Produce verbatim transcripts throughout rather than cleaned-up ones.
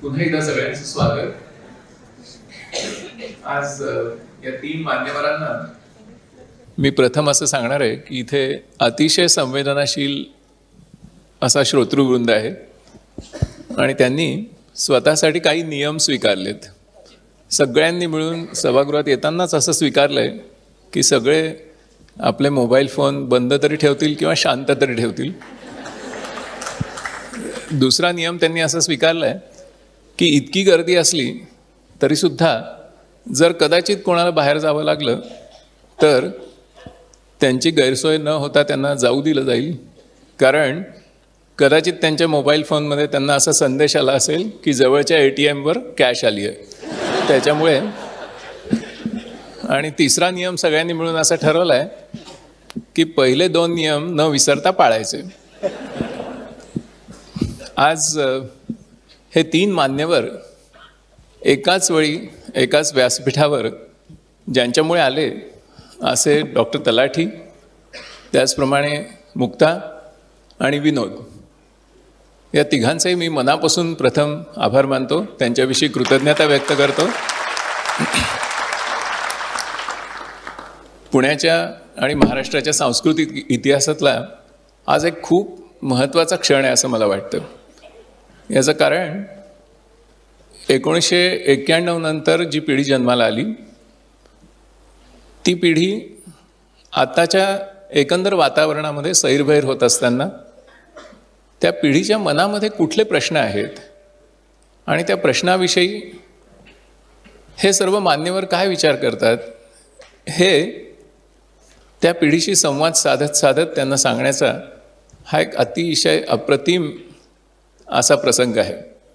पुन्हा एकदा सगळ्यांचं स्वागत. आज या तीन मान्यवरांना मी प्रथम असं सांगणार आहे की इथे अतिशय संवेदनाशील असा श्रोतृवृंद आहे आणि त्यांनी स्वतःसाठी काही नियम स्वीकारलेत. सगळ्यांनी मिळून सभागृहात येतानाच असं स्वीकारलं आहे की सगळे आपले मोबाईल फोन बंद तरी ठेवतील किंवा शांत तरी ठेवतील. दुसरा नियम त्यांनी असं स्वीकारला आहे की इतकी गर्दी असली तरीसुद्धा जर कदाचित कोणाला बाहेर जावं लागलं तर त्यांची गैरसोय न होता त्यांना जाऊ दिलं जाईल, कारण कदाचित त्यांच्या मोबाईल फोनमध्ये त्यांना असा संदेश आला असेल की जवळच्या ए टी एमवर कॅश आली आहे त्याच्यामुळे. आणि तिसरा नियम सगळ्यांनी मिळून असा ठरवला आहे की पहिले दोन नियम न विसरता पाळायचे. आज हे तीन मान्यवर एकाच वेळी एकाच व्यासपीठावर ज्यांच्यामुळे आले असे डॉक्टर तलाठी, त्याचप्रमाणे मुक्ता आणि विनोद, या तिघांचे मी मनापासून प्रथम आभार मानतो, त्यांच्याविषयी कृतज्ञता व्यक्त करतो. पुण्याच्या आणि महाराष्ट्राच्या सांस्कृतिक इतिहासातला आज एक खूप महत्त्वाचा क्षण आहे असं मला वाटतं. याचं कारण एकोणीसशे एक्क्याण्णव नंतर जी पिढी जन्माला आली ती पिढी आत्ताच्या एकंदर वातावरणामध्ये सैरभैर होत असताना त्या पिढीच्या मनामध्ये कुठले प्रश्न आहेत आणि त्या प्रश्नाविषयी हे सर्व मान्यवर काय विचार करतात हे त्या पिढीशी संवाद साधत साधत त्यांना सांगण्याचा हा एक अतिशय अप्रतिम असा प्रसंग आहे.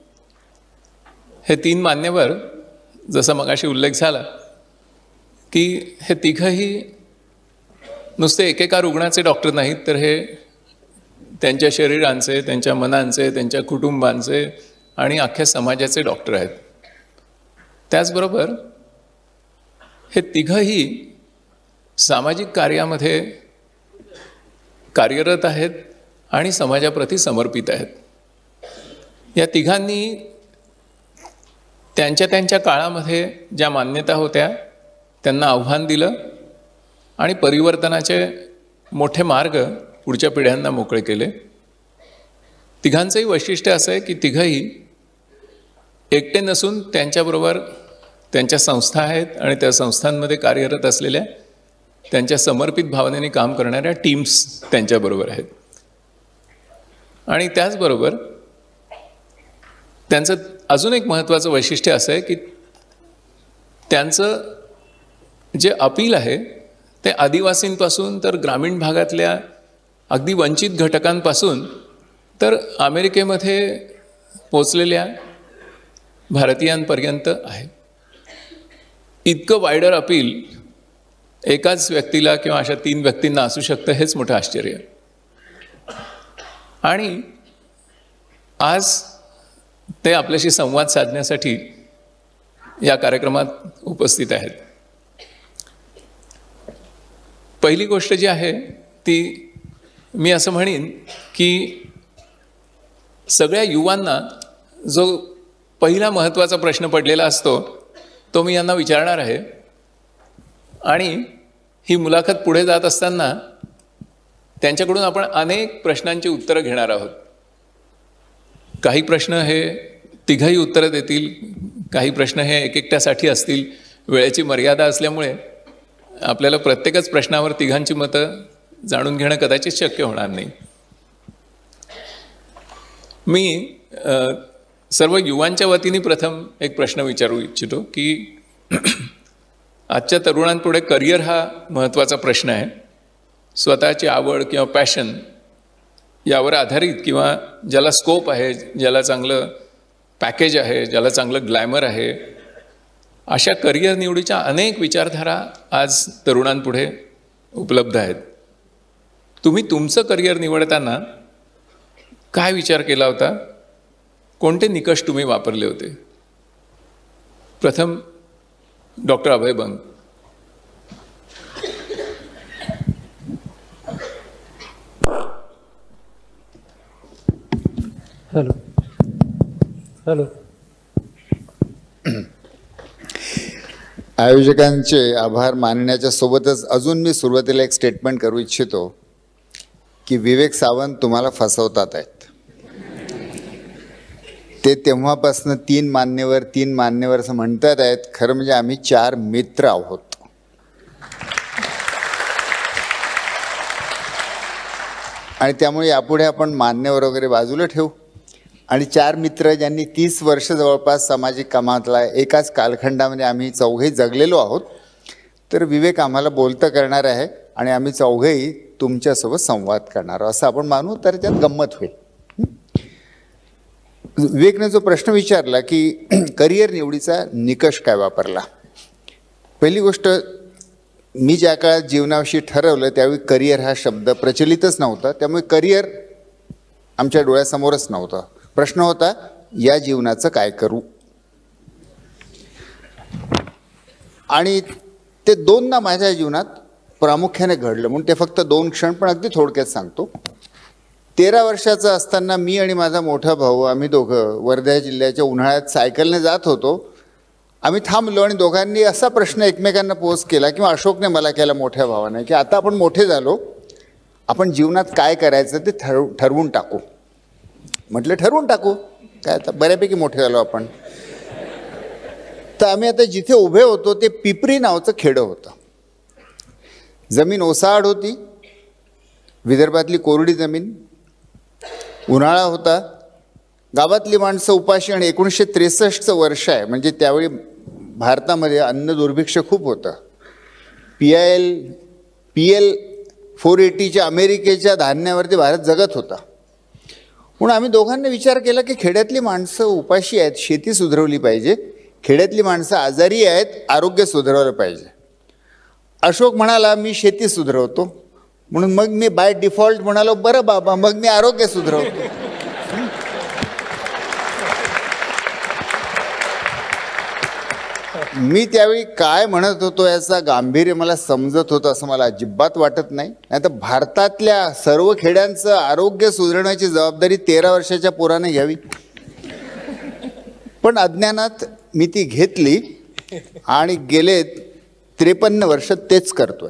हे तीन मान्यवर, जसा मगाशी उल्लेख झाला की हे तिघंही नुसते एकेका रुग्णाचे डॉक्टर नाहीत, तर हे त्यांच्या शरीरांचे, त्यांच्या मनांचे, त्यांच्या कुटुंबांचे आणि अख्ख्या समाजाचे डॉक्टर आहेत. त्याचबरोबर हे तिघंही सामाजिक कार्यामध्ये कार्यरत आहेत आणि समाजाप्रती समर्पित आहेत. या तिघांनी त्यांच्या त्यांच्या काळामध्ये ज्या मान्यता होत्या त्यांना आव्हान दिलं आणि परिवर्तनाचे मोठे मार्ग पुढच्या पिढ्यांना मोकळे केले. तिघांचंही वैशिष्ट्य असं आहे की तिघंही एकटे नसून त्यांच्याबरोबर त्यांच्या संस्था आहेत आणि त्या संस्थांमध्ये कार्यरत असलेल्या त्यांच्या समर्पित भावनेने काम करणाऱ्या टीम्स त्यांच्याबरोबर आहेत. आणि त्याचबरोबर त्यांचं अजून एक महत्त्वाचं वैशिष्ट्य असं आहे की त्यांचं जे अपील आहे ते आदिवासींपासून तर ग्रामीण भागातल्या अगदी वंचित घटकांपासून तर अमेरिकेमध्ये पोचलेल्या भारतीयांपर्यंत आहे. इतकं वायडर अपील एकाच व्यक्तीला किंवा अशा तीन व्यक्तींना असू शकतं हेच मोठं आश्चर्य. आणि आज ते आपल्याशी संवाद साधण्यासाठी या कार्यक्रमात उपस्थित आहेत. पहिली गोष्ट जी आहे ती मी असं म्हणेन की सगळ्या युवांना जो पहिला महत्त्वाचा प्रश्न पडलेला असतो तो मी यांना विचारणार आहे. आणि ही मुलाखत पुढे जात असताना त्यांच्याकडून आपण अनेक प्रश्नांची उत्तरं घेणार आहोत. काही प्रश्न हे तिघंही उत्तरं देतील, काही प्रश्न हे एक एकट्यासाठी असतील. वेळेची मर्यादा असल्यामुळे आपल्याला प्रत्येकच प्रश्नावर तिघांची मतं जाणून घेणं कदाचित शक्य होणार नाही. मी सर्व युवांच्या वतीने प्रथम एक प्रश्न विचारू इच्छितो की आजच्या तरुणांपुढे करिअर हा महत्त्वाचा प्रश्न आहे. स्वतःची आवड किंवा पॅशन यावर आधारित किंवा ज्याला स्कोप आहे, ज्याला चांगलं पॅकेज आहे, ज्याला चांगलं ग्लॅमर आहे, अशा करिअर निवडीच्या अनेक विचारधारा आज तरुणांपुढे उपलब्ध आहेत. तुम्ही तुमचं करिअर निवडताना काय विचार केला होता? कोणते निकष तुम्ही वापरले होते? प्रथम doctor Abhay Bang. Hello hello आयोजकांचे आभार मानण्याच्या सोबतच अजून मी सुरुवातीला एक स्टेटमेंट करू इच्छितो की विवेक सावंत तुम्हाला फसवतात आहेत. ते तेव्हापासून तीन मान्यवर तीन मान्यवर असं म्हणतात आहेत. खरं म्हणजे आम्ही चार मित्र आहोत. आणि त्यामुळे यापुढे आपण मान्यवर वगैरे बाजूला ठेवू आणि चार मित्र ज्यांनी तीस वर्ष जवळपास सामाजिक कामातला एकाच कालखंडामध्ये आम्ही चौघे जगलेलो आहोत. तर विवेक आम्हाला बोलतं करणार आहे आणि आम्ही चौघेही तुमच्यासोबत संवाद करणार आहोत असं आपण मानू, तर त्यात गंमत होईल. विवेकने जो प्रश्न विचारला की करिअर निवडीचा निकष काय वापरला. पहिली गोष्ट, मी ज्या काळात जीवनाविषयी ठरवलं त्यावेळी करिअर हा शब्द प्रचलितच नव्हता. त्यामुळे करिअर आमच्या डोळ्यासमोरच नव्हता. प्रश्न होता या जीवनाचं काय करू. आणि ते दोनदा माझ्या जीवनात प्रामुख्याने घडलं म्हणून ते फक्त दोन क्षण पण अगदी थोडक्यात सांगतो. तेरा वर्षाचा असताना मी आणि माझा मोठा भाऊ आम्ही दोघं वर्धा जिल्ह्याच्या उन्हाळ्यात सायकलने जात होतो. आम्ही थांबलो आणि दोघांनी असा प्रश्न एकमेकांना पोस्ट केला किंवा अशोकने मला केला मोठ्या भावाने की आता आपण मोठे झालो, आपण जीवनात काय करायचं ते ठरव ठरवून टाकू. म्हटलं ठरवून टाकू काय, आता बऱ्यापैकी मोठे झालो आपण. तर आम्ही आता जिथे उभे होतो ते पिपरी नावाचं खेडं होतं. जमीन ओसाड होती, विदर्भातली कोरडी जमीन, उन्हाळा होता, गावातली माणसं उपाशी आणि एकोणीसशे त्रेसष्टचं वर्ष आहे म्हणजे त्यावेळी भारतामध्ये अन्न दुर्भिक्ष खूप होतं. P I L P L four एटीच्या अमेरिकेच्या धान्यावरती भारत जगत होता. म्हणून आम्ही दोघांनी विचार केला की खेड्यातली माणसं उपाशी आहेत, शेती सुधारवली पाहिजे. खेड्यातली माणसं आजारी आहेत, आरोग्य सुधारवलं पाहिजे. अशोक म्हणाला मी शेती सुधारवतो. म्हणून मग मी बाय डिफॉल्ट म्हणालो बरं बाबा मग मी आरोग्य सुधारवतो. मी त्यावेळी काय म्हणत होतो याचा गांभीर्य मला समजत होतं असं मला अजिबात वाटत नाही. नाहीतर भारतातल्या सर्व खेड्यांचं आरोग्य सुधारण्याची जबाबदारी तेरा वर्षाच्या पोराने घ्यावी. पण अज्ञानात मी ती घेतली आणि गेले त्रेपन्न वर्ष तेच करतोय.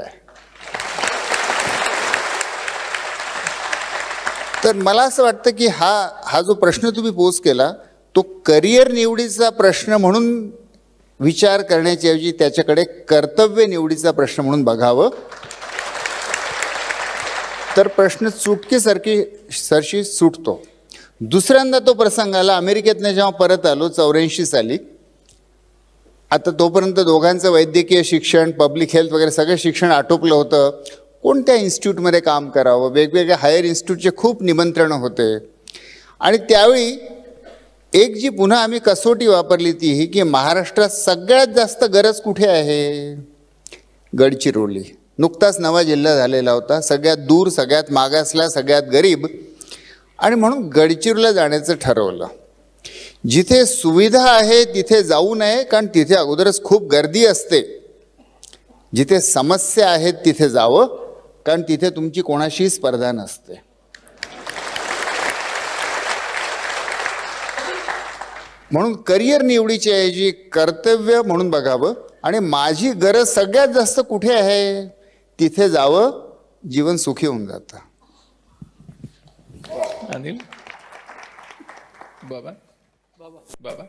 तर मला असं वाटतं की हा हा जो प्रश्न तुम्ही पोस्ट केला तो करिअर निवडीचा प्रश्न म्हणून विचार करण्याच्या ऐवजी त्याच्याकडे कर्तव्य निवडीचा प्रश्न म्हणून बघावं. तर प्रश्न चुटकीसारखी सरशी सुटतो. दुसऱ्यांदा तो प्रसंग आला अमेरिकेतनं जेव्हा परत आलो चौऱ्याऐंशी साली. आता तोपर्यंत दोघांचं वैद्यकीय शिक्षण, पब्लिक हेल्थ वगैरे सगळं शिक्षण आटोपलं होतं. कोणत्या इन्स्टिट्यूटमध्ये काम करावं, वेगवेगळ्या हायर इन्स्टिट्यूटचे खूप निमंत्रणं होते. आणि त्यावेळी एक जी पुन्हा आम्ही कसोटी वापरली ती ही की महाराष्ट्रात सगळ्यात जास्त गरज कुठे आहे. गडचिरोली नुकताच नवा जिल्हा झालेला होता, सगळ्यात दूर, सगळ्यात मागासला, सगळ्यात गरीब. आणि म्हणून गडचिरोलीला जाण्याचं ठरवलं. जिथे सुविधा आहे तिथे जाऊ नये कारण तिथे अगोदरच खूप गर्दी असते. जिथे समस्या आहेत तिथे जावं कारण तिथे तुमची कोणाशी स्पर्धा नसते. म्हणून करिअर निवडीची ऐवजी कर्तव्य म्हणून बघावं आणि माझी गरज सगळ्यात जास्त कुठे आहे तिथे जावं, जीवन सुखी होऊन जातं. अनिल बाबा बाबा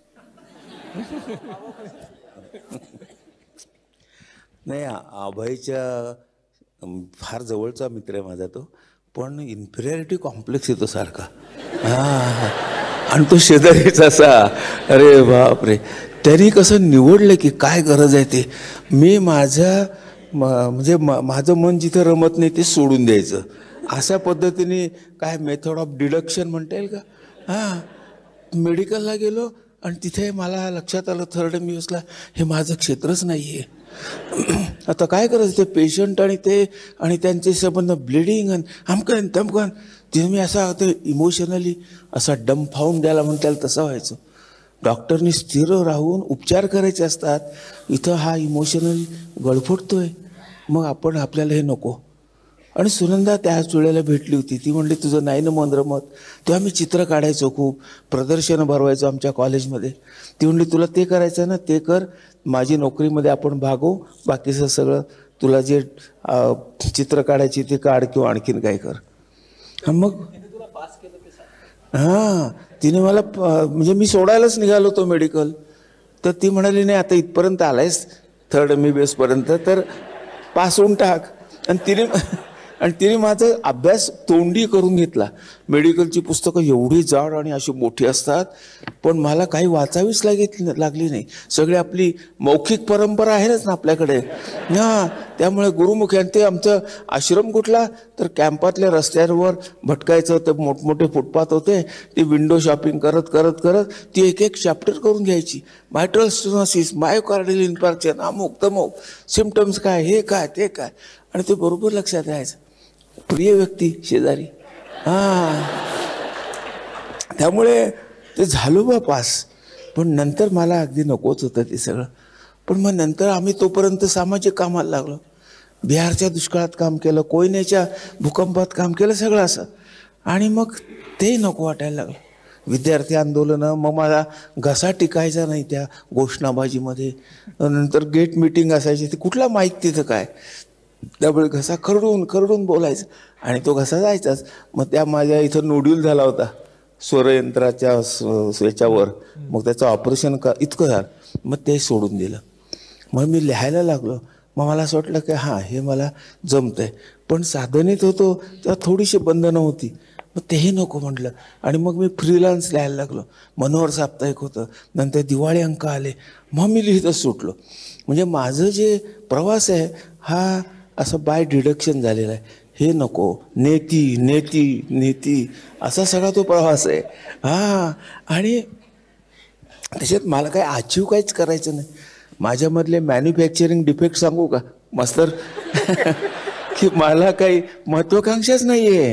नाही, अभयच्या फार जवळचा मित्र आहे माझा तो, पण इन्फिरियरिटी कॉम्प्लेक्स येतो सारखा. हां, आणि तो शेजारीच असा. अरे बापरे, त्यांनी कसं निवडलं की काय गरज आहे ते. मी माझ्या म्हणजे माझं मन जिथं रमत नाही ते सोडून द्यायचं अशा पद्धतीने. काय मेथड ऑफ डिडक्शन म्हणता येईल का. हां, मेडिकलला गेलो आणि तिथे मला लक्षात आलं थर्ड एम यूसला हे माझं क्षेत्रच नाही आहे. आता काय करायचं ते पेशंट आणि ते आणि त्यांचे संबंध ब्लिडिंग आणि आमकन तमकन. तिथे मी असा ते इमोशनली असा डंफावून द्यायला म्हणता येईल तसं व्हायचं. डॉक्टरनी स्थिर राहून उपचार करायचे असतात, इथं हा इमोशनली गळफुटतोय. मग आपण आपल्याला हे नको. आणि सुनंदा त्याच वेळेला भेटली होती. ती म्हणली तुझं नाही ना मन रमत. तेव्हा मी चित्र काढायचो, खूप प्रदर्शनं भरवायचो आमच्या कॉलेजमध्ये. ती म्हणली तुला ते करायचं ना ते कर, माझी नोकरीमध्ये आपण भागू, बाकीचं सगळं तुला जे चित्र काढायची ते काढ किंवा आणखीन काय कर. मग हां तिने मला म्हणजे मी सोडायलाच निघालो होतो मेडिकल. तर ती म्हणाली नाही आता इथपर्यंत आलायस थर्ड एम बी बी एसपर्यंत तर पास होऊन टाक. आणि तिने आणि तिने माझा अभ्यास तोंडी करून घेतला. मेडिकलची पुस्तकं एवढी जाड आणि अशी मोठी असतात, पण मला काही वाचावीच लागेल लागली नाही. सगळी आपली मौखिक परंपरा आहेच ना आपल्याकडे. हां त्यामुळे गुरुमुखी. आणि ते आमचं आश्रम कुठला तर कॅम्पातल्या रस्त्यांवर भटकायचं. ते मोठमोठे फुटपाथ होते. ती विंडो शॉपिंग करत करत करत ती एक एक चॅप्टर करून घ्यायची. मायट्रल स्टेनोसिस, मायोकार्डियल इन्फार्क्शन, अमुक तमुक, सिम्पटम्स काय, हे काय ते काय, आणि ते बरोबर लक्षात यायचं. प्रिय व्यक्ती शेजारी. हां त्यामुळे ते झालो बा पास. पण नंतर मला अगदी नकोच होतं ते सगळं. पण मग नंतर आम्ही तोपर्यंत सामाजिक कामाला लागलो. बिहारच्या दुष्काळात काम केलं, कोयनेच्या भूकंपात काम केलं, सगळं असं. आणि मग ते नको वाटायला लागलं. विद्यार्थी आंदोलनं, मग मला घसा टिकायचा नाही त्या घोषणाबाजीमध्ये. नंतर गेट मीटिंग असायची, ती कुठला माईक तिथं काय, त्यामुळे घसा खरडून खरडून बोलायचं आणि तो घसा जायचाच. मग त्या माझ्या इथं नोड्यूल झाला होता स्वरयंत्राच्या याच्यावर. मग त्याचं ऑपरेशन का इतकं झालं, मग ते सोडून दिलं. मग मी लिहायला लागलो. मग मला असं वाटलं की हां हे मला जमतं आहे. पण साधनेत होतो तेव्हा थोडीशी बंधनं होती, मग तेही नको म्हटलं. आणि मग मी फ्रीलान्स लिहायला लागलो. मनोहर साप्ताहिक होतं, नंतर दिवाळी अंक आले, मग मी लिहितच सुटलो. म्हणजे माझं जे प्रवास आहे हा असं बाय डिडक्शन झालेला आहे. हे नको, नेती नेती नेती असा सगळा तो प्रवास आहे. हां आणि त्याच्यात मला काय अचीव काहीच करायचं नाही. माझ्यामधले मॅन्युफॅक्चरिंग डिफेक्ट सांगू का मास्तर? की मला काही महत्त्वाकांक्षाच नाही आहे.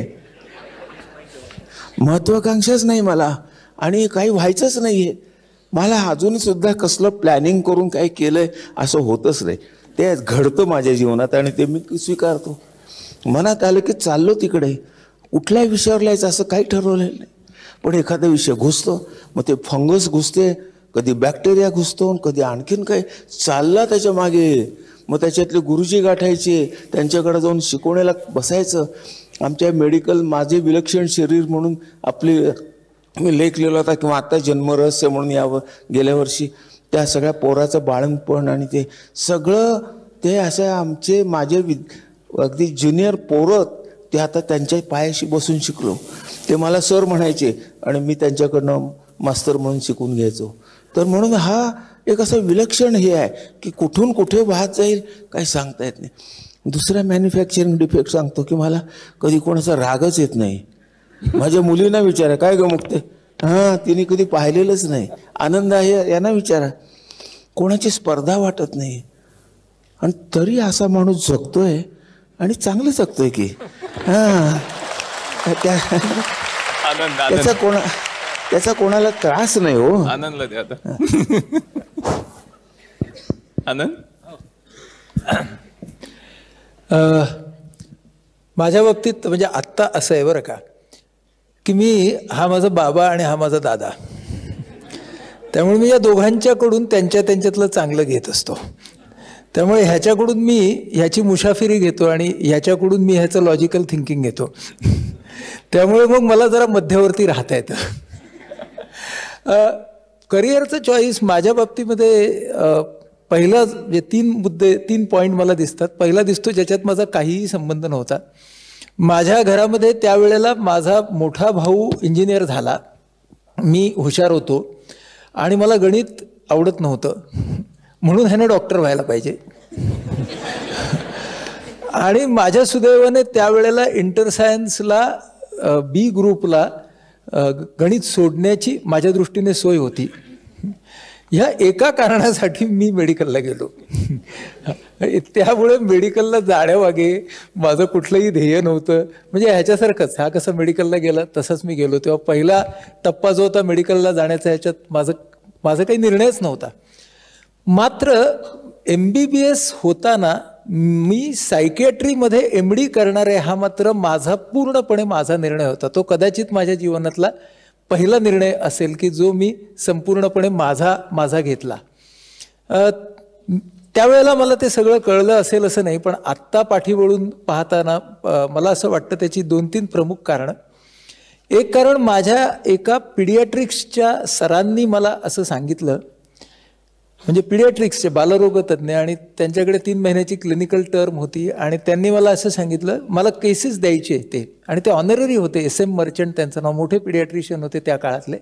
महत्त्वाकांक्षाच नाही मला, आणि काही व्हायचंच नाही आहे मला. अजूनसुद्धा कसलं प्लॅनिंग करून काय केलं आहे असं होतच नाही. ते घडतं माझ्या जीवनात आणि ते मी स्वीकारतो. मनात आलं की चाललो तिकडे. कुठल्याही विषयावर लिहायचं असं काही ठरवलेलं नाही. पण एखादा विषय घुसतो, मग ते फंगस घुसते, कधी बॅक्टेरिया घुसतो, कधी आणखीन काय चालला त्याच्या मागे. मग त्याच्यातले गुरुजी गाठायचे, त्यांच्याकडे जाऊन शिकवण्याला बसायचं. आमच्या मेडिकल माझे विलक्षण शरीर म्हणून आपली मी लेख लिहिला होता, किंवा आता जन्मरहस्य म्हणून यावं गेल्या वर्षी. त्या सगळ्या पोराचं बाळणपण आणि ते सगळं ते असं आमचे माझे वि अगदी ज्युनियर पोरं ते आता त्यांच्या पायाशी बसून शिकलो. ते मला सर म्हणायचे आणि मी त्यांच्याकडनं मास्तर म्हणून शिकून घ्यायचो. तर म्हणून हा एक असं विलक्षण हे आहे की कुठून कुठे वाहत जाईल काही सांगता येत नाही. दुसरा मॅन्युफॅक्चरिंग डिफेक्ट सांगतो की मला कधी कोणाचा रागच येत नाही. माझ्या मुलींना विचारा, काय गं मुक्ते? हां तिने कधी पाहिलेलंच नाही. आनंद आहे यांना विचारा, कोणाची स्पर्धा वाटत नाही. आणि तरी असा माणूस जगतोय आणि चांगलं जगतोय की. हां त्या त्याचा कोणा त्याचा कोणाला त्रास नाही हो. आनंदला द्या आता. आनंद. माझ्या बाबतीत म्हणजे आत्ता असं आहे बरं का, की मी हा माझा बाबा आणि हा माझा दादा, त्यामुळे मी या दोघांच्याकडून त्यांच्या त्यांच्यातलं चांगलं घेत असतो. त्यामुळे ह्याच्याकडून मी ह्याची मुसाफिरी घेतो आणि ह्याच्याकडून मी ह्याचं लॉजिकल थिंकिंग घेतो. त्यामुळे मग मला जरा मध्यवर्ती राहता येतं. करिअरचं चॉईस माझ्या बाबतीमध्ये पहिला जे तीन मुद्दे तीन पॉईंट मला दिसतात. पहिला दिसतो ज्याच्यात माझा काहीही संबंध नव्हता. माझ्या घरामध्ये त्यावेळेला माझा मोठा भाऊ इंजिनियर झाला, मी हुशार होतो आणि मला गणित आवडत नव्हतं, म्हणून ह्याने डॉक्टर व्हायला पाहिजे. आणि माझ्या सुदैवाने त्यावेळेला इंटर सायन्सला बी ग्रुपला गणित सोडण्याची माझ्या दृष्टीने सोय होती. ह्या एका कारणासाठी मी मेडिकलला गेलो. त्यामुळे मेडिकलला जाण्यामागे माझं कुठलंही ध्येय नव्हतं. म्हणजे ह्याच्यासारखंच, हा कसा मेडिकलला गेला तसंच मी गेलो. तेव्हा पहिला टप्पा जो होता मेडिकलला जाण्याचा, ह्याच्यात माझं माझा काही निर्णयच नव्हता. मात्र एम बी बी एस होताना मी सायकियाट्रीमध्ये एम डी करणार आहे हा मात्र माझा पूर्णपणे माझा निर्णय होता. तो कदाचित माझ्या जीवनातला पहिला निर्णय असेल की जो मी संपूर्णपणे माझा माझा घेतला. त्यावेळेला मला ते सगळं कळलं असेल असं नाही, पण आत्ता पाठीवळून पाहताना मला असं वाटतं त्याची दोन तीन प्रमुख कारणं. एक कारण माझ्या एका पिडियाट्रिक्सच्या सरांनी मला असं सांगितलं, म्हणजे पिडियाट्रिक्सचे बालरोगतज्ञ, आणि त्यांच्याकडे तीन महिन्याची क्लिनिकल टर्म होती, आणि त्यांनी मला असं सांगितलं मला केसेस द्यायचे ते, आणि ते ऑनररी होते. एस एम मर्चंट त्यांचं नाव, मोठे पिडियाट्रिशियन होते त्या काळातले.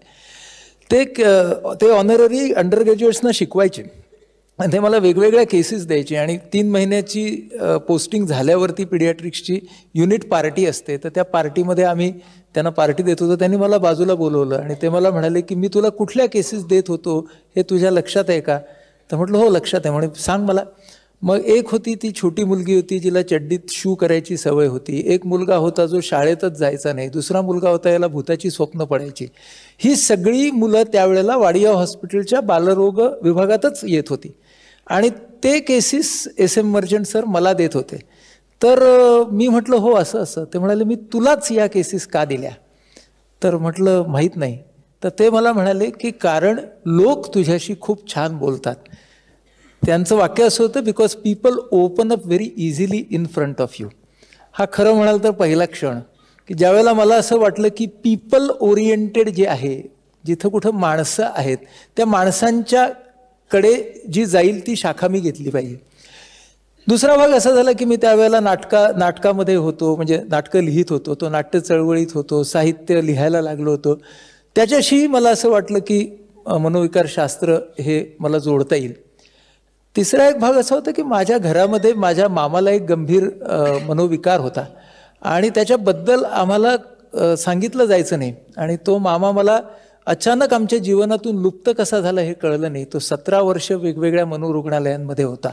ते ते ऑनररी अंडर ग्रॅज्युएट्सना शिकवायचे आणि ते मला वेगवेगळ्या केसेस द्यायचे. आणि तीन महिन्याची पोस्टिंग झाल्यावरती पिडियाट्रिक्सची युनिट पार्टी असते, तर त्या पार्टीमध्ये आम्ही त्यांना पार्टी देत होतो. त्यांनी मला बाजूला बोलवलं आणि ते मला म्हणाले की मी तुला कुठल्या केसेस देत होतो हे तुझ्या लक्षात आहे का? तर म्हटलं हो लक्षात आहे. म्हणे सांग मला. मग एक होती ती छोटी मुलगी होती जिला चड्डीत शू करायची सवय होती. एक मुलगा होता जो शाळेतच जायचा नाही. दुसरा मुलगा होता याला भूताची स्वप्न पडायची. ही सगळी मुलं त्यावेळेला वाडिया हॉस्पिटलच्या बालरोग विभागातच येत होती आणि ते cases S M Merchant sir मला देत होते. तर मी म्हटलं हो असं असं. ते म्हणाले मी तुलाच या केसेस का दिल्या? तर म्हटलं माहीत नाही. तर ते मला म्हणाले की कारण लोक तुझ्याशी खूप छान बोलतात. त्यांचं वाक्य असं होतं, because people open up very easily in front of you. हा खरं म्हणाल तर पहिला क्षण की ज्यावेळेला मला असं वाटलं की पीपल ओरिएंटेड जे आहे, जिथं कुठं माणसं आहेत त्या माणसांच्या कडे जी जाईल ती शाखा मी घेतली पाहिजे. दुसरा भाग असा झाला की मी त्यावेळेला नाटका नाटकामध्ये होतो, म्हणजे नाटकं लिहित होतो, तो नाट्य चळवळीत होतो, साहित्य लिहायला लागलो होतो. त्याच्याशी मला असं वाटलं की मनोविकारशास्त्र हे मला जोडता येईल. तिसरा एक भाग असा होता की माझ्या घरामध्ये माझ्या मामाला एक गंभीर मनोविकार होता आणि त्याच्याबद्दल आम्हाला सांगितलं जायचं नाही, आणि तो मामा मला अचानक आमच्या जीवनातून लुप्त कसा झाला हे कळलं नाही. तो सतरा वर्ष वेगवेगळ्या मनोरुग्णालयांमध्ये होता.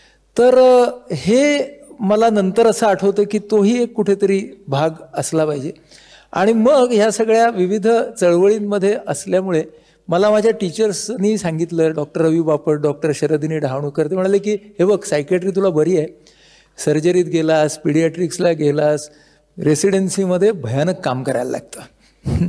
तर हे मला नंतर असं आठवतं की तोही एक कुठेतरी भाग असला पाहिजे. आणि मग ह्या सगळ्या विविध चळवळींमध्ये असल्यामुळे मला माझ्या टीचर्सनी सांगितलं, डॉक्टर रवी बापट, डॉक्टर शरदिनी डहाणूकर, ते म्हणाले की हे बघ सायकॅट्री तुला बरी आहे, सर्जरीत गेलास, पिडियाट्रिक्सला गेलास, रेसिडेन्सीमध्ये भयानक काम करायला लागतं,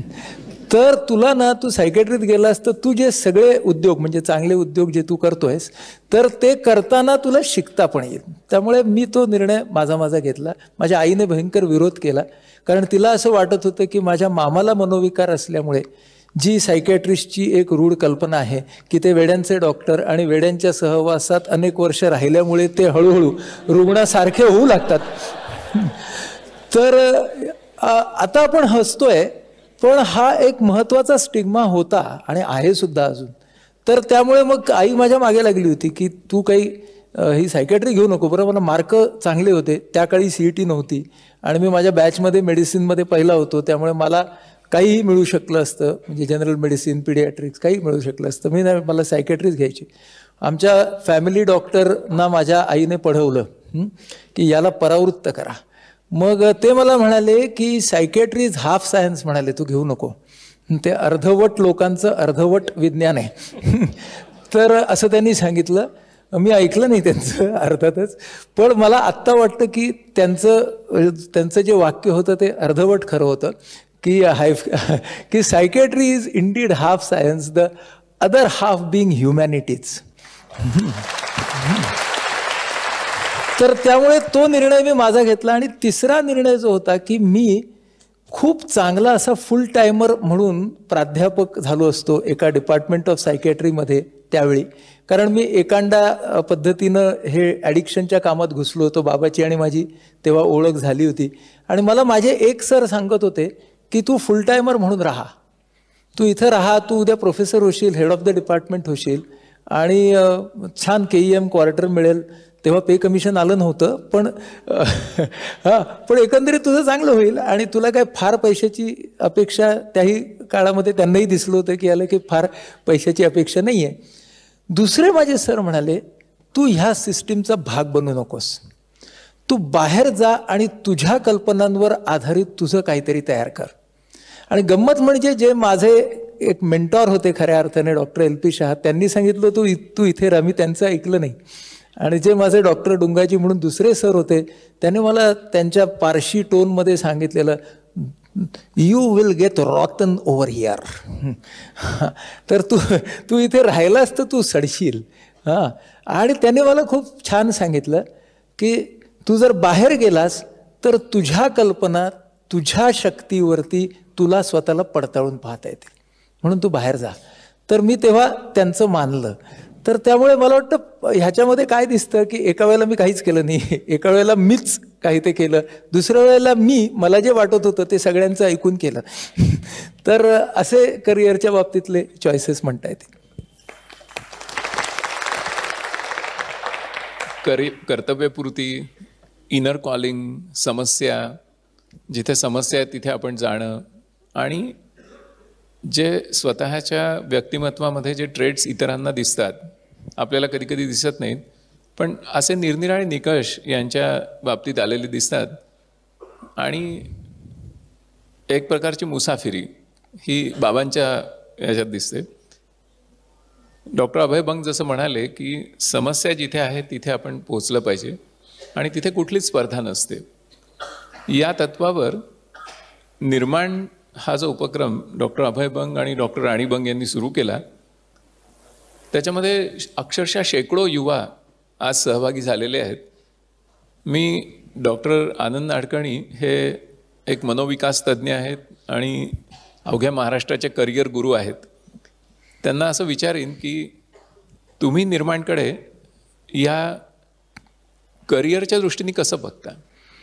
तर तुला ना तू सायकॅट्रीत गेलास तर तू जे सगळे उद्योग म्हणजे चांगले उद्योग जे तू करतोयस तर ते करताना तुला शिकता पण येईल. त्यामुळे मी तो निर्णय माझा माझा घेतला. माझ्या आईने भयंकर विरोध केला, कारण तिला असं वाटत होतं की माझ्या मामाला मनोविकार असल्यामुळे जी सायकॅट्रिस्टची एक रूढ कल्पना आहे की ते वेड्यांचे डॉक्टर आणि वेड्यांच्या सहवासात अनेक वर्ष राहिल्यामुळे ते हळूहळू रुग्णासारखे होऊ लागतात. तर आता आपण हसतोय, पण हा एक महत्त्वाचा स्टिग्मा होता आणि आहे सुद्धा अजून. तर त्यामुळे मग आई माझ्या मागे लागली होती की तू काही ही सायकॅट्री घेऊ नको. बरं, मला मार्क चांगले होते, त्या काळी सी ई टी नव्हती आणि मी माझ्या बॅचमध्ये मेडिसिनमध्ये पहिला होतो, त्यामुळे मला काहीही मिळू शकलं असतं, म्हणजे जनरल मेडिसिन, पिडियाट्रिक्स काही मिळू शकलं असतं. मी नाही, मला सायकॅट्रीच घ्यायची. आमच्या फॅमिली डॉक्टरना माझ्या आईने पढवलं की याला परावृत्त करा. मग ते मला म्हणाले की सायकॅट्री इज हाफ सायन्स, म्हणाले तू घेऊ नको, ते अर्धवट लोकांचं अर्धवट विज्ञान आहे. तर असं त्यांनी सांगितलं. मी ऐकलं नाही त्यांचं अर्थातच, पण मला आत्ता वाटतं की त्यांचं त्यांचं जे वाक्य होतं ते अर्धवट खरं होतं की हाय की psychiatry is indeed half science, the other half being humanities. तर त्यामुळे तो निर्णय मी माझा घेतला. आणि तिसरा निर्णय जो होता की मी खूप चांगला असा फुल टायमर म्हणून प्राध्यापक झालो असतो एका डिपार्टमेंट ऑफ सायकॅट्रीमध्ये त्यावेळी, कारण मी एकांडा पद्धतीनं हे ॲडिक्शनच्या कामात घुसलो होतो. बाबाची आणि माझी तेव्हा ओळख झाली होती आणि मला माझे एक सर सांगत होते की तू फुल टायमर म्हणून राहा, तू इथं राहा, तू उद्या प्रोफेसर होशील, हेड ऑफ द डिपार्टमेंट होशील आणि छान के ई एम क्वार्टर मिळेल. तेव्हा पे कमिशन आलं नव्हतं, पण हां पण एकंदरीत तुझं चांगलं होईल आणि तुला काय फार पैशाची अपेक्षा, त्याही काळामध्ये त्यांनाही दिसलं होतं की याला की फार पैशाची अपेक्षा नाही आहे. दुसरे माझे सर म्हणाले तू ह्या सिस्टीमचा भाग बनू नकोस, तू बाहेर जा आणि तुझ्या कल्पनांवर आधारित तुझं काहीतरी तयार कर. आणि गंमत म्हणजे जे माझे एक मेंटॉर होते खऱ्या अर्थाने डॉक्टर एल पी शाह, त्यांनी सांगितलं तू तू इथे राहा. मी त्यांचं ऐकलं नाही आणि जे माझे डॉक्टर डुंगाजी म्हणून दुसरे सर होते त्याने मला त्यांच्या पारशी टोनमध्ये सांगितलेलं, you will get rotten over here. तर तू तू इथे राहिलास तर तू सडशील. हां, आणि त्याने मला खूप छान सांगितलं की तू जर बाहेर गेलास तर तुझ्या कल्पना, तुझ्या शक्तीवरती तुला स्वतःला पडताळून पाहता येते, म्हणून तू बाहेर जा. तर मी तेव्हा त्यांचं मानलं. तर त्यामुळे मला वाटतं ह्याच्यामध्ये काय दिसतं की एका वेळेला मी काहीच केलं नाही, एका वेळेला मीच काही ते केलं, दुसऱ्या वेळेला मी मला जे वाटत होतं ते सगळ्यांचं ऐकून केलं. तर असे करिअरच्या बाबतीतले चॉईसेस म्हणता येतील. करि कर्तव्यपूर्ती, इनर कॉलिंग, समस्या, जिथे समस्या आहे तिथे आपण जाणं, आणि जे स्वतःच्या व्यक्तिमत्वामध्ये जे ट्रेड्स इतरांना दिसतात, आपल्याला कधी कधी दिसत नाहीत, पण असे निरनिराळे निकष यांच्या बाबतीत आलेले दिसतात. आणि एक प्रकारची मुसाफिरी ही बाबांच्या याच्यात दिसते. डॉक्टर अभय बंग जसं म्हणाले की समस्या जिथे आहे तिथे आपण पोचलं पाहिजे आणि तिथे कुठलीच स्पर्धा नसते. या तत्वावर निर्माण हा जो उपक्रम डॉक्टर अभय बंग आणि डॉक्टर राणी बंग यांनी सुरू केला, त्याच्यामध्ये अक्षरशः शेकडो युवा आज सहभागी झालेले आहेत. मी डॉक्टर आनंद नाडकर्णी हे एक मनोविकास तज्ज्ञ आहेत आणि अवघ्या महाराष्ट्राचे करिअर गुरु आहेत. त्यांना असं विचारेन की तुम्ही निर्माणकडे या करिअरच्या दृष्टीने कसं बघता?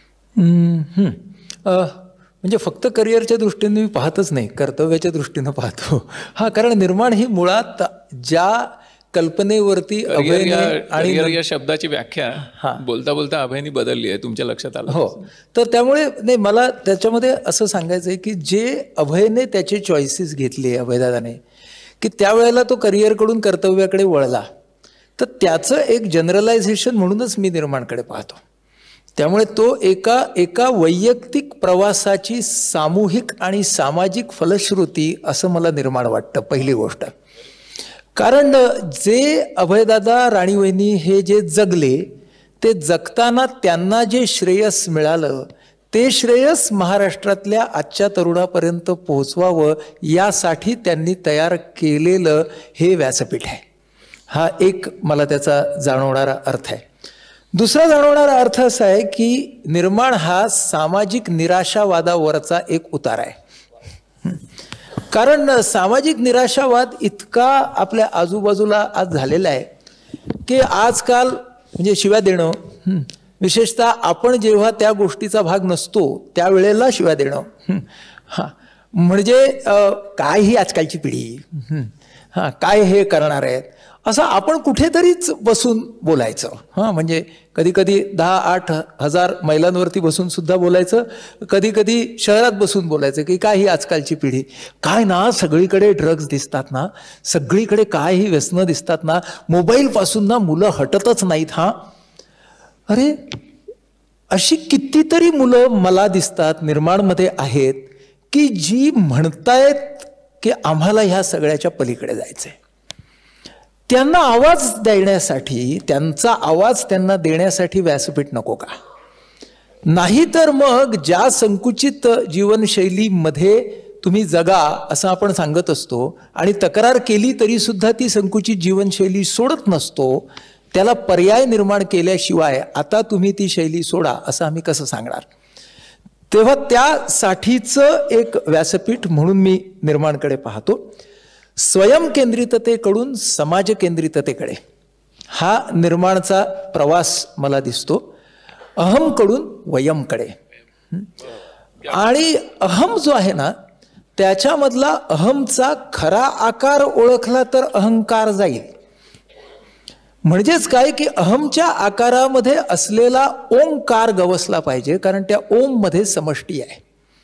म्हणजे फक्त करिअरच्या दृष्टीने मी पाहतच नाही, कर्तव्याच्या दृष्टीनं पाहतो. हा, कारण निर्माण ही मुळात ज्या कल्पनेवरती अभयने आणि या शब्दाची व्याख्या बोलता बोलता अभयनी बदलली आहे, तुमच्या लक्षात आलं? हो. तर त्यामुळे नाही, मला त्याच्यामध्ये असं सांगायचं आहे की जे अभयने त्याचे चॉईसेस घेतले, अभयदादाने, की त्यावेळेला तो करिअरकडून कर्तव्याकडे वळला, तर त्याचं एक जनरलायझेशन म्हणूनच मी निर्माणकडे पाहतो. त्यामुळे तो एका एका वैयक्तिक प्रवासाची सामूहिक आणि सामाजिक फलश्रुती असं मला निर्माण वाटतं, पहिली गोष्ट. कारण जे अभयदादा, राणीवहिनी हे जे जगले, ते जगताना त्यांना जे श्रेयस मिळालं ते श्रेयस महाराष्ट्रातल्या आजच्या तरुणापर्यंत पोहोचवावं यासाठी त्यांनी तयार केलेलं हे व्यासपीठ आहे. हा एक मला त्याचा जाणवणारा अर्थ आहे. दुसरा जाणवणारा अर्थ असा आहे की निर्माण हा सामाजिक निराशावादावरचा एक उतार आहे. कारण सामाजिक निराशावाद इतका आपल्या आजूबाजूला आज झालेला आहे की आजकाल म्हणजे शिव्या देणं, विशेषतः आपण जेव्हा त्या गोष्टीचा भाग नसतो त्यावेळेला शिव्या देणं, हां, म्हणजे काय ही आजकालची पिढी, हां, काय हे करणार आहेत, असं आपण कुठेतरीच बसून बोलायचं. हां, म्हणजे कधी कधी दहा आठ हजार मैलांवरती बसून सुद्धा बोलायचं, कधी कधी शहरात बसून बोलायचं की काय ही आजकालची पिढी, काय ना सगळीकडे ड्रग्ज दिसतात ना, सगळीकडे काय ही व्यसनं दिसतात ना, मोबाईलपासून ना मुलं हटतच नाहीत. हां, अरे अशी कितीतरी मुलं मला दिसतात निर्माणमध्ये आहेत की जी म्हणतायत की आम्हाला ह्या सगळ्याच्या पलीकडे जायचंय. त्यांना आवाज देण्यासाठी, त्यांचा आवाज त्यांना देण्यासाठी व्यासपीठ नको का? नाही तर मग ज्या संकुचित जीवनशैलीमध्ये तुम्ही जगा असं आपण सांगत असतो आणि तक्रार केली तरी सुद्धा ती संकुचित जीवनशैली सोडत नसतो, त्याला पर्याय निर्माण केल्याशिवाय आता तुम्ही ती शैली सोडा असं आम्ही कसं सांगणार? तेव्हा त्यासाठीचं एक व्यासपीठ म्हणून मी निर्माणकडे पाहतो. स्वयंकेंद्रिततेकडून समाज केंद्रिततेकडे हा निर्माणचा प्रवास मला दिसतो. अहमकडून वयमकडे, आणि अहम जो आहे ना त्याच्यामधला अहमचा खरा आकार ओळखला तर अहंकार जाईल. म्हणजेच काय की अहमच्या आकारामध्ये असलेला ओंकार गवसला पाहिजे, कारण त्या ओम मध्ये समष्टी आहे.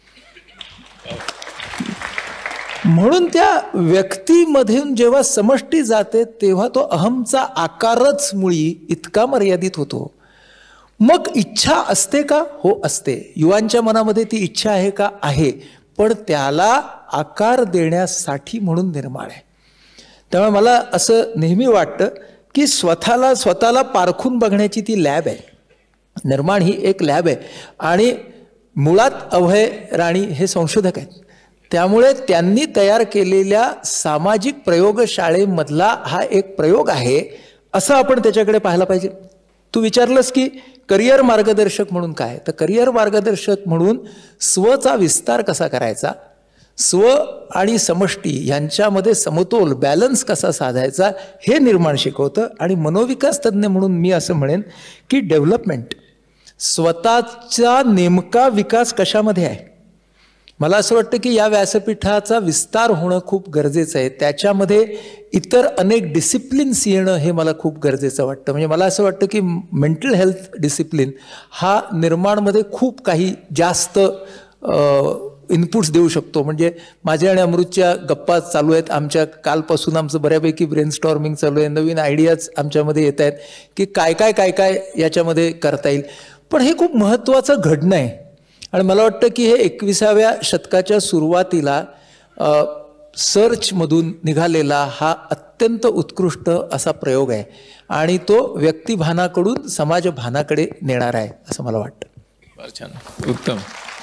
म्हणून त्या व्यक्तीमधून जेव्हा समष्टी जाते तेव्हा तो अहमचा आकारच मुळी इतका मर्यादित होतो. मग इच्छा असते का? हो, असते. युवांच्या मनामध्ये ती इच्छा आहे का? आहे. पण त्याला आकार देण्यासाठी म्हणून निर्माण आहे. त्यामुळे मला असं नेहमी वाटतं की स्वतःला स्वतःला पारखून बघण्याची ती लॅब आहे. निर्माण ही एक लॅब आहे आणि मुळात अभय राणी हे संशोधक आहेत. त्यामुळे त्यांनी तयार केलेल्या सामाजिक प्रयोगशाळेमधला हा एक प्रयोग आहे असं आपण त्याच्याकडे पाहायला पाहिजे. तू विचारलंस की करिअर मार्गदर्शक म्हणून काय, तर करिअर मार्गदर्शक म्हणून स्वचा विस्तार कसा करायचा, स्व आणि समष्टी यांच्यामध्ये समतोल बॅलन्स कसा साधायचा हे निर्माण शिकवतं. आणि मनोविकास तज्ज्ञ म्हणून मी असं म्हणेन की डेव्हलपमेंट, स्वतःचा नेमका विकास कशामध्ये आहे. मला असं वाटतं की या व्यासपीठाचा विस्तार होणं खूप गरजेचं आहे. त्याच्यामध्ये इतर अनेक डिसिप्लिन्स येणं हे मला खूप गरजेचं वाटतं. म्हणजे मला असं वाटतं की मेंटल हेल्थ डिसिप्लिन हा निर्माणमध्ये खूप काही जास्त इनपुट्स देऊ शकतो. म्हणजे माझ्या आणि अमृतच्या गप्पा चालू आहेत, आमच्या कालपासून आमचं बऱ्यापैकी ब्रेनस्टॉर्मिंग चालू आहे, नवीन आयडियाज आमच्यामध्ये येत आहेत की काय काय काय काय याच्यामध्ये करता येईल. पण हे खूप महत्त्वाचं घडणं आहे आणि मला वाटतं की हे एकविसाव्या शतकाच्या सुरुवातीला सर्चमधून निघालेला हा अत्यंत उत्कृष्ट असा प्रयोग आहे आणि तो व्यक्तिभानाकडून समाजभानाकडे नेणारा आहे असं मला वाटतं. फार छान, उत्तम.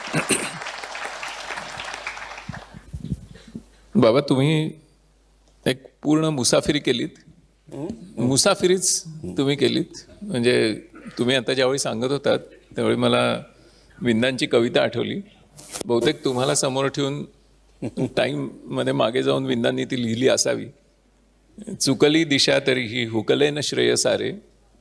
बाबा, तुम्ही एक पूर्ण मुसाफिरी केलीत, मुसाफिरीच तुम्ही केलीत. म्हणजे तुम्ही आता ज्यावेळी सांगत होतात त्यावेळी मला विंदांची कविता आठवली. बहुतेक तुम्हाला समोर ठेवून टाईममध्ये मागे जाऊन विंदांनी ती लिहिली असावी. चुकली दिशा तरीही हुकले न श्रेय सारे,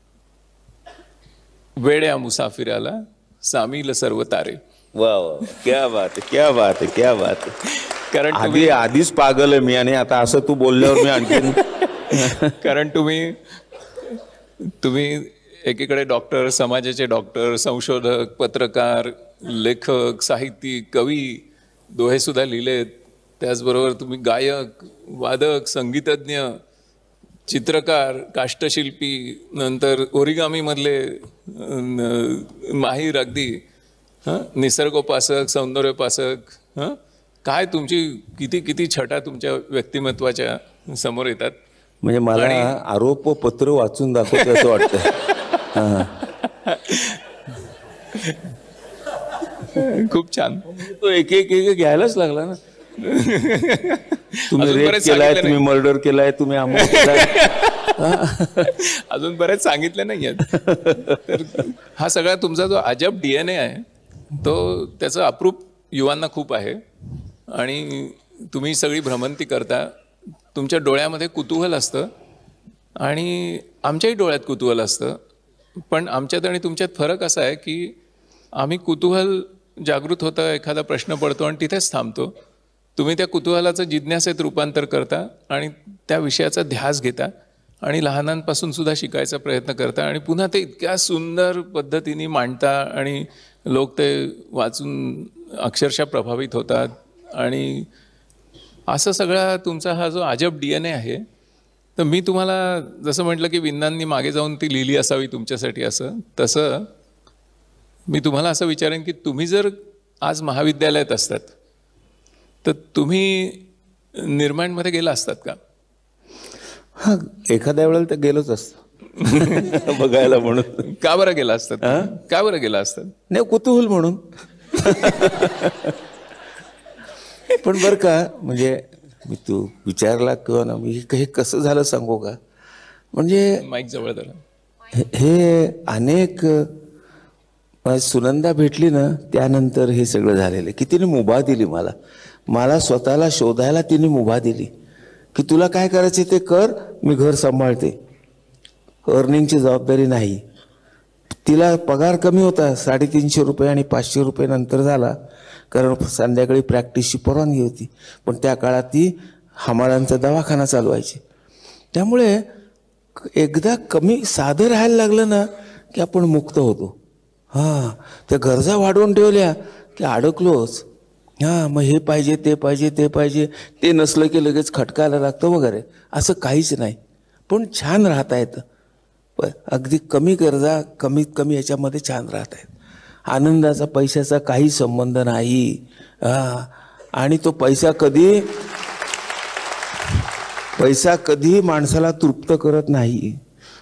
वेड्या मुसाफिराला सामील सर्व तारे. वा वा, क्या बात आहे, क्या बात आहे, क्या बात आहे. कारण आधी आधीच पागल आहे मी आणि आता असं तू बोलल्यावर मी आणखीन कारण तुम्ही तुम्ही एकीकडे डॉक्टर, समाजाचे डॉक्टर, संशोधक, पत्रकार, लेखक, साहित्यिक, कवी दोहे सुद्धा लिहिलेत. त्याचबरोबर तुम्ही गायक, वादक, संगीतज्ञ, चित्रकार, काष्टशिल्पी, नंतर ओरिगामीमधले माहीर, अगदी हां निसर्गोपासक, सौंदर्योपासक. हां काय तुमची किती किती छटा तुमच्या व्यक्तिमत्वाच्या समोर येतात. म्हणजे मला आरोप पत्र वाचून दाखवते असं वाटतं. खूप छान. तो एक एक एक घ्यायलाच लागला ना. तुम्ही अजून रेप बरेच केलाय, सांगितलं तुम्ही मर्डर केलाय, तुम्ही अमोल केलाय. अजून बरेच सांगितले नाही आहेत. तर हा सगळा तुमचा जो अजब डी एन ए आहे तो त्याचं अप्रूप युवांना खूप आहे. आणि तुम्ही सगळी भ्रमंती करता, तुमच्या डोळ्यामध्ये कुतूहल असतं आणि आमच्याही डोळ्यात कुतूहल असतं. पण आमच्यात आणि तुमच्यात फरक असा आहे की आम्ही कुतूहल जागृत होतं, एखादा प्रश्न पडतो आणि तिथेच थांबतो. तुम्ही त्या कुतूहलाचं जिज्ञासेत रूपांतर करता आणि त्या विषयाचा ध्यास घेता आणि लहानांपासून सुद्धा शिकायचा प्रयत्न करता आणि पुन्हा ते इतक्या सुंदर पद्धतीने मांडता आणि लोक ते वाचून अक्षरशः प्रभावित होतात. आणि असं सगळा तुमचा हा जो अजब डी एन ए आहे. तर मी तुम्हाला जसं म्हटलं की विंदांनी मागे जाऊन ती लिहिली असावी तुमच्यासाठी, असं तसं मी तुम्हाला असं विचारेन की तुम्ही जर आज महाविद्यालयात असतात तर तुम्ही निर्माणमध्ये गेला असतात का? हा, एखाद्या वेळेला तर गेलोच असतो बघायला म्हणून. का बरं गेला असतात? का बरं गेला असतात? नाही, कुतूहल म्हणून. पण बरं का, म्हणजे मी तू विचारला किंवा ना, मी हे कसं झालं सांगू का. म्हणजे माईक जवळ धरा. हे अनेक सुनंदा भेटली ना त्यानंतर हे सगळं झालेलं की तिने मुभा दिली मला. मला स्वतःला शोधायला तिने मुभा दिली की तुला काय करायचे ते कर, मी घर सांभाळते. अर्निंगची जबाबदारी नाही. तिला पगार कमी होता, साडेतीनशे रुपये आणि पाचशे रुपये नंतर झाला, कारण संध्याकाळी प्रॅक्टिसची परवानगी होती. पण त्या काळात ती हमालांचा दवाखाना चालवायची. त्यामुळे एकदा कमी साधं राहायला लागलं ना की आपण मुक्त होतो. हां, त्या गरजा वाढवून ठेवल्या की अडकलोच. हां, मग हे पाहिजे, ते पाहिजे, ते पाहिजे, ते नसलं की लगेच खटकायला लागतं वगैरे. असं काहीच नाही. पण छान राहता येतं. पण अगदी कमी गरजा, कमीत कमी याच्यामध्ये छान राहता येतं. आनंदाचा पैशाचा काही संबंध नाही. हां, आणि तो पैसा कधी पैसा कधी माणसाला तृप्त करत नाही.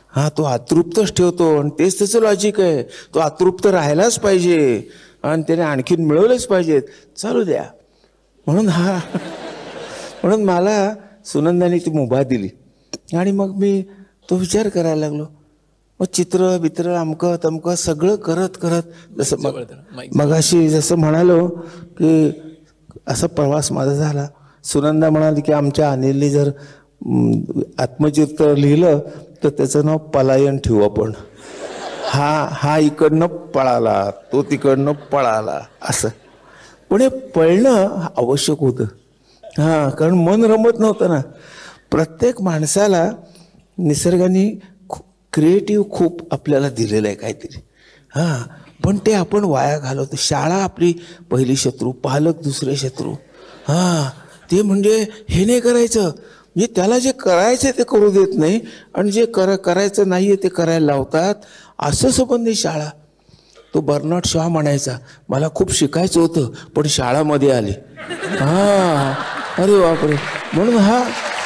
हां तो अतृप्तच ठेवतो आणि तेच त्याचं लॉजिक आहे. तो अतृप्त राहायलाच पाहिजे आणि त्याने आणखीन मिळवलेच पाहिजेत, चालू द्या. म्हणून हा म्हणून मला सुनंदाने ती मुभा दिली आणि मग मी तो विचार करायला लागलो. मग चित्र बित्र अमकं तमकं सगळं करत करत जसं मग मगाशी जसं म्हणालो की असा प्रवास माझा झाला. सुनंदा म्हणाली की आमच्या अनिलने जर आत्मचित्र लिहिलं तर त्याचं नाव पलायन ठेवू आपण. हा हा इकडनं पळाला, तो तिकडनं पळाला असं. पण हे पळणं आवश्यक होतं. हां कारण मन रमत नव्हतं ना. प्रत्येक माणसाला निसर्गाने क्रिएटिव्ह खूप आपल्याला दिलेलं आहे काहीतरी. हां पण ते आपण वाया घालवतो. शाळा आपली पहिली शत्रू, पालक दुसरे शत्रू. हां ते म्हणजे हे नाही करायचं, म्हणजे त्याला जे करायचं ते करू देत नाही आणि जे कर करायचं नाही आहे ते करायला लावतात. असं संबंधी शाळा. तो बर्नार्ड शॉ म्हणायचा, मला खूप शिकायचं होतं पण शाळामध्ये आले. हां अरे बापरे. म्हणून हा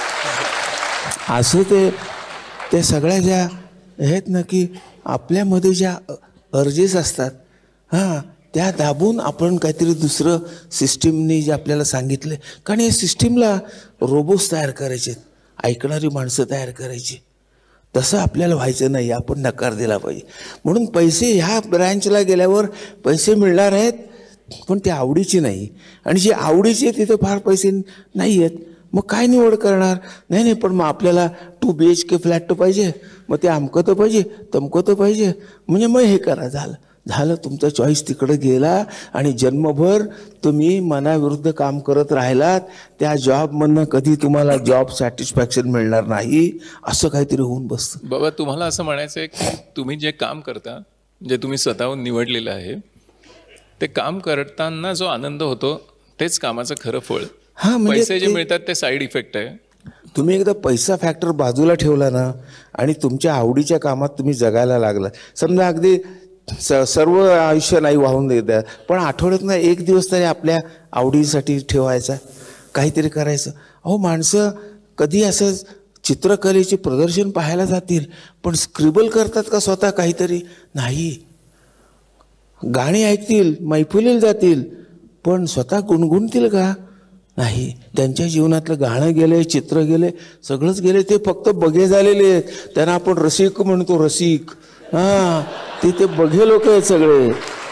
असं ते ते सगळ्या ज्या आहेत ना की आपल्यामध्ये ज्या अर्जेस असतात हां त्या दाबून आपण काहीतरी दुसरं सिस्टीमने जे आपल्याला सांगितलं. कारण या सिस्टीमला रोबोट्स तयार करायचे, ऐकणारी माणसं तयार करायची. तसं आपल्याला व्हायचं नाही, आपण नकार दिला पाहिजे. म्हणून पैसे ह्या ब्रँचला गेल्यावर पैसे मिळणार आहेत पण ते आवडीची नाही. आणि जे आवडीचे आहे तिथे फार पैसे नाही आहेत. मग काय निवड करणार? नाही नाही पण मग आपल्याला two B H K flat तर पाहिजे, मग ते अमकं तर पाहिजे तमकं तर पाहिजे, म्हणजे मग हे करा. झालं झालं तुमचा चॉईस तिकडं गेला आणि जन्मभर तुम्ही मनाविरुद्ध काम करत राहिलात. त्या जॉबमधनं कधी तुम्हाला जॉब सॅटिस्फॅक्शन मिळणार नाही. असं काहीतरी होऊन बसतं. बाबा तुम्हाला असं म्हणायचं आहे की तुम्ही जे काम करता, जे तुम्ही स्वतःहून निवडलेलं आहे, ते काम करताना जो आनंद होतो तेच कामाचं खरं फळ. हां म्हणजे पैसे जे मिळतात ते साईड इफेक्ट आहे. तुम्ही एकदा पैसा फॅक्टर बाजूला ठेवला ना आणि तुमच्या आवडीच्या कामात तुम्ही जगायला लागला. समजा अगदी स सर्व आयुष्य नाही वाहून देतात पण आठवड्यातनं एक दिवस तरी आपल्या आवडीसाठी ठेवायचा, काहीतरी करायचं. अहो माणसं कधी असं चित्रकलेचे प्रदर्शन पाहायला जातील पण स्क्रिबल करतात का स्वतः काहीतरी? नाही. गाणी ऐकतील, मैफिलीला जातील पण स्वतः गुणगुणतील का? नाही. त्यांच्या जीवनातलं गाणं गेले, चित्र गेले, सगळंच गेले. ते फक्त बघे झालेले आहेत. त्यांना आपण रसिक म्हणतो, रसिक. हां ते ते बघे लोक आहेत सगळे.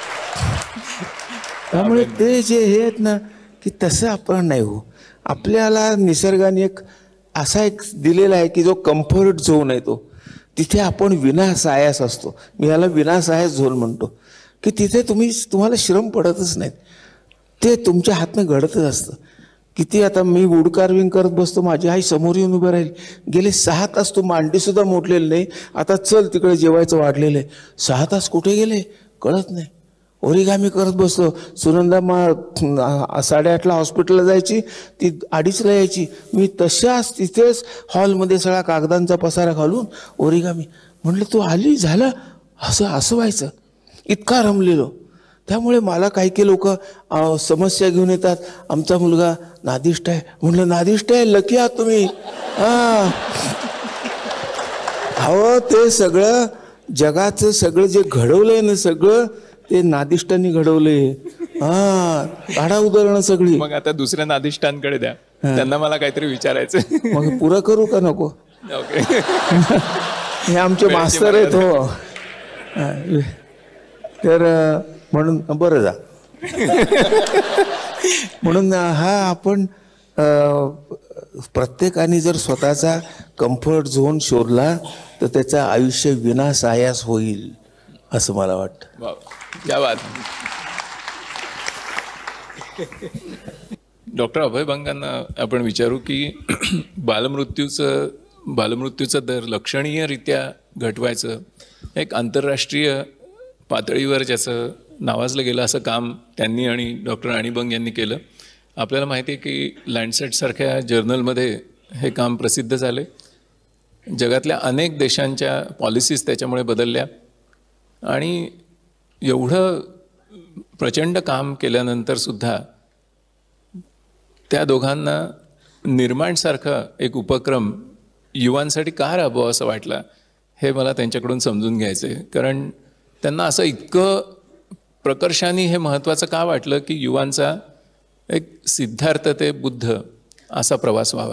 त्यामुळे ते जे हे आहेत ना की तसं आपण नाही हो. आपल्याला निसर्गाने एक असा एक दिलेला आहे की जो कम्फर्ट झोन आहे, तो तिथे आपण विनासायास असतो. मी याला विनासायास झोन म्हणतो की तिथे तुम्ही तुम्हाला श्रम पडतच नाहीत. ते तुमच्या हातनं घडतच असतं. किती आता मी वूड कार्विंग करत बसतो, माझी आई समोर येऊन उभं राहील, गेले सहा तास तू मांडीसुद्धा मोडलेली नाही, आता चल तिकडे जेवायचं वाढलेलं आहे. सहा तास कुठे गेले कळत नाही. ओरिगामी करत बसतो. सुनंदा मा साडेआठला हॉस्पिटलला जायची, ती अडीचला यायची. मी तशाच तिथेच हॉलमध्ये सगळा कागदांचा पसारा घालून ओरिगामी. म्हटलं तू आली झालं असं असं व्हायचं. इतका रमलेलो. त्यामुळे मला काही काही लोक समस्या घेऊन येतात, आमचा मुलगा नादिष्ट आहे. म्हटलं नादिष्ट आहे, लकी आहात तुम्ही. हां अहो ते सगळं जगाचं सगळं जे घडवलंय ना सगळं ते नादिष्टांनी घडवलंय. हां काढा उदाहरणं सगळी. मग आता दुसऱ्या नादिष्टांकडे द्या, त्यांना मला काहीतरी विचारायचं. मग पुरं करू का नको? ओके हे आमचे मास्तर आहेत हो. तर म्हणून बरं जा. म्हणून हा आपण प्रत्येकाने जर स्वतःचा कम्फर्ट झोन शोधला तर त्याचं आयुष्य विनासायास होईल असं मला वाटतं. वाव, क्या बात. डॉक्टर अभय बंगांना आपण विचारू की बालमृत्यूचं बालमृत्यूचा दर लक्षणीयरित्या घटवायचं एक आंतरराष्ट्रीय पातळीवर ज्याचं नावाजलं गेलं असं काम त्यांनी आणि डॉक्टर आणीबंग यांनी केलं. आपल्याला माहिती आहे की लँडसेटसारख्या जर्नलमध्ये हे काम प्रसिद्ध झाले. जगातल्या अनेक देशांच्या पॉलिसीज त्याच्यामुळे बदलल्या आणि एवढं प्रचंड काम केल्यानंतरसुद्धा त्या दोघांना निर्माणसारखा एक उपक्रम युवांसाठी का राबवा असं वाटला, हे मला त्यांच्याकडून समजून घ्यायचं आहे. कारण त्यांना असं इतकं प्रकर्षाने हे महत्त्वाचं का वाटलं की युवांचा एक सिद्धार्थ ते बुद्ध असा प्रवास व्हावा.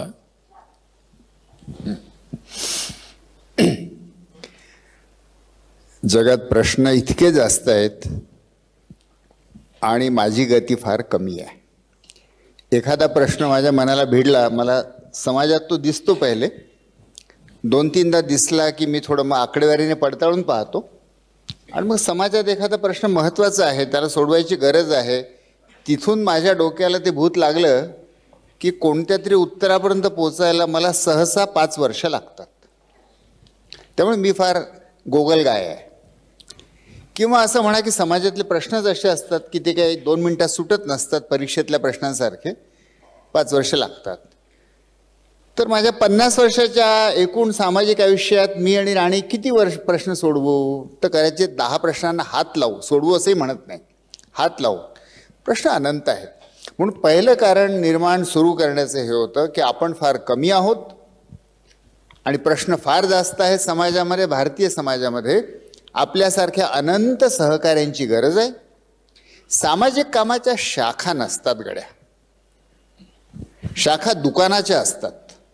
जगात प्रश्न इतके जास्त आहेत आणि माझी गती फार कमी आहे. एखादा प्रश्न माझ्या मनाला भिडला, मला समाजात तो दिसतो, पहिले दोन तीनदा दिसला की मी थोडं मग आकडेवारीने पडताळून पाहतो आणि मग समाजात एखादा प्रश्न महत्त्वाचा आहे, त्याला सोडवायची गरज आहे, तिथून माझ्या डोक्याला ते भूत लागलं की कोणत्या तरी उत्तरापर्यंत पोचायला मला सहसा पाच वर्ष लागतात. त्यामुळे मी फार गोगलगाय आहे. किंवा असं म्हणा की समाजातले प्रश्नच असे असतात की ते काही दोन मिनटात सुटत नसतात, परीक्षेतल्या प्रश्नांसारखे पाच वर्ष लागतात. तर माझ्या पन्नास वर्षाच्या एकूण सामाजिक आयुष्यात मी आणि राणी किती वर्ष प्रश्न सोडवू? तर करायचे दहा प्रश्नांना हात लावू, सोडवू असंही म्हणत नाही, हात लावू. प्रश्न अनंत आहेत. म्हणून पहिलं कारण निर्माण सुरू करण्याचं हे होतं की आपण फार कमी आहोत आणि प्रश्न फार जास्त आहेत समाजामध्ये. भारतीय समाजामध्ये आपल्यासारख्या अनंत सहकार्यांची गरज आहे. सामाजिक कामाच्या शाखा नसतात गड्या, शाखा दुकानाच्या असतात.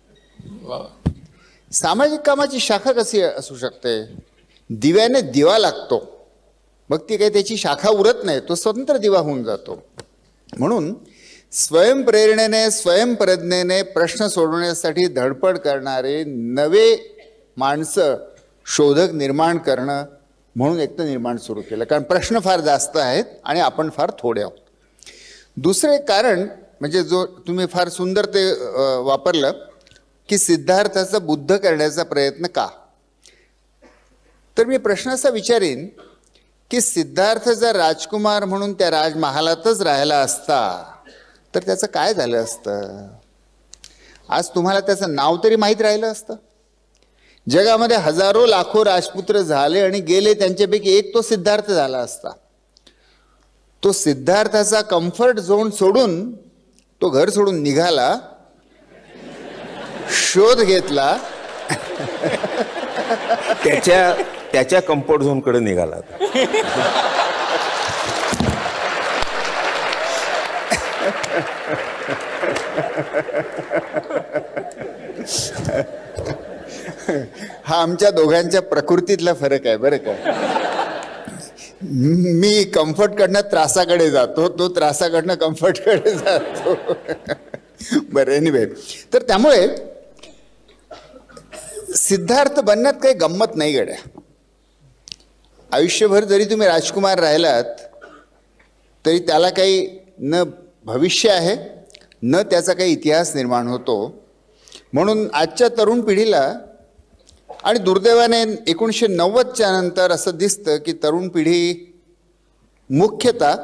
सामाजिक कामाची शाखा कशी असू शकते? दिव्याने दिवा लागतो, मग ती काही त्याची शाखा उरत नाही, तो स्वतंत्र दिवा होऊन जातो. म्हणून स्वयंप्रेरणेने स्वयंप्रज्ञेने प्रश्न सोडवण्यासाठी धडपड करणारे नवे माणसं शोधक निर्माण करणं म्हणून एक तर निर्माण सुरू केलं. कारण प्रश्न फार जास्त आहेत आणि आपण फार थोडे आहोत. दुसरे कारण म्हणजे जो तुम्ही फार सुंदर ते वापरलं की सिद्धार्थाचा बुद्ध करण्याचा प्रयत्न का, तर मी प्रश्न असा विचारीन की सिद्धार्थ जर राजकुमार म्हणून त्या राजमहालातच राहिला असता तर त्याचं काय झालं असतं? आज तुम्हाला त्याचं नाव तरी माहीत राहिलं असतं. जगामध्ये हजारो लाखो राजपुत्र झाले आणि गेले, त्यांच्यापैकी एक तो सिद्धार्थ झाला असता. तो सिद्धार्थाचा कम्फर्ट झोन सोडून तो घर सोडून निघाला, शोध घेतला, त्याच्या त्याच्या कम्फर्ट झोनकडे निघाला. हा आमच्या दोघांच्या प्रकृतीतला फरक आहे बरं का. मी कम्फर्टकडनं त्रासाकडे जातो, तो त्रासाकडनं कम्फर्टकडे जातो. बरं, एनिवे, तर त्यामुळे सिद्धार्थ बनण्यात काही गंमत नाही गड्या. आयुष्यभर जरी तुम्ही राजकुमार राहिलात तरी त्याला काही न भविष्य आहे न त्याचा काही इतिहास निर्माण होतो. म्हणून आजच्या तरुण पिढीला, आणि दुर्दैवाने एकोणीसशे नव्वदच्या नंतर असं दिसतं की तरुण पिढी मुख्यतः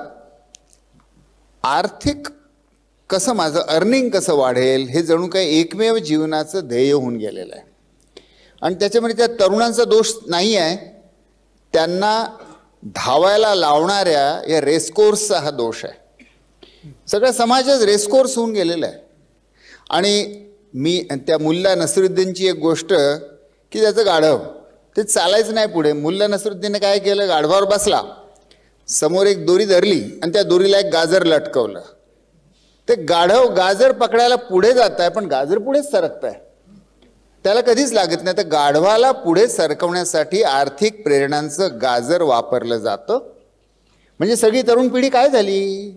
आर्थिक कसं, माझं अर्निंग कसं वाढेल हे जणू काही एकमेव जीवनाचं ध्येय होऊन गेलेलं आहे. आणि त्याच्यामध्ये त्या तरुणांचा दोष नाही आहे, त्यांना धावायला लावणाऱ्या या रेसकोर्सचा हा दोष आहे. सगळा समाजच रेसकोर्स होऊन गेलेला आहे. आणि मी त्या मुल्ला नसरुद्दीनची एक गोष्ट की त्याचं गाढव ते चालायचं नाही पुढे. मुल्ला नसरुद्दीनने काय केलं, गाढवावर बसला, समोर एक दोरी धरली आणि त्या दोरीला एक गाजर लटकवलं. ते गाढव गाजर पकडायला पुढे जात आहे पण गाजर पुढेच सरकत आहे, त्याला कधीच लागत नाही. तर गाढवाला पुढे सरकवण्यासाठी आर्थिक प्रेरणांचं गाजर वापरलं जातं. म्हणजे सगळी तरुण पिढी काय झाली?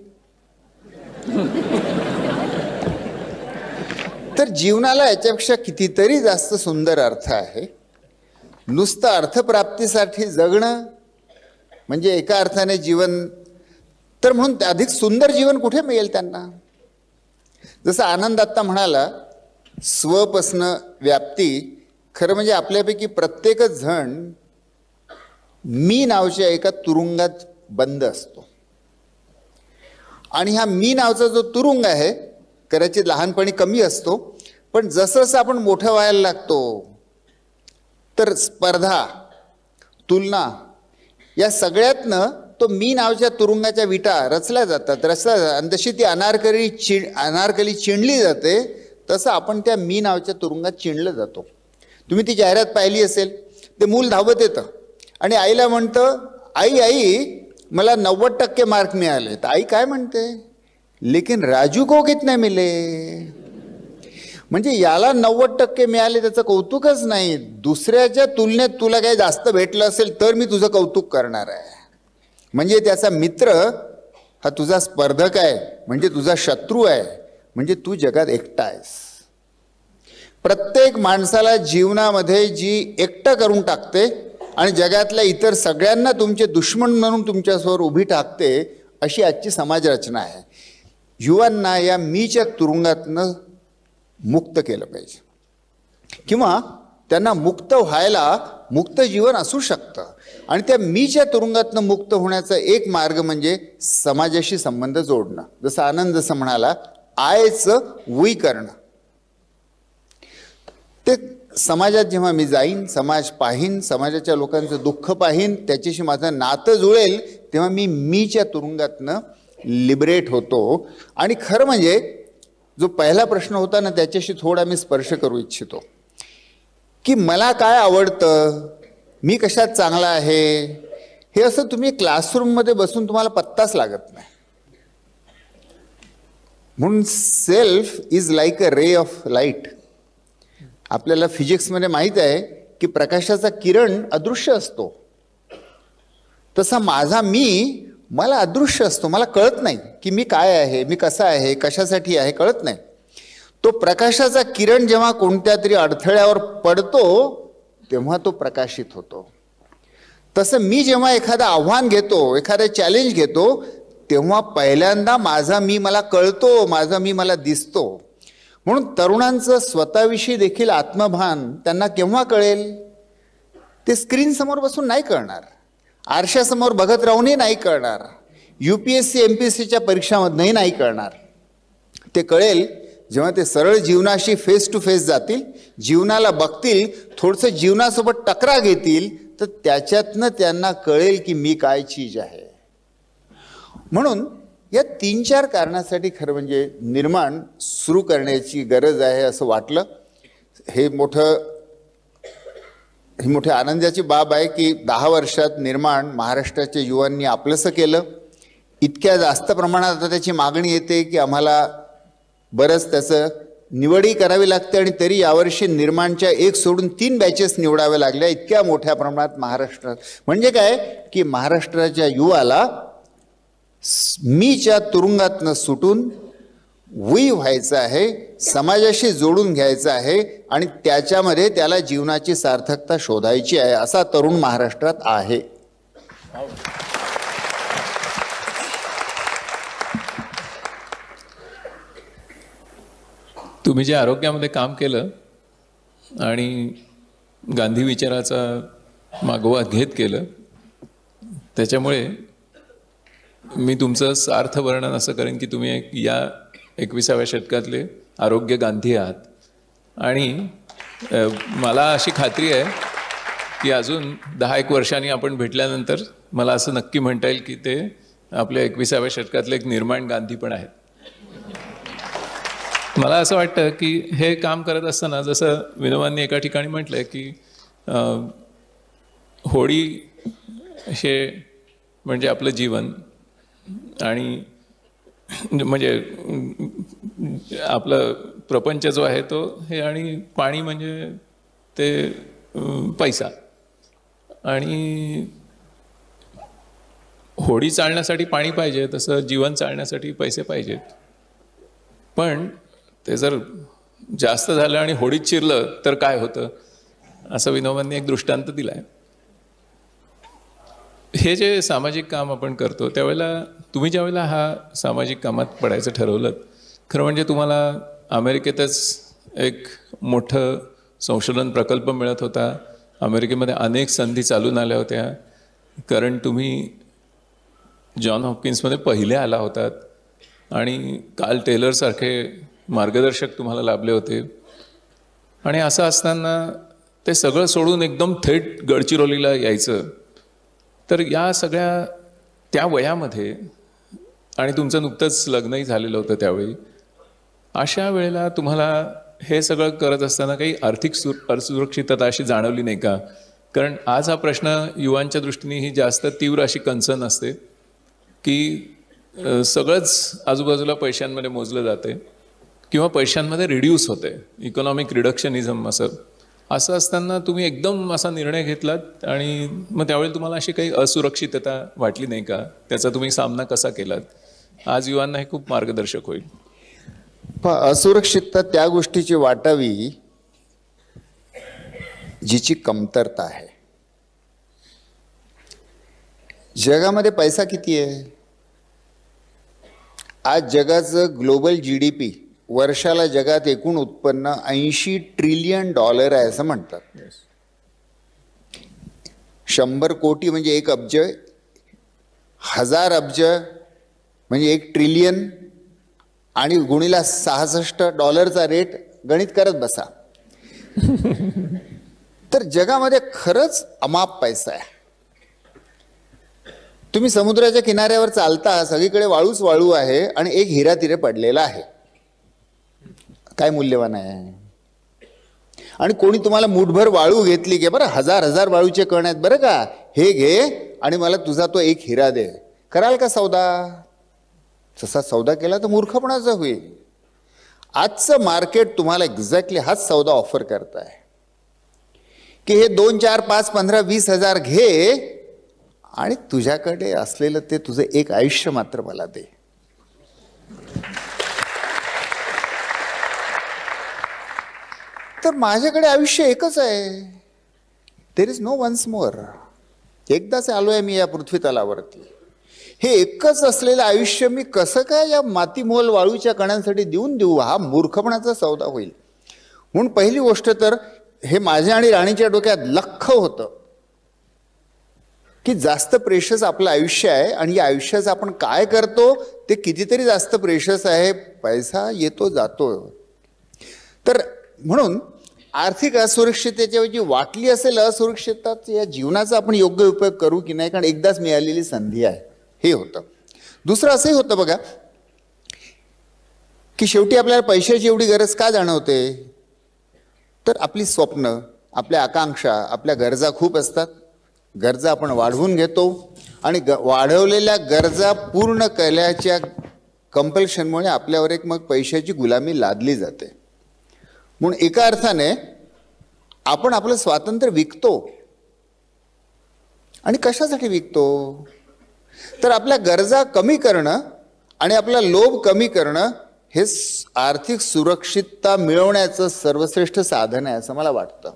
तर जीवनाला याच्यापेक्षा कितीतरी जास्त सुंदर अर्थ आहे. नुसतं अर्थप्राप्तीसाठी जगणं म्हणजे एका अर्थाने जीवन, तर म्हणून अधिक सुंदर जीवन कुठे मिळेल त्यांना? जसं आनंद आत्ता म्हणाला, स्वपासनं व्याप्ती, खरं म्हणजे आपल्यापैकी प्रत्येकच जण मी नावाच्या एका तुरुंगात बंद असतो. आणि हा मी नावाचा जो तुरुंग आहे कदाचित लहानपणी कमी असतो, पण जसं जसं आपण मोठं व्हायला लागतो तर स्पर्धा, तुलना या सगळ्यातनं तो मी नावाच्या तुरुंगाच्या विटा रचल्या जातात रचल्या जातात आणि जशी ती अनारकली चिण अनारकली चिणली जाते तसं आपण त्या मी नावाच्या तुरुंगात चिणलं जातो. तुम्ही ती जाहिरात पाहिली असेल, ते मूल धावत येतं आणि आईला म्हणतं, आई आई मला नव्वद टक्के मार्क मिळाले. तर आई काय म्हणते, लेकिन राजू को कितने मिले. म्हणजे याला नव्वद टक्के मिळाले त्याचं कौतुकच नाही, दुसऱ्याच्या तुलनेत तुला काही जास्त भेटलं असेल तर मी तुझं कौतुक करणार आहे. म्हणजे त्याचा मित्र हा तुझा स्पर्धक आहे, म्हणजे तुझा शत्रू आहे, म्हणजे तू जगात एकटा आहेस. प्रत्येक माणसाला जीवनामध्ये जी एकटं करून टाकते आणि जगातल्या इतर सगळ्यांना तुमचे दुश्मन म्हणून तुमच्यासमोर उभी टाकते, अशी आजची समाजरचना आहे. युवांना या मीच्या तुरुंगातनं मुक्त केलं पाहिजे, किंवा त्यांना मुक्त व्हायला मुक्त जीवन असू शकतं. आणि त्या मीच्या तुरुंगातनं मुक्त होण्याचा एक मार्ग म्हणजे समाजाशी संबंध जोडणं. जसं आनंद जसं म्हणाला, आयचं वी करणं. ते समाजात जेव्हा मी जाईन, समाज पाहीन, समाजाच्या लोकांचं दुःख पाहीन, त्याच्याशी माझं नातं जुळेल, तेव्हा मी मीच्या तुरुंगातनं लिबरेट होतो. आणि खरं म्हणजे जो पहिला प्रश्न होता ना, त्याच्याशी थोडा मी स्पर्श करू इच्छितो, की मला काय आवडतं, मी कशात चांगला आहे, हे असं तुम्ही क्लासरूममध्ये बसून तुम्हाला पत्ताच लागत नाही. म्हणून self is like a ray of light. आपल्याला फिजिक्समध्ये माहीत आहे की प्रकाशाचा किरण अदृश्य असतो, तसा माझा मी मला अदृश्य असतो. मला कळत नाही की मी काय आहे, मी कसा आहे, कशासाठी आहे, कळत नाही. तो प्रकाशाचा किरण जेव्हा कोणत्या तरी अडथळ्यावर पडतो तेव्हा तो प्रकाशित होतो. तसं मी जेव्हा एखादं आव्हान घेतो, एखादं चॅलेंज घेतो, तेव्हा पहिल्यांदा माझा मी मला कळतो, माझा मी मला दिसतो. म्हणून तरुणांचं स्वतःविषयी देखील आत्मभान त्यांना केव्हा कळेल, ते स्क्रीन समोर बसून नाही कळणार, आरशासमोर बघत राहूनही नाही कळणार, U P S C M P S सीच्या परीक्षामधनंही नाही कळणार. ते कळेल जेव्हा ते सरळ जीवनाशी फेस टू फेस जातील, जीवनाला बघतील, थोडंसं जीवनासोबत टकरा घेतील, तर त्याच्यातनं त्यांना कळेल की मी काय चीज आहे. म्हणून या तीन चार कारणासाठी खरं म्हणजे निर्माण सुरू करण्याची गरज आहे असं वाटलं. हे मोठं ही मोठ्या आनंदाची बाब आहे की दहा वर्षात निर्माण महाराष्ट्राच्या युवांनी आपलंसं केलं. इतक्या जास्त प्रमाणात आता त्याची मागणी येते की आम्हाला बरंच त्याचं निवडही करावी लागते, आणि तरी यावर्षी निर्माणच्या एक सोडून तीन बॅचेस निवडाव्या लागल्या इतक्या मोठ्या प्रमाणात महाराष्ट्रात. म्हणजे काय की महाराष्ट्राच्या युवाला मीच्या तुरुंगातनं सुटून वी व्हायचं आहे, समाजाशी जोडून घ्यायचं आहे, आणि त्याच्यामध्ये त्याला जीवनाची सार्थकता शोधायची आहे. असा तरुण महाराष्ट्रात आहे. तुम्ही जे आरोग्यामध्ये काम केलं आणि गांधी विचाराचा मागोवा घेत केलं, त्याच्यामुळे मी तुमचं सार्थ वर्णन असं करेन की तुम्ही एक या एकविसाव्या शतकातले आरोग्य गांधी आहात. आणि मला अशी खात्री आहे की अजून दहा एक वर्षांनी आपण भेटल्यानंतर मला असं नक्की म्हणता येईल की ते आपल्या एकविसाव्या शतकातले एक निर्माण गांधी पण आहेत. मला असं वाटतं की हे काम करत असताना, जसं विनोबांनी एका ठिकाणी म्हटलं आहे की होळी हे म्हणजे आपलं जीवन, आणि म्हणजे आपलं प्रपंच जो आहे तो हे, आणि पाणी म्हणजे ते पैसा. आणि होडी चालण्यासाठी पाणी पाहिजे, तसं जीवन चालण्यासाठी पैसे पाहिजेत. पण ते जर जास्त झालं आणि होडीत चिरलं तर काय होतं, असं विनोबांनी एक दृष्टांत दिला आहे. हे जे सामाजिक काम आपण करतो त्यावेळेला, तुम्ही ज्यावेळेला हा सामाजिक कामात पडायचं ठरवलं, खरं म्हणजे तुम्हाला अमेरिकेतच एक मोठं संशोधन प्रकल्प मिळत होता, अमेरिकेमध्ये अनेक संधी चालून आल्या होत्या, कारण तुम्ही जॉन हॉपकिन्समध्ये पहिले आला होतात, आणि कार्ल टेलरसारखे मार्गदर्शक तुम्हाला लाभले होते. आणि असं असताना ते सगळं सोडून एकदम थेट गडचिरोलीला यायचं, तर या सगळ्या त्या वयामध्ये, आणि तुमचं नुकतंच लग्नही झालेलं होतं त्यावेळी, अशा वेळेला तुम्हाला हे सगळं करत असताना काही आर्थिक सु असुरक्षितता अशी जाणवली नाही का कारण आज हा प्रश्न युवांच्या दृष्टीने ही जास्त तीव्र अशी कन्सर्न असते की अ, सगळंच आजूबाजूला पैशांमध्ये मोजलं जाते किंवा पैशांमध्ये रिड्यूस होते, इकॉनॉमिक रिडक्शनिझम असं असं असताना तुम्ही एकदम असा निर्णय घेतलात आणि मग त्यावेळी तुम्हाला अशी काही असुरक्षितता वाटली नाही का? त्याचा तुम्ही सामना कसा केलात? आज युवांना हे खूप मार्गदर्शक होईल. पण असुरक्षितता त्या गोष्टीची वाटावी जिची कमतरता आहे. जगामध्ये पैसा किती आहे? आज जगाचं ग्लोबल जी डी पी वर्षाला जगात एकूण उत्पन्न ऐंशी ट्रिलियन डॉलर आहे असं म्हणतात. शंभर कोटी म्हणजे एक अब्ज, हजार अब्ज म्हणजे एक ट्रिलियन आणि गुणीला सहासष्ट डॉलरचा रेट गणित करत बसा. तर जगामध्ये खरंच अमाप पैसा आहे. तुम्ही समुद्राच्या किनाऱ्यावर चालता, सगळीकडे वाळूच वाळू आहे आणि एक हिरा तिथे पडलेला आहे. काय मूल्यवान आहे? आणि कोणी तुम्हाला मुठभर वाळू घेतली की बरं हजार हजार वाळूचे कण आहेत बरं का, हे घे आणि मला तुझा तो एक हिरा दे, कराल का सौदा? तसा सौदा केला तर मूर्खपणाचा होईल. आजचं मार्केट तुम्हाला एक्झॅक्टली हाच सौदा ऑफर करताय की हे दोन चार पाच पंधरा वीस हजार घे आणि तुझ्याकडे असलेलं ते तुझं एक आयुष्य मात्र मला दे. तर माझ्याकडे आयुष्य एकच आहे. There is no once more. एकदाच आलो आहे मी या पृथ्वी तलावरती. हे एकच असलेलं आयुष्य मी कसं काय या मातीमोल वाळूच्या कणांसाठी देऊन देऊ? हा मूर्खपणाचा सौदा होईल. म्हणून पहिली गोष्ट तर हे माझ्या आणि राणीच्या डोक्यात लख्ख होतं की जास्त प्रेशस आपलं आयुष्य आहे आणि या आयुष्याचं आपण काय करतो ते कितीतरी जास्त प्रेशस आहे. पैसा येतो जातो. तर म्हणून आर्थिक असुरक्षिततेच्या जी वाटली असेल असुरक्षितता, या जीवनाचा आपण योग्य उपयोग करू की नाही, कारण एकदाच मिळालेली संधी आहे, हे होतं. दुसरं असंही होतं बघा की शेवटी आपल्याला पैशाची एवढी गरज का जाणवते? तर आपली स्वप्न, आपल्या आकांक्षा, आपल्या गरजा खूप असतात. गरजा आपण वाढवून घेतो आणि ग वाढवलेल्या गरजा पूर्ण केल्याच्या कंपल्शनमुळे आपल्यावर एक मग पैशाची गुलामी लादली जाते. म्हणून एका अर्थाने आपण आपलं स्वातंत्र्य विकतो. आणि कशासाठी विकतो? तर आपल्या गरजा कमी करणं आणि आपला लोभ कमी करणं हे आर्थिक सुरक्षितता मिळवण्याचं सर्वश्रेष्ठ साधन आहे असं मला वाटतं.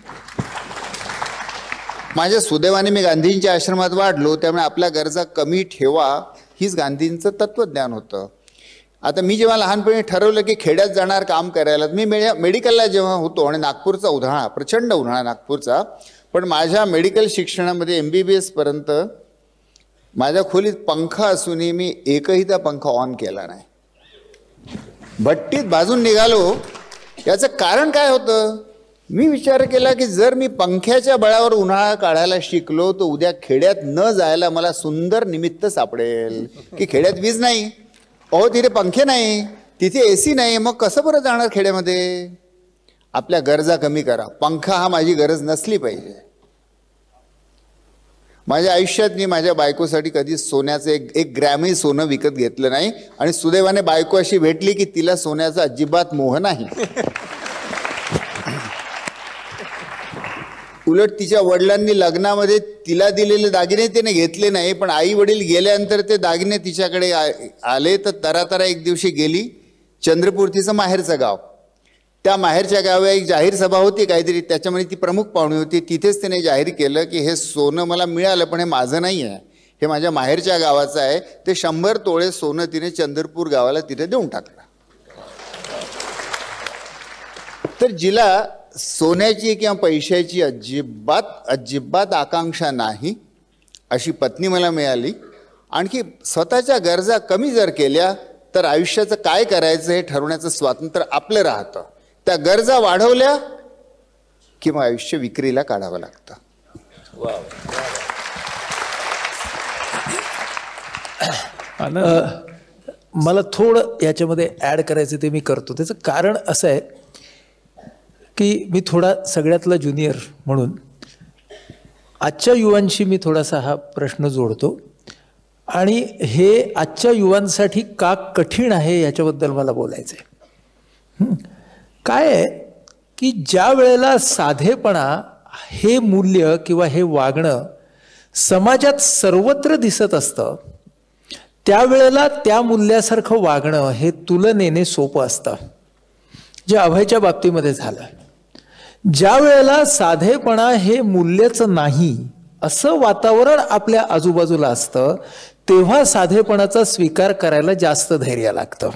माझ्या सुदैवाने मी गांधींच्या आश्रमात वाढलो, त्यामुळे आपल्या गरजा कमी ठेवा हीच गांधींचं तत्त्वज्ञान होतं. आता मी जेव्हा लहानपणी ठरवलं की खेड्यात जाणार काम करायला, मी मे मेडिकलला जेव्हा होतो आणि नागपूरचा उन्हाळा, प्रचंड उन्हाळा नागपूरचा, पण माझ्या मेडिकल शिक्षणामध्ये एम बी बी एसपर्यंत माझ्या खोलीत पंखा असूनही मी एकही त्या पंखा ऑन केला नाही. भट्टीत भाजून निघालो. याचं कारण काय होतं? मी विचार केला की जर मी पंख्याच्या बळावर उन्हाळा काढायला शिकलो तर उद्या खेड्यात न जायला मला सुंदर निमित्त सापडेल की खेड्यात वीज नाही, अहो तिथे पंखे नाही, तिथे ए सी नाही, मग कसं बरं जाणार खेड्यामध्ये? आपल्या गरजा कमी करा. पंखा हा माझी गरज नसली पाहिजे. माझ्या आयुष्यात मी माझ्या बायकोसाठी कधी सोन्याचं एक एक ग्रॅमही सोनं विकत घेतलं नाही आणि सुदैवाने बायको अशी भेटली की तिला सोन्याचा अजिबात मोह नाही. उलट तिच्या वडिलांनी लग्नामध्ये तिला दिलेले दागिने तिने घेतले नाही, पण आई वडील गेल्यानंतर ते दागिने तिच्याकडे आले. तर तरातरा एक दिवशी गेली. चंद्रपूर तिचं माहेरचं गाव. त्या माहेरच्या गावी एक जाहीर सभा होती काहीतरी, त्याच्यामध्ये ती प्रमुख पाहुणी होती. तिथेच तिने जाहीर केलं की हे सोनं मला मिळालं पण हे माझं नाही आहे, हे माझ्या माहेरच्या गावाचं आहे. ते शंभर तोळे सोनं तिने चंद्रपूर गावाला तिथे देऊन टाकलं. तर जिला सोन्याची किंवा पैशाची अजिबात अजिबात आकांक्षा नाही अशी पत्नी मला मिळाली. आणखी स्वतःच्या गरजा कमी जर केल्या तर आयुष्याचं काय करायचं हे ठरवण्याचं स्वातंत्र्य आपलं राहतं. त्या गरजा वाढवल्या की मग आयुष्य विक्रीला काढावं लागतं. मला थोडं याच्यामध्ये ॲड करायचं ते मी करतो. त्याचं कारण असं आहे की मी थोडा सगळ्यातला ज्युनियर म्हणून आजच्या युवांशी मी थोडासा हा प्रश्न जोडतो आणि हे आजच्या युवांसाठी का कठीण आहे याच्याबद्दल मला बोलायचं आहे. काय आहे की ज्या वेळेला साधेपणा हे मूल्य किंवा हे वागणं समाजात सर्वत्र दिसत असतं, त्यावेळेला त्या मूल्यासारखं वागणं हे तुलनेने सोपं असतं, जे अभयच्या बाबतीमध्ये झालं. ज्या वेळेला साधेपणा हे मूल्यच नाही असं वातावरण आपल्या आजूबाजूला असतं, तेव्हा साधेपणाचा स्वीकार करायला जास्त धैर्य लागतं.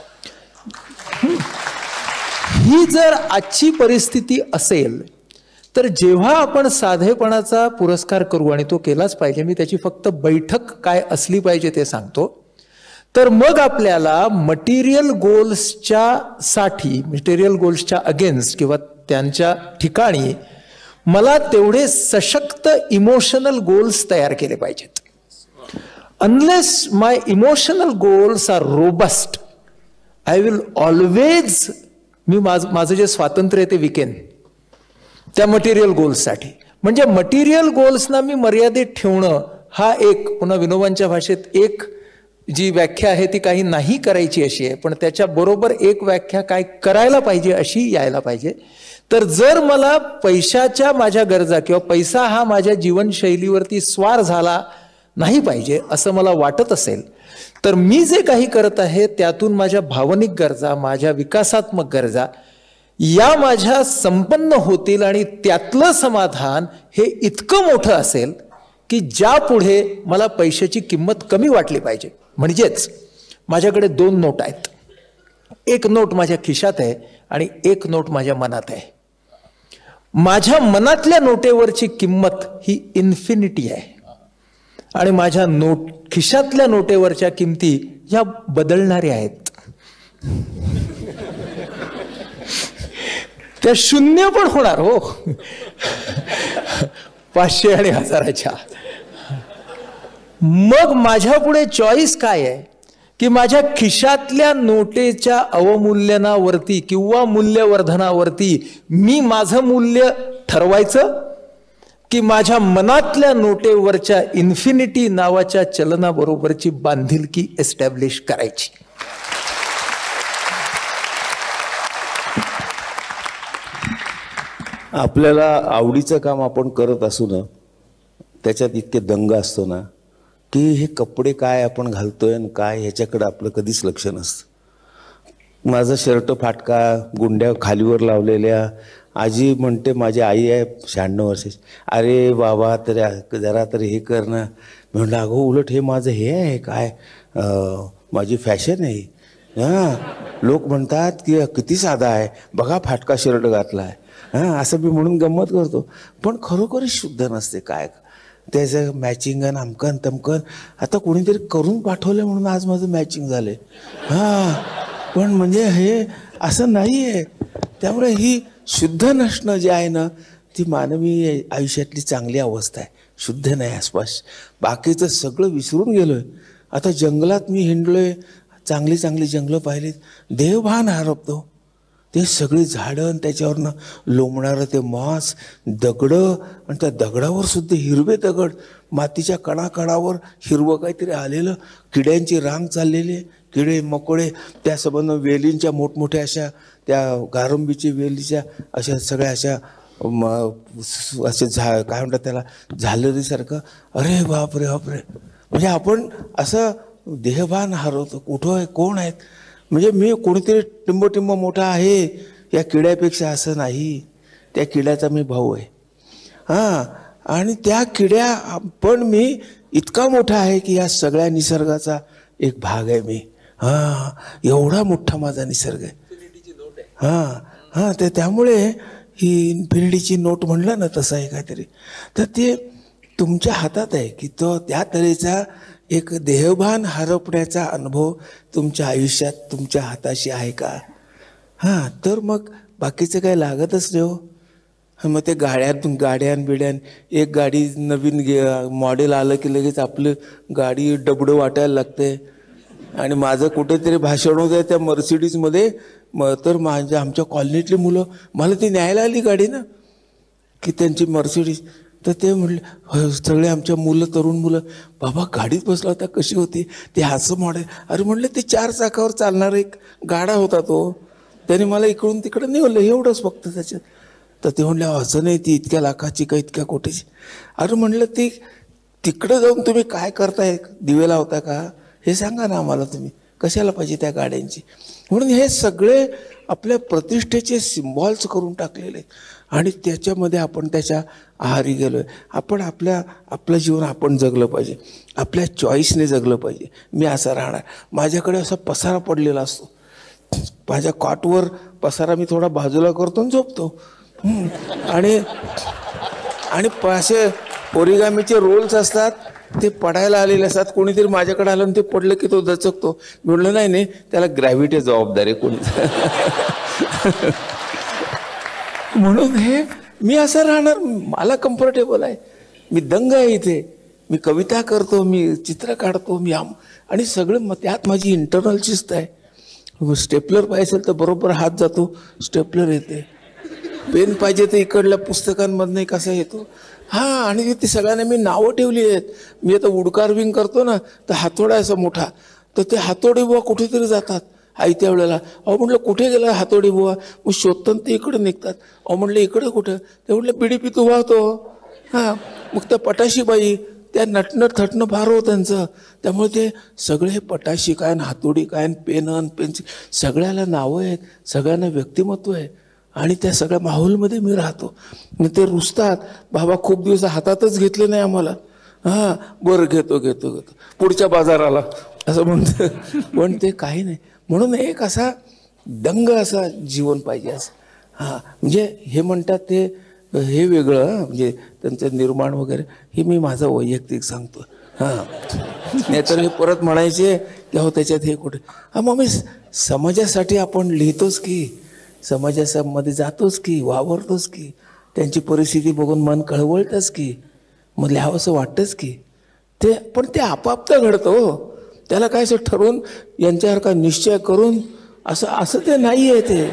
ही जर आजची परिस्थिती असेल तर जेव्हा आपण साधेपणाचा पुरस्कार करू, आणि तो केलाच पाहिजे, मी त्याची फक्त बैठक काय असली पाहिजे ते सांगतो, तर मग आपल्याला मटेरियल गोल्सच्या साठी मटेरियल गोल्सच्या अगेन्स्ट किंवा त्यांच्या ठिकाणी मला तेवढे सशक्त इमोशनल गोल्स तयार केले पाहिजेत. Unless my emotional goals are robust, I will always मी माझ माझं जे स्वातंत्र्य आहे ते विकेन त्या मटेरियल गोल्ससाठी. म्हणजे मटेरियल गोल्सना मी मर्यादित ठेवणं हा एक, पुन्हा विनोबांच्या भाषेत एक जी व्याख्या आहे ती काही नाही करायची अशी आहे, पण त्याच्याबरोबर एक व्याख्या काय करायला पाहिजे अशी यायला पाहिजे. तर जर मला पैशाच्या माझ्या गरजा किंवा पैसा हा माझ्या जीवनशैलीवरती स्वार झाला नाही पाहिजे असं मला वाटत असेल, तर मी जे काही करत आहे त्यातून माझ्या भावनिक गरजा, माझ्या विकासात्मक गरजा या माझ्या संपन्न होतील, आणि त्यातलं समाधान हे इतकं मोठं असेल की ज्या पुढे मला पैशाची किंमत कमी वाटली पाहिजे. म्हणजेच माझ्याकडे दोन नोट आहेत, एक नोट माझ्या खिशात आहे आणि एक नोट माझ्या मनात आहे. माझ्या मनातल्या नोटेवरची किंमत ही इन्फिनिटी आहे आणि माझ्या नोट खिशातल्या नोटेवरच्या किमती ह्या बदलणाऱ्या आहेत. त्या शून्य पण होणार हो, पाचशे आणि हजाराच्या. मग माझ्या पुढे चॉईस काय आहे की माझ्या खिशातल्या नोटेच्या अवमूल्यनावरती किंवा मूल्यवर्धनावरती मी माझं मूल्य ठरवायचं, की माझ्या मनातल्या नोटेवरच्या इन्फिनिटी नावाच्या चलनाबरोबरची बांधिलकी एस्टॅब्लिश करायची. आपल्याला आवडीचं काम आपण करत असू ना, त्याच्यात इतके दंग असतो ना की हे कपडे काय आपण घालतोय आणि काय ह्याच्याकडे आपलं कधीच लक्ष नसतं. माझं शर्ट फाटका, गुंड्या खालीवर लावलेल्या, आजी म्हणते, माझी आई आहे शहाण्णव वर्षाची, अरे बाबा तरी जरा तरी हे कर ना. म्हणलं अगो उलट हे माझं हे आहे काय, माझी फॅशन आहे. हां, लोक म्हणतात की किती साधा आहे, बघा फाटका शर्ट घातला आहे. हां, असं मी म्हणून गंमत करतो, पण खरोखरच शुद्ध नसते काय त्याचं मॅचिंग आणि अमकन तमकन. आता कोणीतरी करून पाठवलं म्हणून आज माझं मॅचिंग झालं. हां, पण म्हणजे हे असं नाही आहे. त्यामुळे ही शुद्ध नसणं जे आहे ना, ती मानवी आयुष्यातली चांगली अवस्था आहे. शुद्ध नाही आसपास, बाकीचं सगळं विसरून गेलो आहे. आता जंगलात मी हिंडलो आहे, चांगली चांगली जंगलं पाहिलीत, देवभान हरपतो. ते सगळी झाडं आणि त्याच्यावरनं लोंबणारं ते मॉस, दगडं, आणि त्या दगडावर सुद्धा हिरवे दगड, मातीच्या कणाकणावर हिरवं काहीतरी आलेलं, किड्यांची रांग चाललेली, किडे मकोडे, त्या संबंध वेलींच्या मोठमोठ्या अशा त्या गारंबीची वेलीच्या अशा सगळ्या अशा असे झा काय म्हणतात त्याला झालरीसारखं. अरे बापरे बापरे, म्हणजे आपण असं देहभान हरवतो. कुठं आहे, कोण आहेत, म्हणजे मी कोणीतरी टिंबटिंब मोठा आहे या किड्यापेक्षा असं नाही. त्या किड्याचा मी भाऊ आहे. हां, आणि त्या किड्या पण मी इतका मोठा आहे की या सगळ्या निसर्गाचा एक भाग आहे मी. हां, एवढा मोठा माझा निसर्ग आहे. हां हां ते त्यामुळे ही इन्फिनिटीची नोट म्हणलं ना तसं आहे काहीतरी, तर ते तुमच्या हातात आहे की तो त्या तऱ्हेचा एक देहभान हरपण्याचा अनुभव तुमच्या आयुष्यात तुमच्या हाताशी आहे का. हां, तर मग बाकीचं काही लागतच नाही हो. मग ते गाड्यातून गाड्यान बिड्यान एक गाडी नवीन गे मॉडेल आलं की लगेच आपलं गाडी डबडं वाटायला लागते. आणि माझं कुठेतरी भाषण होत आहे त्या मर्सिडीजमध्ये, मग तर माझ्या आमच्या कॉलनीतली मुलं मला ती न्यायला आली गाडी ना, की त्यांची मर्सिडीज तर ते म्हणले "होय, सगळे आमच्या मुलं तरुण मुलं बाबा गाडीत बसला होता कशी होती ते असं मॉडेल." अरे म्हणलं ते चार चाकावर चालणारा एक गाडा होता तो, त्याने मला इकडून तिकडं नेवलं एवढंच फक्त त्याच्यात. तर ते म्हणले असं नाही ती इतक्या लाखाची का इतक्या कोटीची. अरे म्हणलं ती तिकडं जाऊन तुम्ही काय करताय, दिवे लावता का हे सांगा ना आम्हाला, तुम्ही कशाला पाहिजे त्या गाड्यांची. म्हणून हे सगळे आपल्या प्रतिष्ठेचे सिम्बॉल्स करून टाकलेले आहेत आणि त्याच्यामध्ये आपण त्याच्या आहारी गेलो आहे. आपण आपल्या आपलं जीवन आपण जगलं पाहिजे, आपल्या चॉईसने जगलं पाहिजे. मी असं राहणार, माझ्याकडे असा पसारा पडलेला असतो, माझ्या कॉटवर पसारा मी थोडा बाजूला करतो आणि झोपतो. आणि आणि असे ओरिगामीचे रोल्स असतात, ते पडायला आलेले असतात. कोणीतरी माझ्याकडे आलं आणि ते पडलं की तो दचकतो. म्हणलं नाही नाही त्याला ग्रॅव्हिटी जबाबदार आहे कोणी. म्हणून हे मी असं राहणार, मला कम्फर्टेबल आहे, मी दंग आहे इथे, मी कविता करतो, मी चित्र काढतो, मी आम आणि सगळं मग त्यात माझी इंटरनल शिस्त आहे. स्टेपलर पाहिजे तर बरोबर हात जातो, स्टेपलर येते. पेन पाहिजे तर इकडल्या पुस्तकांमधनं कसा येतो. हां, आणि ते सगळ्यांना मी नावं ठेवली आहेत. मी आता वुड कार्विंग करतो ना, तर हातोडा असा मोठा, तर ते हातोडी बुवा कुठेतरी जातात आई त्या वेळेला. अहो म्हटलं कुठे गेला हातोडी बुवा, मग शोधताना ते इकडे निघतात. अहो म्हटलं इकडे कुठं, ते म्हटलं पिढी पितू वाहतो. हां, मग त्या पटाशीबाई त्या नटणं थटणं फार हो त्यांचं. त्यामुळे ते सगळे हे पटाशी काय, हातोडी काय, पेन अन पेन्सिल, सगळ्याला नावं आहेत, सगळ्यांना व्यक्तिमत्व आहे. आणि त्या सगळ्या माहोलमध्ये मी राहतो. मग ते रुसतात, बाबा खूप दिवस हातातच घेतले नाही आम्हाला. हां, बरं घेतो घेतो घेतो पुढच्या बाजाराला असं म्हणतं. पण ते काही नाही. म्हणून एक असा दंग असा जीवन पाहिजे असं. हां, म्हणजे हे म्हणतात ते हे वेगळं, म्हणजे त्यांचं निर्माण वगैरे हे मी माझं वैयक्तिक सांगतो. हां, नाहीतर हे परत म्हणायचे की हो त्याच्यात हे कुठे. हां, मग मी समाजासाठी आपण लिहितोच की, समाजामध्ये जातोच की, वावरतोच की, त्यांची परिस्थिती बघून मन कळवळतंच की, मग लिहावंसं वाटतंच की. ते पण ते आपाप तर घडतं हो. त्याला काय असं ठरवून यांच्यासारखा निश्चय करून असं असं ते नाही आहे. ते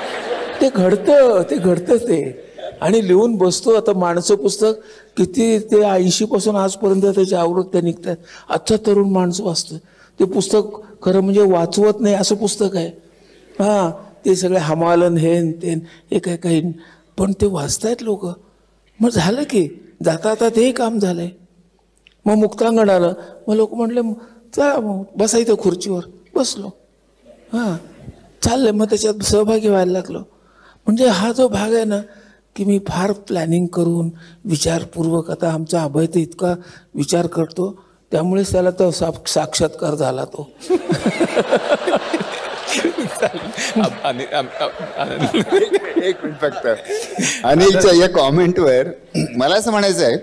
ते घडतं, ते घडतं ते. आणि लिहून बसतो. आता माणसं पुस्तक किती ते ऐंशीपासून आजपर्यंत त्याची आवृत्त्या निघतात. आजचा तरुण माणसं वाचतं ते पुस्तक, खरं म्हणजे वाचवत नाही असं पुस्तक आहे. हां, ते सगळे हमालन हेन तेन हे काय काही, पण ते वाचतायत लोक. मग झालं की जाता आता तेही काम झालंय. मग मुक्तांगण आलं, मग लोक म्हटले चला मग बसायचं खुर्चीवर, बसलो. हां, चाललंय, मग त्याच्यात सहभागी व्हायला लागलो. म्हणजे हा जो भाग आहे ना, की मी फार प्लॅनिंग करून विचारपूर्वक, आता आमचा अभय तर इतका विचार करतो, त्यामुळेच त्याला तो साक्षात्कार झाला तो. एक मिनिट फक्त, अनिलच्या या कॉमेंटवर मला असं म्हणायचं आहे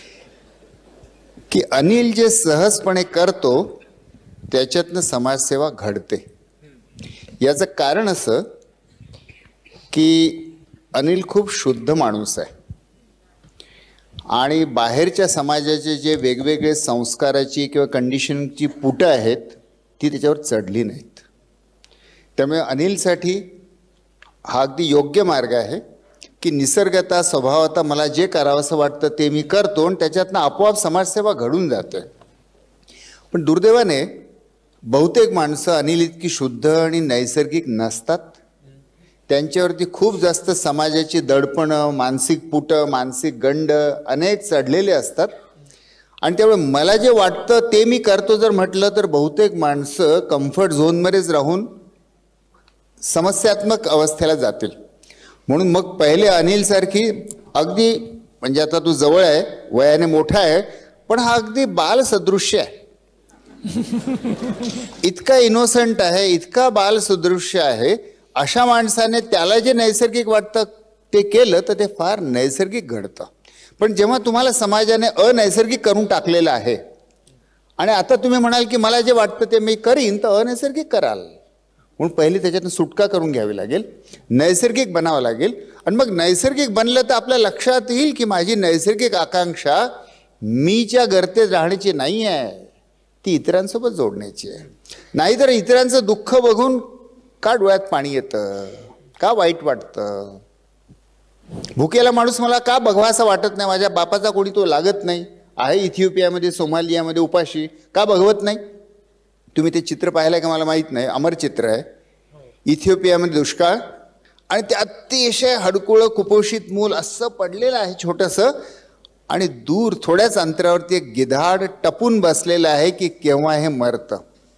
की अनिल जे सहजपणे करतो त्याच्यातनं समाजसेवा घडते. याचं कारण असं की अनिल खूप शुद्ध माणूस आहे आणि बाहेरच्या समाजाचे जे वेगवेगळे संस्काराची किंवा कंडिशनची पुटं आहेत ती त्याच्यावर चढली नाहीत. त्यामुळे अनिलसाठी हा अगदी योग्य मार्ग आहे की निसर्गता स्वभावता मला जे करावंसं वाटतं ते मी करतो आणि त्याच्यातनं आपोआप समाजसेवा घडून जाते. पण दुर्दैवाने बहुतेक माणसं अनिल इतकी शुद्ध आणि नैसर्गिक नसतात. त्यांच्यावरती खूप जास्त समाजाची दडपणं, मानसिक पुटं, मानसिक गंड अनेक चढलेले असतात. आणि त्यामुळे मला जे वाटतं ते मी करतो जर म्हटलं तर बहुतेक माणसं कम्फर्ट झोनमध्येच राहून समस्यात्मक अवस्थेला जातील. म्हणून मग पहिले अनिलसारखी अगदी, म्हणजे आता तू जवळ आहे, वयाने मोठा आहे, पण हा अगदी बालसदृश्य आहे. इतका इनोसंट आहे, इतका बालसदृश्य आहे. अशा माणसाने त्याला जे नैसर्गिक वाटतं ते केलं तर ते फार नैसर्गिक घडतं. पण जेव्हा तुम्हाला समाजाने अनैसर्गिक करून टाकलेलं आहे आणि आता तुम्ही म्हणाल की मला जे वाटतं ते मी करीन, तर अनैसर्गिक कराल. म्हणून पहिली त्याच्यातून सुटका करून घ्यावी लागेल, नैसर्गिक बनावं लागेल. आणि मग नैसर्गिक बनलं तर आपल्या लक्षात येईल की माझी नैसर्गिक आकांक्षा मीच्या गर्तेत राहण्याची नाही आहे, ती इतरांसोबत जोडण्याची आहे. नाहीतर इतरांचं दुःख बघून का डोळ्यात पाणी येतं, का वाईट वाटतं. भुकेला माणूस मला का बघवासा वाटत नाही? माझ्या बापाचा कोणी तो लागत नाही, आहे इथिओपियामध्ये, सोमालियामध्ये उपाशी, का बघवत नाही? तुम्ही ते चित्र पाहिलं का मला माहीत नाही, अमर चित्र आहे. इथिओपियामध्ये दुष्काळ आणि ते अतिशय हडकुळं कुपोषित मूल असं पडलेलं आहे छोटंसं, आणि दूर थोड्याच अंतरावरती एक गिधाड टपून बसलेलं आहे की केव्हा हे मरतं.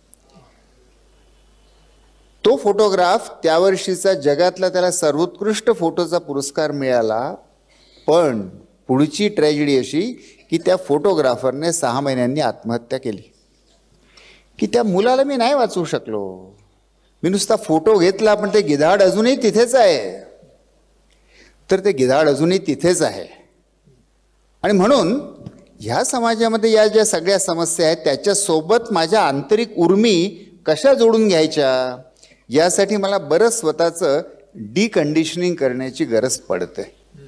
तो फोटोग्राफ त्या वर्षीचा जगातला त्याला सर्वोत्कृष्ट फोटोचा पुरस्कार मिळाला. पण पुढची ट्रॅजेडी अशी की त्या फोटोग्राफरने सहा महिन्यांनी आत्महत्या केली. की त्या मुलाला मी नाही वाचवू शकलो, मी नुसता फोटो घेतला, पण ते गिधाड अजूनही तिथेच आहे. तर ते गिधाड अजूनही तिथेच आहे. आणि म्हणून ह्या समाजामध्ये या ज्या सगळ्या समस्या आहेत त्याच्यासोबत माझ्या आंतरिक उर्मी कशा जोडून घ्यायच्या, यासाठी मला बरंच स्वतःचं डिकंडिशनिंग करण्याची गरज पडते.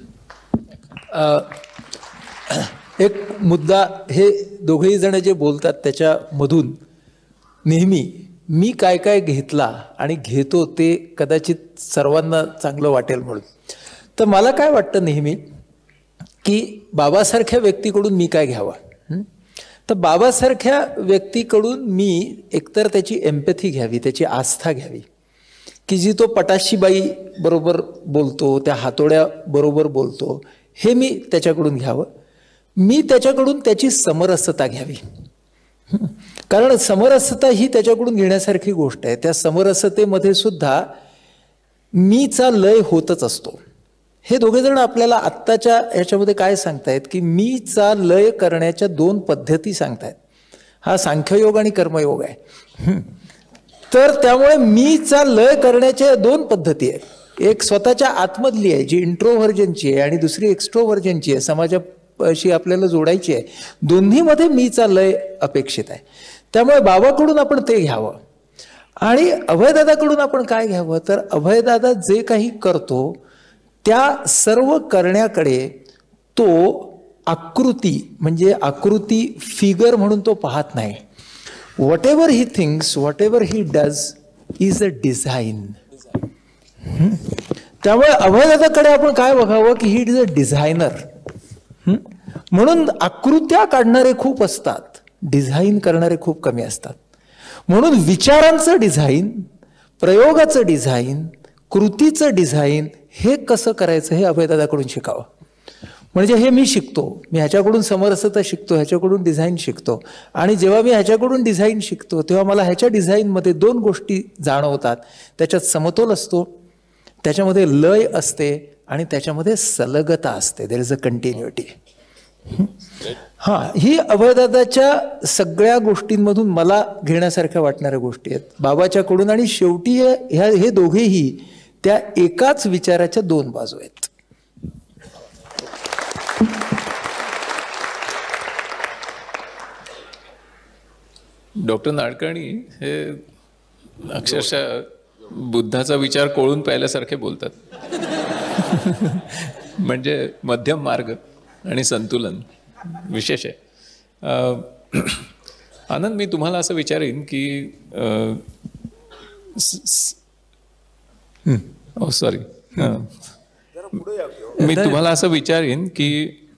एक मुद्दा, हे दोघेही जण जे बोलतात त्याच्यामधून नेहमी मी काय काय घेतला आणि घेतो ते कदाचित सर्वांना चांगलं वाटेल म्हणून. तर मला काय वाटतं नेहमी की बाबासारख्या व्यक्तीकडून मी काय घ्यावं. तर बाबासारख्या व्यक्तीकडून मी एकतर त्याची एम्पॅथी घ्यावी, त्याची आस्था घ्यावी, की जी तो पटाशीबाई बरोबर बोलतो, त्या हातोड्या बरोबर बोलतो, हे मी त्याच्याकडून घ्यावं. मी त्याच्याकडून त्याची समरसता घ्यावी, कारण समरसता ही त्याच्याकडून घेण्यासारखी गोष्ट आहे. त्या समरसतेमध्ये सुद्धा मीचा लय होतच असतो. हे दोघे जण आपल्याला आत्ताच्या ह्याच्यामध्ये काय सांगतायत की मीचा लय करण्याच्या दोन पद्धती सांगतायत. हा सांख्ययोग आणि कर्मयोग आहे. तर त्यामुळे मीचा लय करण्याच्या दोन पद्धती आहेत. एक स्वतःच्या आतमधली आहे जी इंट्रोव्हर्जनची आहे, आणि दुसरी एक्स्ट्रोव्हर्जनची आहे, समाजाशी आपल्याला जोडायची आहे. दोन्हीमध्ये मीचा लय अपेक्षित आहे. त्यामुळे बाबाकडून आपण ते घ्यावं. आणि अभयदादाकडून आपण काय घ्यावं, तर अभयदादा जे काही करतो त्या सर्व करण्याकडे तो आकृती म्हणजे आकृती फिगर म्हणून तो पाहत नाही. Whatever he thinks, whatever he does is a design. त्यामुळे अभयदादाकडे आपण काय बघावं की ही इज अ डिझायनर. म्हणून आकृत्या काढणारे खूप असतात, डिझाईन करणारे खूप कमी असतात. म्हणून विचारांचं डिझाईन, प्रयोगाचं डिझाईन, कृतीचं डिझाईन हे कसं करायचं हे अभयदादाकडून शिकावं. म्हणजे हे मी शिकतो, मी ह्याच्याकडून समरसता शिकतो, ह्याच्याकडून डिझाईन शिकतो. आणि जेव्हा मी ह्याच्याकडून डिझाईन शिकतो तेव्हा मला ह्याच्या डिझाईनमध्ये दोन गोष्टी जाणवतात. त्याच्यात समतोल असतो, त्याच्यामध्ये लय असते, आणि त्याच्यामध्ये सलगता असते. There is a continuity. हां, ही अभयदादाच्या सगळ्या गोष्टींमधून मला घेण्यासारख्या वाटणाऱ्या गोष्टी आहेत बाबाच्याकडून. आणि शेवटी ह्या हे दोघेही त्या एकाच विचाराच्या दोन बाजू आहेत. डॉक्टर नाडकर्णी हे अक्षरशः बुद्धाचा विचार कोळून प्यायल्यासारखे बोलतात. म्हणजे मध्यम मार्ग आणि संतुलन विशेष आहे. आनंद, मी तुम्हाला असं विचारेन की ओ सॉरी मी तुम्हाला असं विचारेन की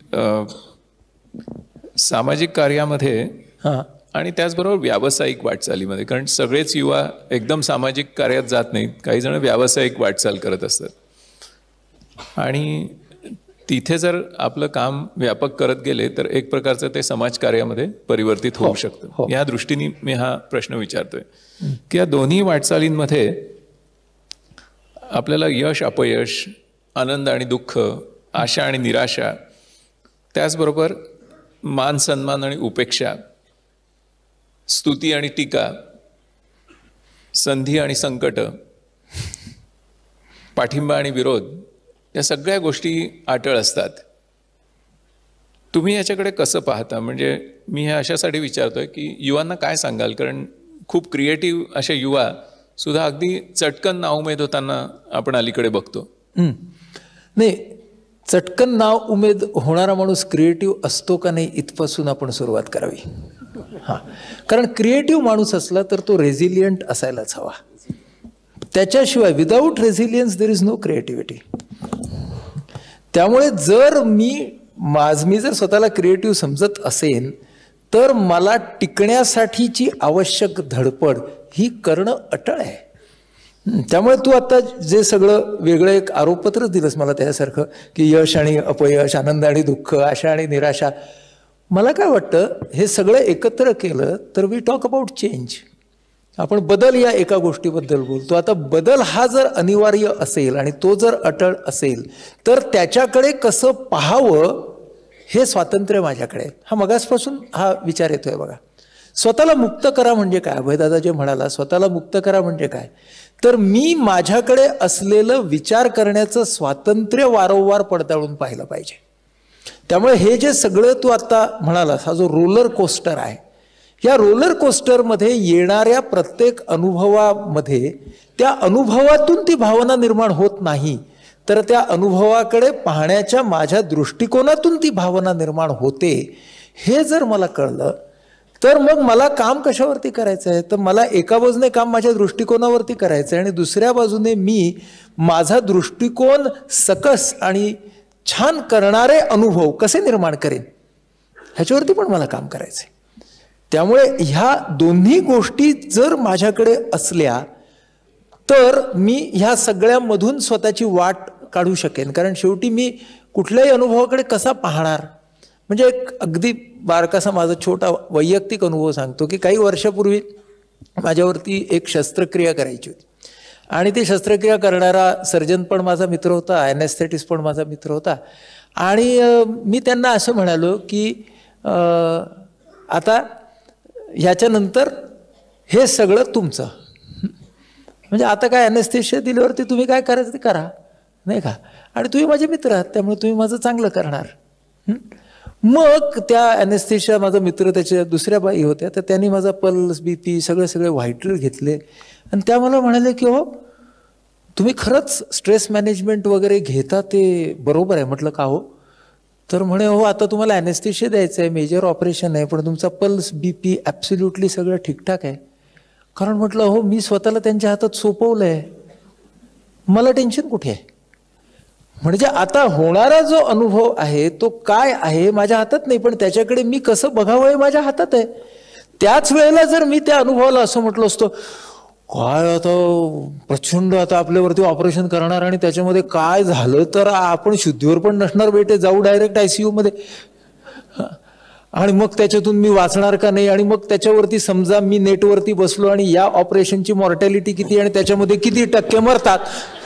सामाजिक कार्यामध्ये हां आणि त्याचबरोबर व्यावसायिक वाटचालीमध्ये, कारण सगळेच युवा एकदम सामाजिक कार्यात जात नाहीत, काही जण व्यावसायिक वाटचाल करत असतात. आणि तिथे जर आपलं काम व्यापक करत गेले तर एक प्रकारचं ते समाजकार्यामध्ये परिवर्तित होऊ शकतं. या दृष्टीने मी हा प्रश्न विचारतोय की या दोन्ही वाटचालींमध्ये आपल्याला यश अपयश, आनंद आणि दुःख, आशा आणि निराशा, त्याचबरोबर मान सन्मान आणि उपेक्षा, स्तुती आणि टीका, संधी आणि संकट, पाठिंबा आणि विरोध, या सगळ्या गोष्टी अटळ असतात. तुम्ही याच्याकडे कसं पाहता? म्हणजे मी हे अशासाठी विचारतोय की युवांना काय सांगाल, कारण खूप क्रिएटिव्ह असे युवा सुद्धा अगदी चटकन नाउमेद होताना आपण अलीकडे बघतो. नाही, चटकन नाव उमेद होणारा माणूस क्रिएटिव्ह असतो का नाही इथपासून आपण सुरुवात करावी. हां, कारण क्रिएटिव्ह माणूस असला तर तो रेझिलियंट असायलाच हवा. त्याच्याशिवाय without resilience there is no creativity. त्यामुळे जर मी माझ मी जर स्वतःला क्रिएटिव्ह समजत असेन तर मला टिकण्यासाठीची आवश्यक धडपड ही करणं अटळ आहे. त्यामुळे तू आता जे सगळं वेगळं एक आरोपपत्र दिलंस मला त्यासारखं की यश आणि अपयश, आनंद आणि दुःख, आशा आणि निराशा, मला काय वाटतं हे सगळं एकत्र केलं तर वी टॉक अबाउट चेंज. आपण बदल या एका गोष्टीबद्दल बोलतो. आता बदल हा जर अनिवार्य असेल आणि तो जर अटळ असेल तर त्याच्याकडे कसं पाहावं हे स्वातंत्र्य माझ्याकडे आहे. हा मगासपासून हा विचार येतोय बघा. स्वतःला मुक्त करा म्हणजे काय? अभयदादा जे म्हणाला स्वतःला मुक्त करा म्हणजे काय, तर मी माझ्याकडे असलेलं विचार करण्याचं स्वातंत्र्य वारंवार पडताळून पाहिलं पाहिजे. त्यामुळे हे जे सगळं तू आता म्हणालास हा जो रोलर कोस्टर आहे, या रोलर कोस्टरमध्ये येणाऱ्या प्रत्येक अनुभवामध्ये त्या अनुभवातून ती भावना निर्माण होत नाही, तर त्या अनुभवाकडे पाहण्याच्या माझ्या दृष्टिकोनातून ती भावना निर्माण होते. हे जर मला कळलं तर मग मला काम कशावरती करायचं आहे, तर मला एका बाजूने काम माझ्या दृष्टिकोनावरती करायचं आहे आणि दुसऱ्या बाजूने मी माझा दृष्टिकोन सकस आणि छान करणारे अनुभव कसे निर्माण करेन ह्याच्यावरती पण मला काम करायचं आहे. त्यामुळे ह्या दोन्ही गोष्टी जर माझ्याकडे असल्या तर मी ह्या सगळ्यामधून स्वतःची वाट काढू शकेन. कारण शेवटी मी कुठल्याही अनुभवाकडे कसा पाहणार, म्हणजे एक अगदी बारकासा माझा छोटा वैयक्तिक अनुभव सांगतो की काही वर्षापूर्वी माझ्यावरती एक शस्त्रक्रिया करायची होती आणि ती शस्त्रक्रिया करणारा सर्जन पण माझा मित्र होता, ॲनेस्थेटिस्ट पण माझा मित्र होता. आणि मी त्यांना असं म्हणालो की आता ह्याच्यानंतर हे सगळं तुमचं, म्हणजे आता काय ॲनेस्थेशिया दिल्यावरती तुम्ही काय करायचं ते करा, नाही का, आणि तुम्ही माझे मित्र आहात त्यामुळे तुम्ही माझं चांगलं करणार. मग त्या ॲनेस्थेशिया माझा मित्र त्याच्या दुसऱ्या बाई होत्या, तर त्यांनी माझा पल्स बी पी सगळे सगळे व्हायटल घेतले आणि त्या मला म्हणाले की हो तुम्ही खरंच स्ट्रेस मॅनेजमेंट वगैरे घेता ते बरोबर आहे. म्हटलं का हो, तर म्हणे हो आता तुम्हाला ॲनेस्थेशिया द्यायचं आहे, मेजर ऑपरेशन आहे, पण तुमचा पल्स बी पी ॲब्सोल्युटली सगळं ठीकठाक आहे. कारण म्हटलं हो मी स्वतःला त्यांच्या हातात सोपवलं आहे, मला टेन्शन कुठे आहे. म्हणजे आता होणारा जो अनुभव आहे तो काय आहे माझ्या हातात नाही, पण त्याच्याकडे मी कसं बघावं हे माझ्या हातात आहे. त्याच वेळेला जर मी त्या अनुभवाला असं म्हटलं असतं काय आता प्रचंड आता आपल्यावरती ऑपरेशन करणार आणि त्याच्यामध्ये काय झालं तर आपण शुद्धीवर पण नसणार बेटे, जाऊ डायरेक्ट आयसीयू मध्ये, आणि मग त्याच्यातून मी वाचणार का नाही, आणि मग त्याच्यावरती समजा मी नेटवरती बसलो आणि या ऑपरेशनची मॉर्टॅलिटी किती आणि त्याच्यामध्ये किती टक्के मरतात,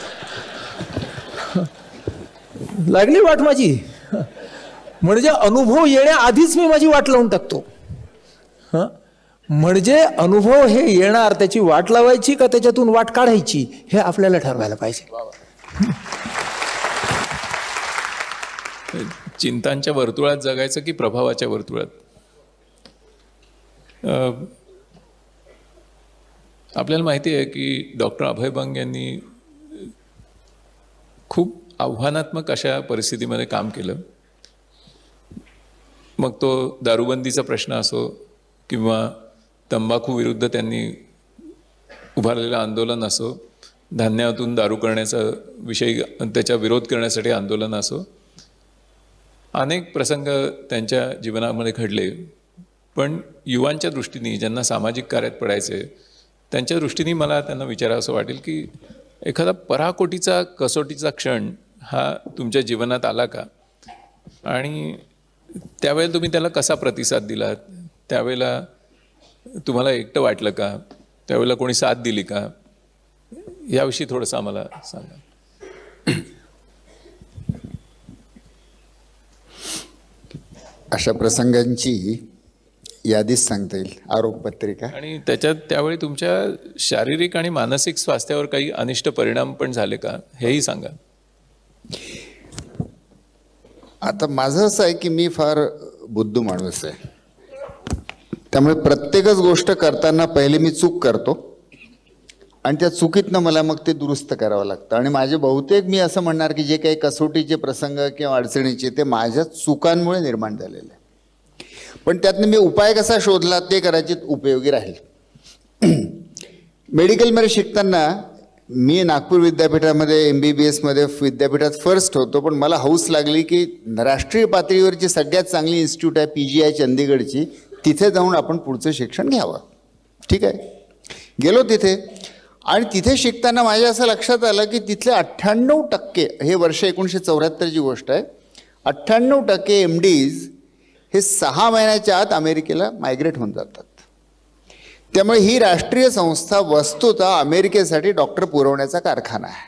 लागली वाट माझी. म्हणजे अनुभव येण्याआधीच मी माझी वाट लावून टाकतो. हा म्हणजे अनुभव हे येणार त्याची वाट लावायची का त्याच्यातून वाट काढायची हे आपल्याला ठरवायला पाहिजे. चिंतांच्या वर्तुळात जगायचं की प्रभावाच्या वर्तुळात? आपल्याला माहिती आहे की डॉक्टर अभय बंग यांनी खूप आव्हानात्मक अशा परिस्थितीमध्ये काम केलं. मग तो दारूबंदीचा प्रश्न असो किंवा तंबाखू विरुद्ध त्यांनी उभारलेलं आंदोलन असो, धान्यातून दारू करण्याचा विषय त्याचा विरोध करण्यासाठी आंदोलन असो, अनेक प्रसंग त्यांच्या जीवनामध्ये घडले. पण युवांच्या दृष्टीने ज्यांना सामाजिक कार्यात पडायचे त्यांच्या दृष्टीने मला त्यांना विचारावं असं वाटेल की एखादा पराकोटीचा कसोटीचा क्षण हा तुमच्या जीवनात आला का, आणि त्यावेळेला तुम्ही त्याला कसा प्रतिसाद दिलात, त्यावेळेला तुम्हाला एकटं वाटलं का, त्यावेळेला कोणी साथ दिली का, याविषयी थोडंसं आम्हाला सांगा. अशा प्रसंगांची यादीच सांगता येईल, आरोप पत्रिका. आणि त्याच्यात त्यावेळी तुमच्या शारीरिक आणि मानसिक स्वास्थ्यावर काही अनिष्ट परिणाम पण झाले का हेही सांगा. आता माझं असं आहे की मी फार बुद्धू माणूस आहे, त्यामुळे प्रत्येकच गोष्ट करताना पहिले मी चूक करतो आणि त्या चुकीतनं मला मग ते दुरुस्त करावं लागतं. आणि माझे बहुतेक मी असं म्हणणार की जे काही कसोटीचे प्रसंग किंवा अडचणीचे ते माझ्या चुकांमुळे निर्माण झालेले आहे. पण त्यातनं मी उपाय कसा शोधला ते कदाचित उपयोगी राहील. मेडिकलमध्ये शिकताना मी नागपूर विद्यापीठामध्ये एम बी बी एसमध्ये विद्यापीठात फर्स्ट होतो, पण मला हौस लागली की राष्ट्रीय पातळीवरची सगळ्यात चांगली इन्स्टिट्यूट आहे पी जी आय चंदीगडची, तिथे जाऊन आपण पुढचं शिक्षण घ्यावं. ठीक आहे, गेलो तिथे आणि तिथे शिकताना माझ्या असं लक्षात आलं की तिथले अठ्ठ्याण्णव टक्के, हे वर्ष एकोणीसशे चौऱ्याहत्तरची गोष्ट आहे, अठ्ठ्याण्णव टक्के एम डीज हे सहा महिन्याच्या आत अमेरिकेला मायग्रेट होऊन जातात. त्यामुळे ही राष्ट्रीय संस्था वस्तुतः अमेरिकेसाठी डॉक्टर पुरवण्याचा कारखाना आहे.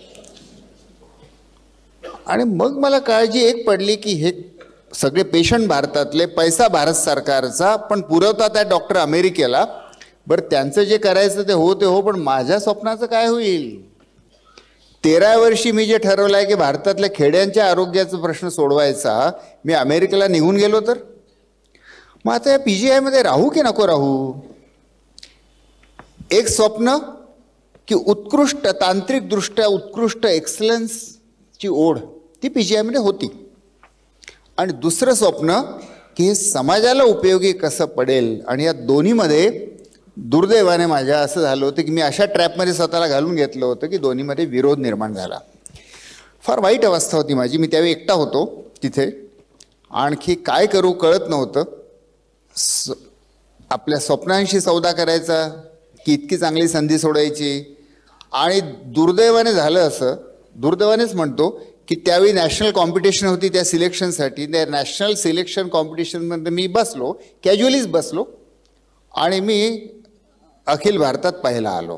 आणि मग मला काळजी एक पडली की हे सगळे पेशंट भारतातले, पैसा भारत सरकारचा, पण पुरवतात आहे डॉक्टर अमेरिकेला. बरं, त्यांचं जे करायचं ते हो ते हो, पण माझ्या स्वप्नाचं काय होईल? तेरा वर्षी मी जे ठरवलं आहे की भारतातल्या खेड्यांच्या आरोग्याचा प्रश्न सोडवायचा, मी अमेरिकेला निघून गेलो तर मग आता या पी जी आयमध्ये राहू की नको राहू? एक स्वप्न की उत्कृष्ट, तांत्रिकदृष्ट्या उत्कृष्ट एक्सलन्सची ओढ ती पी जी आयमध्ये होती. आणि दुसरं स्वप्न की हे समाजाला उपयोगी कसं पडेल. आणि या दोन्हीमध्ये दुर्दैवाने माझ्या असं झालं होतं की मी अशा ट्रॅपमध्ये स्वतःला घालून घेतलं होतं की दोन्हीमध्ये विरोध निर्माण झाला. फार वाईट अवस्था होती माझी. मी त्यावेळी एकटा होतो तिथे, आणखी काय करू कळत नव्हतं. स आपल्या स्वप्नांशी सौदा करायचा की इतकी चांगली संधी सोडायची. आणि दुर्दैवाने झालं असं, दुर्दैवानेच म्हणतो, की त्यावेळी नॅशनल कॉम्पिटिशन होती त्या सिलेक्शनसाठी. त्या नॅशनल सिलेक्शन कॉम्पिटिशनमध्ये मी बसलो, कॅज्युअलीच बसलो आणि मी अखिल भारतात पाहायला आलो.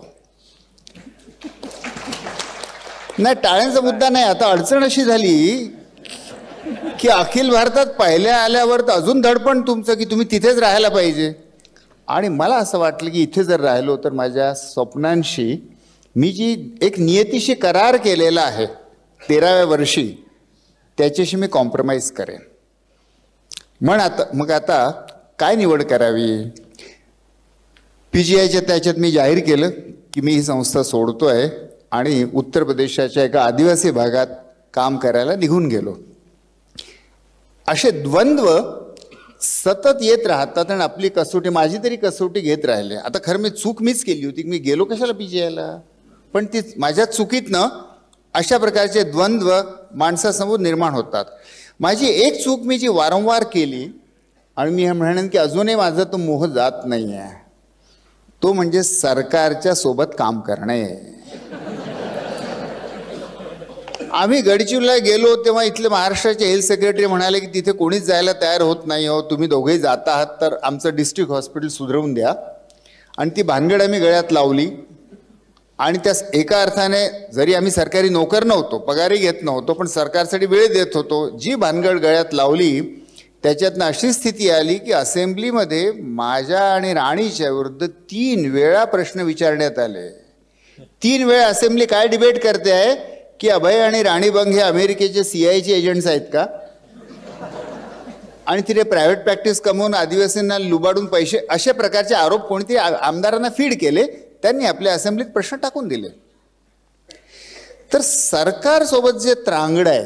नाही, टाळ्यांचा मुद्दा नाही. आता अडचण अशी झाली की अखिल भारतात पाहिल्या आल्यावर तर अजून धडपण तुमचं की तुम्ही तिथेच राहायला पाहिजे. आणि मला असं वाटलं की इथे जर राहिलो तर माझ्या स्वप्नांशी, मी जी एक नियतीशी करार केलेला आहे तेराव्या वर्षी, त्याच्याशी मी कॉम्प्रोमाइज करेन. म्हण आता मग आता काय निवड करावी? पी जी आयच्या त्याच्यात मी जाहीर केलं की मी ही संस्था सोडतो आहे आणि उत्तर प्रदेशाच्या एका आदिवासी भागात काम करायला निघून गेलो. असे द्वंद्व सतत येत राहतात आणि आपली कसोटी, माझी तरी कसोटी घेत राहिले. आता खरं मी चूक मीच केली होती, मी गेलो कशाला पी जी आयला, पण ती माझ्या चुकीतनं अशा प्रकारचे द्वंद्व माणसासमोर निर्माण होतात. माझी एक चूक मी जी वारंवार केली आणि मी हे म्हणेन की अजूनही माझा तो मोह जात नाही आहे, तो म्हणजे सरकारच्या सोबत काम करणे. आम्ही गडचिरोलीला गेलो तेव्हा इथले महाराष्ट्राचे हेल्थ सेक्रेटरी म्हणाले की तिथे कोणीच जायला तयार होत नाही हो, तुम्ही दोघेही जात आहात तर आमचं डिस्ट्रिक्ट हॉस्पिटल सुधरवून द्या. आणि ती भानगड आम्ही गळ्यात लावली. आणि त्या एका अर्थाने जरी आम्ही सरकारी नोकर नव्हतो, पगारही घेत नव्हतो, पण सरकारसाठी वेळ देत होतो. जी भानगड गळ्यात लावली त्याच्यातनं अशी स्थिती आली की असेंब्लीमध्ये माझ्या आणि राणीच्या विरुद्ध तीन वेळा प्रश्न विचारण्यात आले. तीन वेळा असेंब्ली काय डिबेट करते आहे की अभय आणि राणी बंग हे अमेरिकेचे सी आय चे एजंट्स आहेत का, आणि तिथे प्रायव्हेट प्रॅक्टिस कमवून आदिवासींना लुबाडून पैसे, अशा प्रकारचे आरोप कोणते आमदारांना फीड केले. त्यांनी आपल्या असेंब्लीत प्रश्न टाकून दिले. तर सरकारसोबत जे त्रांगड आहे,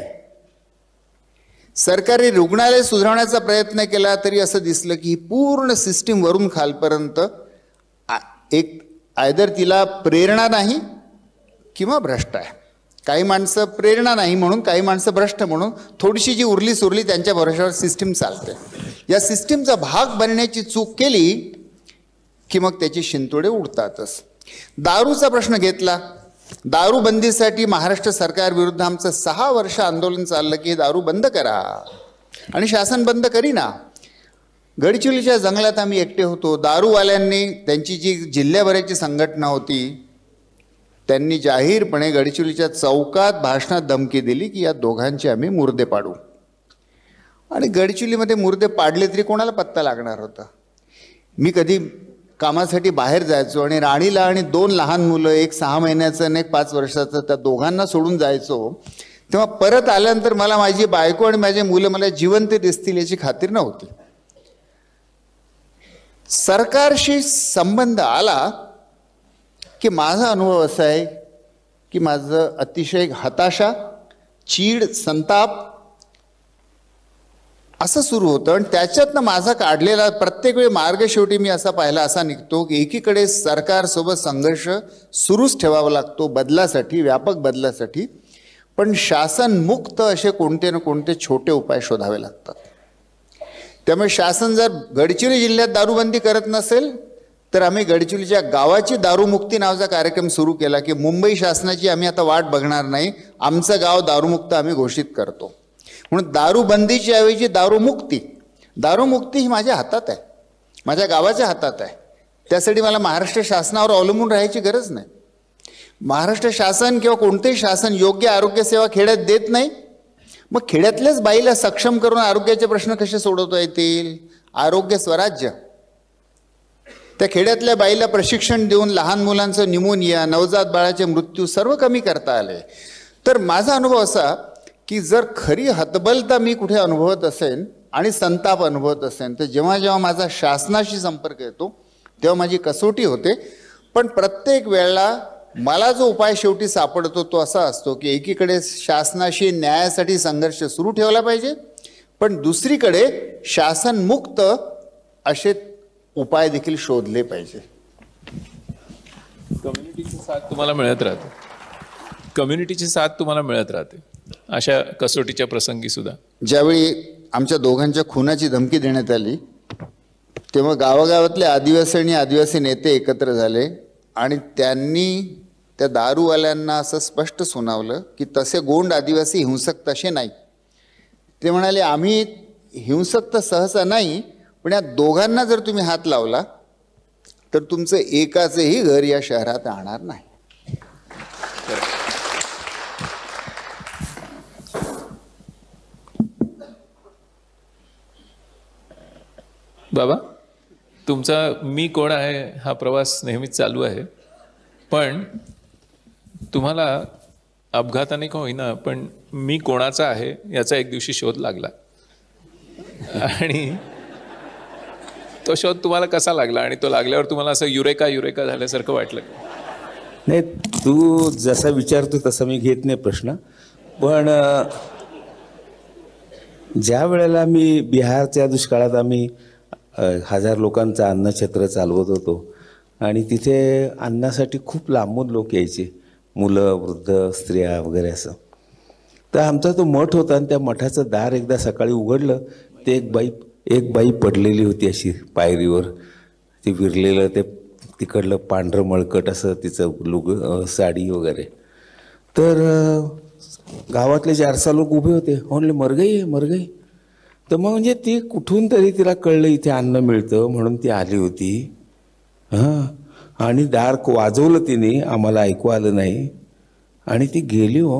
सरकारी रुग्णालय सुधारण्याचा प्रयत्न केला तरी असं दिसलं की ही पूर्ण सिस्टीम वरून खालपर्यंत एक आयदर तिला प्रेरणा नाही किंवा भ्रष्ट आहे. काही माणसं प्रेरणा नाही म्हणून, काही माणसं भ्रष्ट म्हणून, थोडीशी जी उरली सुरली त्यांच्या भरोशावर सिस्टीम चालते. या सिस्टीमचा भाग बनण्याची चूक केली की मग त्याची शिंतोडे उडतातच. दारूचा प्रश्न घेतला. दारूबंदीसाठी महाराष्ट्र सरकार विरुद्ध आमचं सहा वर्ष आंदोलन चाललं की दारू बंद करा, आणि शासन बंद करीना. गडचिरोलीच्या जंगलात आम्ही एकटे होतो. दारूवाल्यांनी, त्यांची जी जिल्ह्याभराची संघटना होती, त्यांनी जाहीरपणे गडचिरोलीच्या चौकात भाषणात धमकी दिली की या दोघांचे आम्ही मुर्दे पाडू. आणि गडचिरोलीमध्ये मुर्दे पाडले तरी कोणाला पत्ता लागणार होता. मी कधी कामासाठी बाहेर जायचो आणि राणीला आणि दोन लहान मुलं, एक सहा महिन्याचं आणि एक पाच वर्षाचं, त्या दोघांना सोडून जायचो. तेव्हा परत आल्यानंतर मला माझी बायको आणि माझे मुलं मला जिवंत दिसतील याची खात्री नव्हती. सरकारशी संबंध आला की माझा अनुभव असा आहे की माझं अतिशय हताशा, चीड, संताप असं सुरू होतं. आणि त्याच्यातनं माझा काढलेला प्रत्येक वेळी मार्ग शेवटी मी असा पाहिला असा निघतो की एकीकडे सरकारसोबत संघर्ष सुरूच ठेवावा लागतो बदलासाठी, व्यापक बदलासाठी, पण शासन मुक्त असे कोणते ना कोणते छोटे उपाय शोधावे लागतात. त्यामुळे शासन जर गडचिरोली जिल्ह्यात दारूबंदी करत नसेल तर आम्ही गडचिरोलीच्या गावाची दारूमुक्ती नावाचा कार्यक्रम सुरू केला की मुंबई शासनाची आम्ही आता वाट बघणार नाही, आमचं गाव दारूमुक्त आम्ही घोषित करतो. म्हणून दारूबंदीची ऐवजी दारूमुक्ती, दारूमुक्ती ही माझ्या हातात आहे, माझ्या गावाच्या हातात आहे. त्यासाठी मला महाराष्ट्र शासनावर अवलंबून राहायची गरज नाही. महाराष्ट्र शासन किंवा कोणतेही शासन योग्य आरोग्यसेवा खेड्यात देत नाही, मग खेड्यातल्याच बाईला सक्षम करून आरोग्याचे प्रश्न कसे सोडवता येतील? आरोग्य स्वराज्य. त्या खेड्यातल्या बाईला प्रशिक्षण देऊन लहान मुलांचं न्यूमोनिया, नवजात बाळाचे मृत्यू सर्व कमी करता आले. तर माझा अनुभव असा की जर खरी हतबलता मी कुठे अनुभवत असेन आणि संताप अनुभवत असेन तर जेव्हा जेव्हा माझा शासनाशी संपर्क येतो तेव्हा माझी कसोटी होते. पण प्रत्येक वेळेला मला जो उपाय शेवटी सापडतो तो असा असतो की एकीकडे शासनाशी न्यायासाठी संघर्ष सुरू ठेवला पाहिजे, पण दुसरीकडे शासनमुक्त असे उपाय देखील शोधले पाहिजे. कम्युनिटीची साथ तुम्हाला मिळत राहते, कम्युनिटीची साथ तुम्हाला मिळत राहते अशा कसोटीच्या प्रसंगी सुद्धा. ज्यावेळी आमच्या दोघांच्या खुनाची धमकी देण्यात आली तेव्हा गावागावातले आदिवासी आणि आदिवासी नेते एकत्र झाले आणि त्यांनी त्या दारूवाल्यांना असं स्पष्ट सुनावलं की तसे गोंड आदिवासी हिंसक तसे नाही. ते म्हणाले आम्ही हिंसक तर सहसा नाही, पण या दोघांना जर तुम्ही हात लावला तर तुमचं एकाचंही घर या शहरात राहणार नाही. बाबा, तुमचा मी कोण आहे हा प्रवास नेहमीच चालू आहे, पण तुम्हाला अपघाताने का होईना पण मी कोणाचा आहे याचा एक दिवशी शोध लागला. आणि तो शोध तुम्हाला कसा लागला आणि तो लागल्यावर तुम्हाला असं युरेका युरेका झाल्यासारखं वाटलं? नाही, तू जसा विचारतो तसा मी घेत नाही प्रश्न. पण ज्या वेळेला मी बिहारच्या दुष्काळात आम्ही हजार लोकांचं अन्नछत्र चालवत होतो आणि तिथे अन्नासाठी खूप लांबून लोक यायचे, मुलं, वृद्ध, स्त्रिया वगैरे असं. तर आमचा तो मठ होता आणि त्या मठाचं दार एकदा सकाळी उघडलं ते एक बाई एक बाई पडलेली होती अशी पायरीवर. ते विरलेलं ते तिकडलं पांढरं मळकट असं तिचं लुग साडी वगैरे. तर गावातले चार सहा लोक उभे होते, म्हणले मर गई आहे मर गई. तर मग म्हणजे ती कुठून तरी तिला कळलं इथे अन्न मिळतं म्हणून ती आली होती. हां, आणि दार वाजवलं तिने, आम्हाला ऐकू आलं नाही आणि ती गेली. हो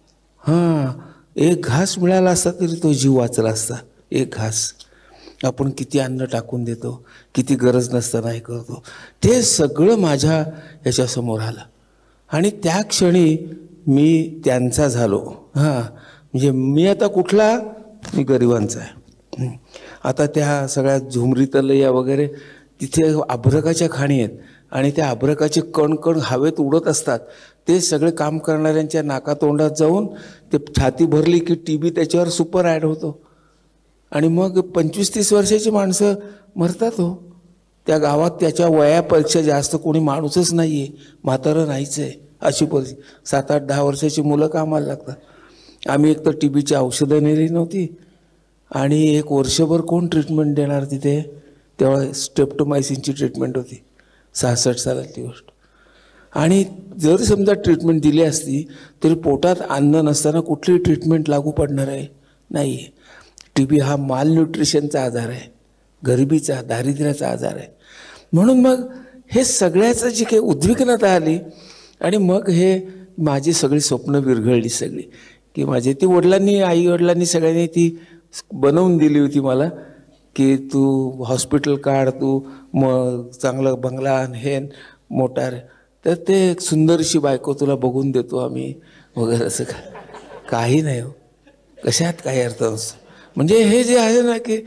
हां, एक घास मिळाला असता तरी तो जीव वाचला असता. एक घास. आपण किती अन्न टाकून देतो, किती गरज नसताना हे करतो, ते सगळं माझ्या ह्याच्यासमोर आलं आणि त्या क्षणी मी त्यांचा झालो. हां, म्हणजे मी आता कुठला, मी गरिबांचा आहे. आता त्या सगळ्या झुमरी तलैया वगैरे तिथे अभ्रकाच्या खाणी आहेत आणि त्या अभ्रकाचे कण कण हवेत उडत असतात. ते सगळे काम करणाऱ्यांच्या नाकातोंडात जाऊन ते छाती भरली की टी बी त्याच्यावर सुपर ॲड होतो आणि मग पंचवीस तीस वर्षाची माणसं मरतात. हो, त्या गावात त्याच्या वयापेक्षा जास्त कोणी माणूसच नाही आहे, म्हातारं नाहीच आहे अशी परिस्थिती. सात आठ दहा वर्षाची मुलं कामाला लागतात. आम्ही एक तर टी बीची औषधं नेली नव्हती आणि एक वर्षभर कोण ट्रीटमेंट देणार तिथे. तेव्हा स्ट्रेप्टोमायसिनची ट्रीटमेंट होती, सहासष्ट सालातली गोष्ट. आणि जर समजा ट्रीटमेंट दिली असती तरी पोटात अन्न नसताना कुठली ट्रीटमेंट लागू पडणार आहे? नाही आहे. टी बी हा माल न्यूट्रिशनचा आजार आहे, गरिबीचा, दारिद्र्याचा आजार आहे. म्हणून मग हे सगळ्याचं जी काही उद्विग्नता आली आणि मग हे माझी सगळी स्वप्न विरघळली सगळी, की माझे ती वडिलांनी, आई वडिलांनी सगळ्यांनी ती बनवून दिली होती मला की तू हॉस्पिटल काढ, तू मग चांगलं बंगला हे मोटार, तर ते एक सुंदरशी बायको तुला बघून देतो आम्ही वगैरे. असं का काही नाही हो, कशात काही अर्थ नसतो. म्हणजे हे जे आहे ना की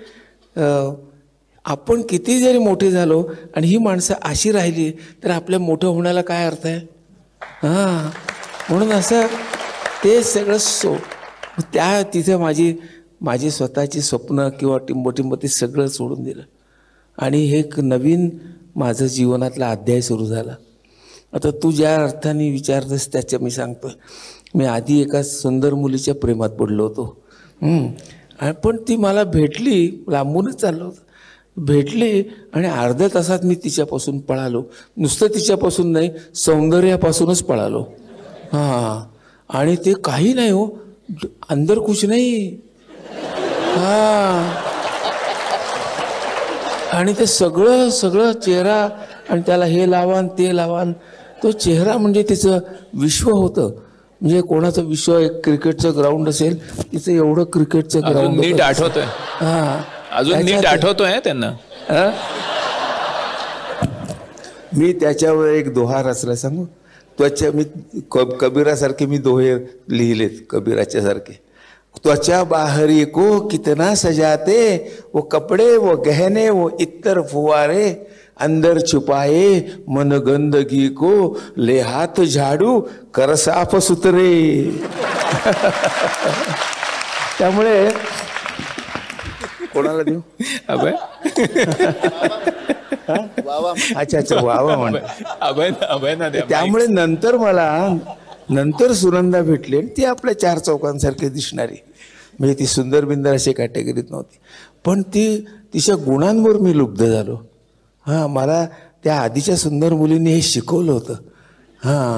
आपण किती जरी मोठे झालो आणि ही माणसं अशी राहिली तर आपल्या मोठं होण्याला काय अर्थ आहे? हां, म्हणून असं ते सगळं सो त्या तिथे माझी माझी स्वतःची स्वप्न किंवा टिंबटिंब ते सगळं सोडून दिलं आणि हे एक नवीन माझं जीवनातला अध्याय सुरू झाला. आता तू ज्या अर्थाने विचारतस त्याच्या मी सांगतो. मी आधी एका सुंदर मुलीच्या प्रेमात पडलो होतो. आणि पण ती मला भेटली, लांबूनच चाललो होतं, भेटली आणि अर्ध्या तासात मी तिच्यापासून पळालो. नुसतं तिच्यापासून नाही, सौंदर्यापासूनच पळालो. हां, आणि ते काही नाही हो, अंदर कुछ नाही. हां, आणि ते सगळं सगळं चेहरा आणि त्याला हे लावान ते लावान, तो चेहरा म्हणजे तिचं विश्व होतं. म्हणजे कोणाचं विश्व, एक क्रिकेटचं ग्राउंड असेल, तिचं एवढं क्रिकेटचं ग्राउंड नीट आठवतंय. हां, अजून नीट आठवतोय त्यांना. मी त्याच्यावर एक दोहा रचला सांगू. त्वचा, मी क कबीरासारखे मी दोहे लिहिलेत कबीराच्या सारखे. त्वचा बाहरी को कितना सजाते, वो कपड़े वो गहने वो इत्तर फुवारे, अंदर छुपाए मन गंदगी को, ले हाथ झाडू कर साफ सुथरे. त्यामुळे कोणाला देऊ? अभय. अच्छा अच्छा, वावा म्हण. अभय अभयना द्या. त्यामुळे नंतर मला नंतर सुनंदा भेटली आणि ती आपल्या चार चौकांसारखी दिसणारी. म्हणजे ती सुंदर बिंदर अशी कॅटेगरीत नव्हती, पण ती तिच्या गुणांवर मी लुब्ध झालो. हां, मला त्या आधीच्या सुंदर मुलींनी हे शिकवलं होतं. हां,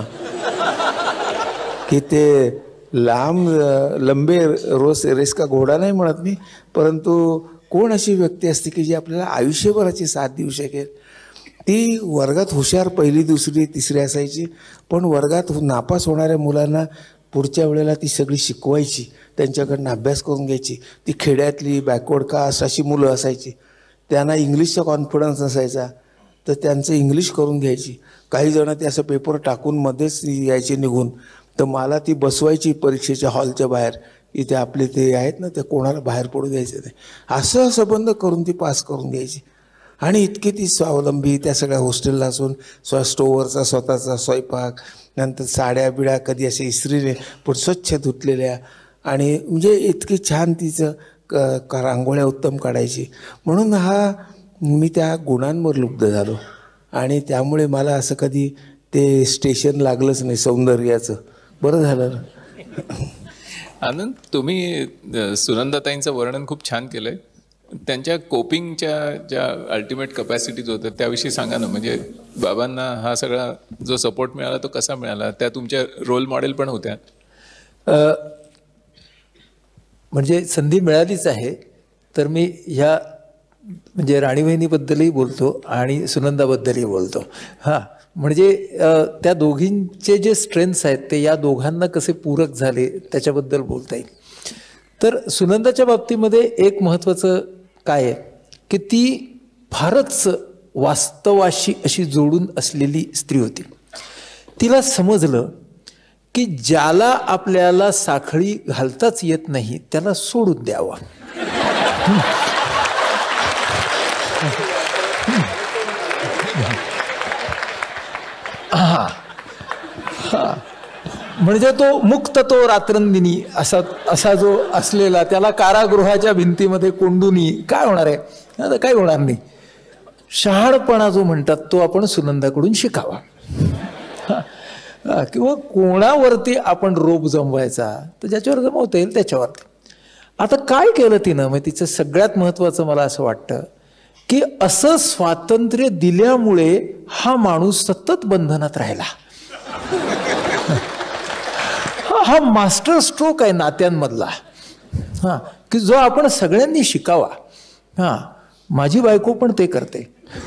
की ते लांब लंबे रोज रेस का घोडा नाही म्हणत मी, परंतु कोण अशी व्यक्ती असते की जी आपल्याला आयुष्यभराची साथ देऊ शकेल. ती वर्गात हुशार पहिली दुसरी तिसरी असायची, पण वर्गात नापास होणाऱ्या मुलांना पुढच्या वेळेला ती सगळी शिकवायची, त्यांच्याकडनं अभ्यास करून घ्यायची. ती खेड्यातली बॅकवर्ड कास्ट अशी मुलं असायची, त्यांना इंग्लिशचा कॉन्फिडन्स नसायचा, तर त्यांचं इंग्लिश करून घ्यायची. काही जण ते असं पेपर टाकून मध्येच यायचे निघून, तर मला ती बसवायची परीक्षेच्या हॉलच्या बाहेर, की ते आपले ते आहेत ना, ते कोणाला बाहेर पडू द्यायचे नाही. असं संबंध करून ती पास करून द्यायची. आणि इतकी ती स्वावलंबी, त्या सगळ्या हॉस्टेलला असून स्व स्टोवरचा स्वतःचा स्वयंपाक, नंतर साड्या बिड्या कधी असे इस्त्रीने पण स्वच्छ धुतलेल्या, आणि म्हणजे इतकी छान तिचं क क रांगोळ्या उत्तम काढायची. म्हणून हा मी त्या गुणांवर लुब्ध झालो आणि त्यामुळे मला असं कधी ते स्टेशन लागलंच नाही सौंदर्याचं. बरं झालं. आनंद, तुम्ही सुनंदाताईंचं वर्णन खूप छान केलंय. त्यांच्या कोपिंगच्या ज्या अल्टिमेट कपॅसिटीज होत्या त्याविषयी सांगा ना. म्हणजे बाबांना हा सगळा जो सपोर्ट मिळाला तो कसा मिळाला? त्या तुमच्या रोल मॉडेल पण होत्या. म्हणजे संधी मिळालीच आहे, तर मी ह्या म्हणजे राणी बहिणीबद्दलही बोलतो आणि सुनंदाबद्दलही बोलतो. हां, म्हणजे त्या दोघींचे जे स्ट्रेंथ्स आहेत ते या दोघांना कसे पूरक झाले त्याच्याबद्दल बोलता येईल. तर सुनंदाच्या बाबतीमध्ये एक महत्त्वाचं काय आहे की ती फारच वास्तवाशी अशी जोडून असलेली स्त्री होती. तिला समजलं की ज्याला आपल्याला साखळी घालताच येत नाही त्याला सोडून द्यावं. हा हा म्हणजे तो मुक्त तो रात्रंदिनी असा असा जो असलेला, त्याला कारागृहाच्या भिंतीमध्ये कोंडूनी काय होणार आहे? आता काय होणार नाही. शहाणपणा जो म्हणतात तो आपण सुनंदाकडून शिकावा. किंवा कोणावरती आपण रोप जमवायचा तर ज्याच्यावर जमवता येईल त्याच्यावरती. आता काय केलं तिनं? मग तिचं सगळ्यात महत्त्वाचं मला असं वाटतं की असं स्वातंत्र्य दिल्यामुळे हा माणूस सतत बंधनात राहिला. हा मास्टर स्ट्रोक आहे नात्यांमधला, हां, की जो आपण सगळ्यांनी शिकावा. हां, माझी बायको पण ते करते.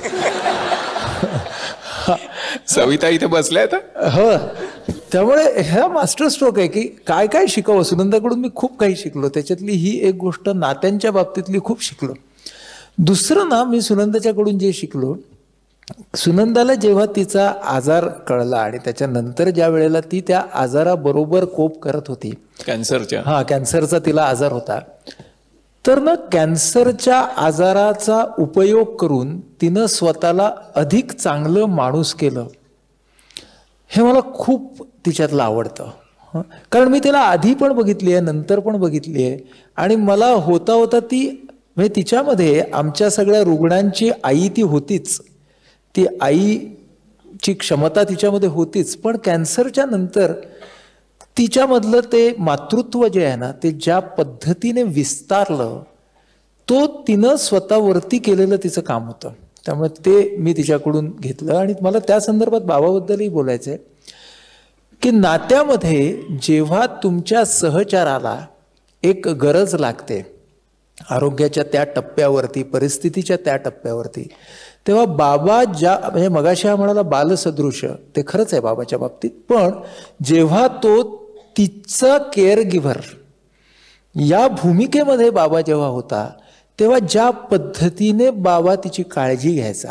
सविता इथे बसल्या आता. हो, त्यामुळे हा मास्टर स्ट्रोक आहे की काय काय शिकावं. सुनंदाकडून मी खूप काही शिकलो, त्याच्यातली ही एक गोष्ट नात्यांच्या बाबतीतली खूप शिकलो. दुसरं ना, मी सुनंदाच्याकडून जे शिकलो, सुनंदाला जेव्हा तिचा आजार कळला आणि त्याच्यानंतर ज्या वेळेला ती त्या आजाराबरोबर कोप करत होती, कॅन्सरच्या, हा कॅन्सरचा तिला आजार होता, तर ना कॅन्सरच्या आजाराचा उपयोग करून तिनं स्वतःला अधिक चांगलं माणूस केलं. हे मला खूप तिच्यातलं आवडतं. हं. कारण मी तिला आधी पण बघितली आहे, नंतर पण बघितली आहे, आणि मला होता होता ती म्हणजे तिच्यामध्ये आमच्या सगळ्या रुग्णांची आई ती होतीच, ती आईची क्षमता तिच्यामध्ये होतीच, पण कॅन्सरच्या नंतर तिच्यामधलं ते मातृत्व जे आहे ना, ते ज्या पद्धतीने विस्तारलं, तो तिनं स्वतःवरती केलेलं तिचं काम होतं. त्यामुळे ते मी तिच्याकडून घेतलं. आणि मला त्या संदर्भात बाबाबद्दलही बोलायचं आहे की नात्यामध्ये जेव्हा तुमच्या सहचाराला एक गरज लागते आरोग्याच्या त्या टप्प्यावरती, परिस्थितीच्या त्या टप्प्यावरती, तेव्हा बाबा ज्या म्हणजे मगाशी हा म्हणाला बालसदृश, ते खरंच आहे बाबाच्या बाबतीत, पण जेव्हा तो तिचा केअर गिव्हर या भूमिकेमध्ये बाबा जेव्हा होता, तेव्हा ज्या पद्धतीने बाबा तिची काळजी घ्यायचा,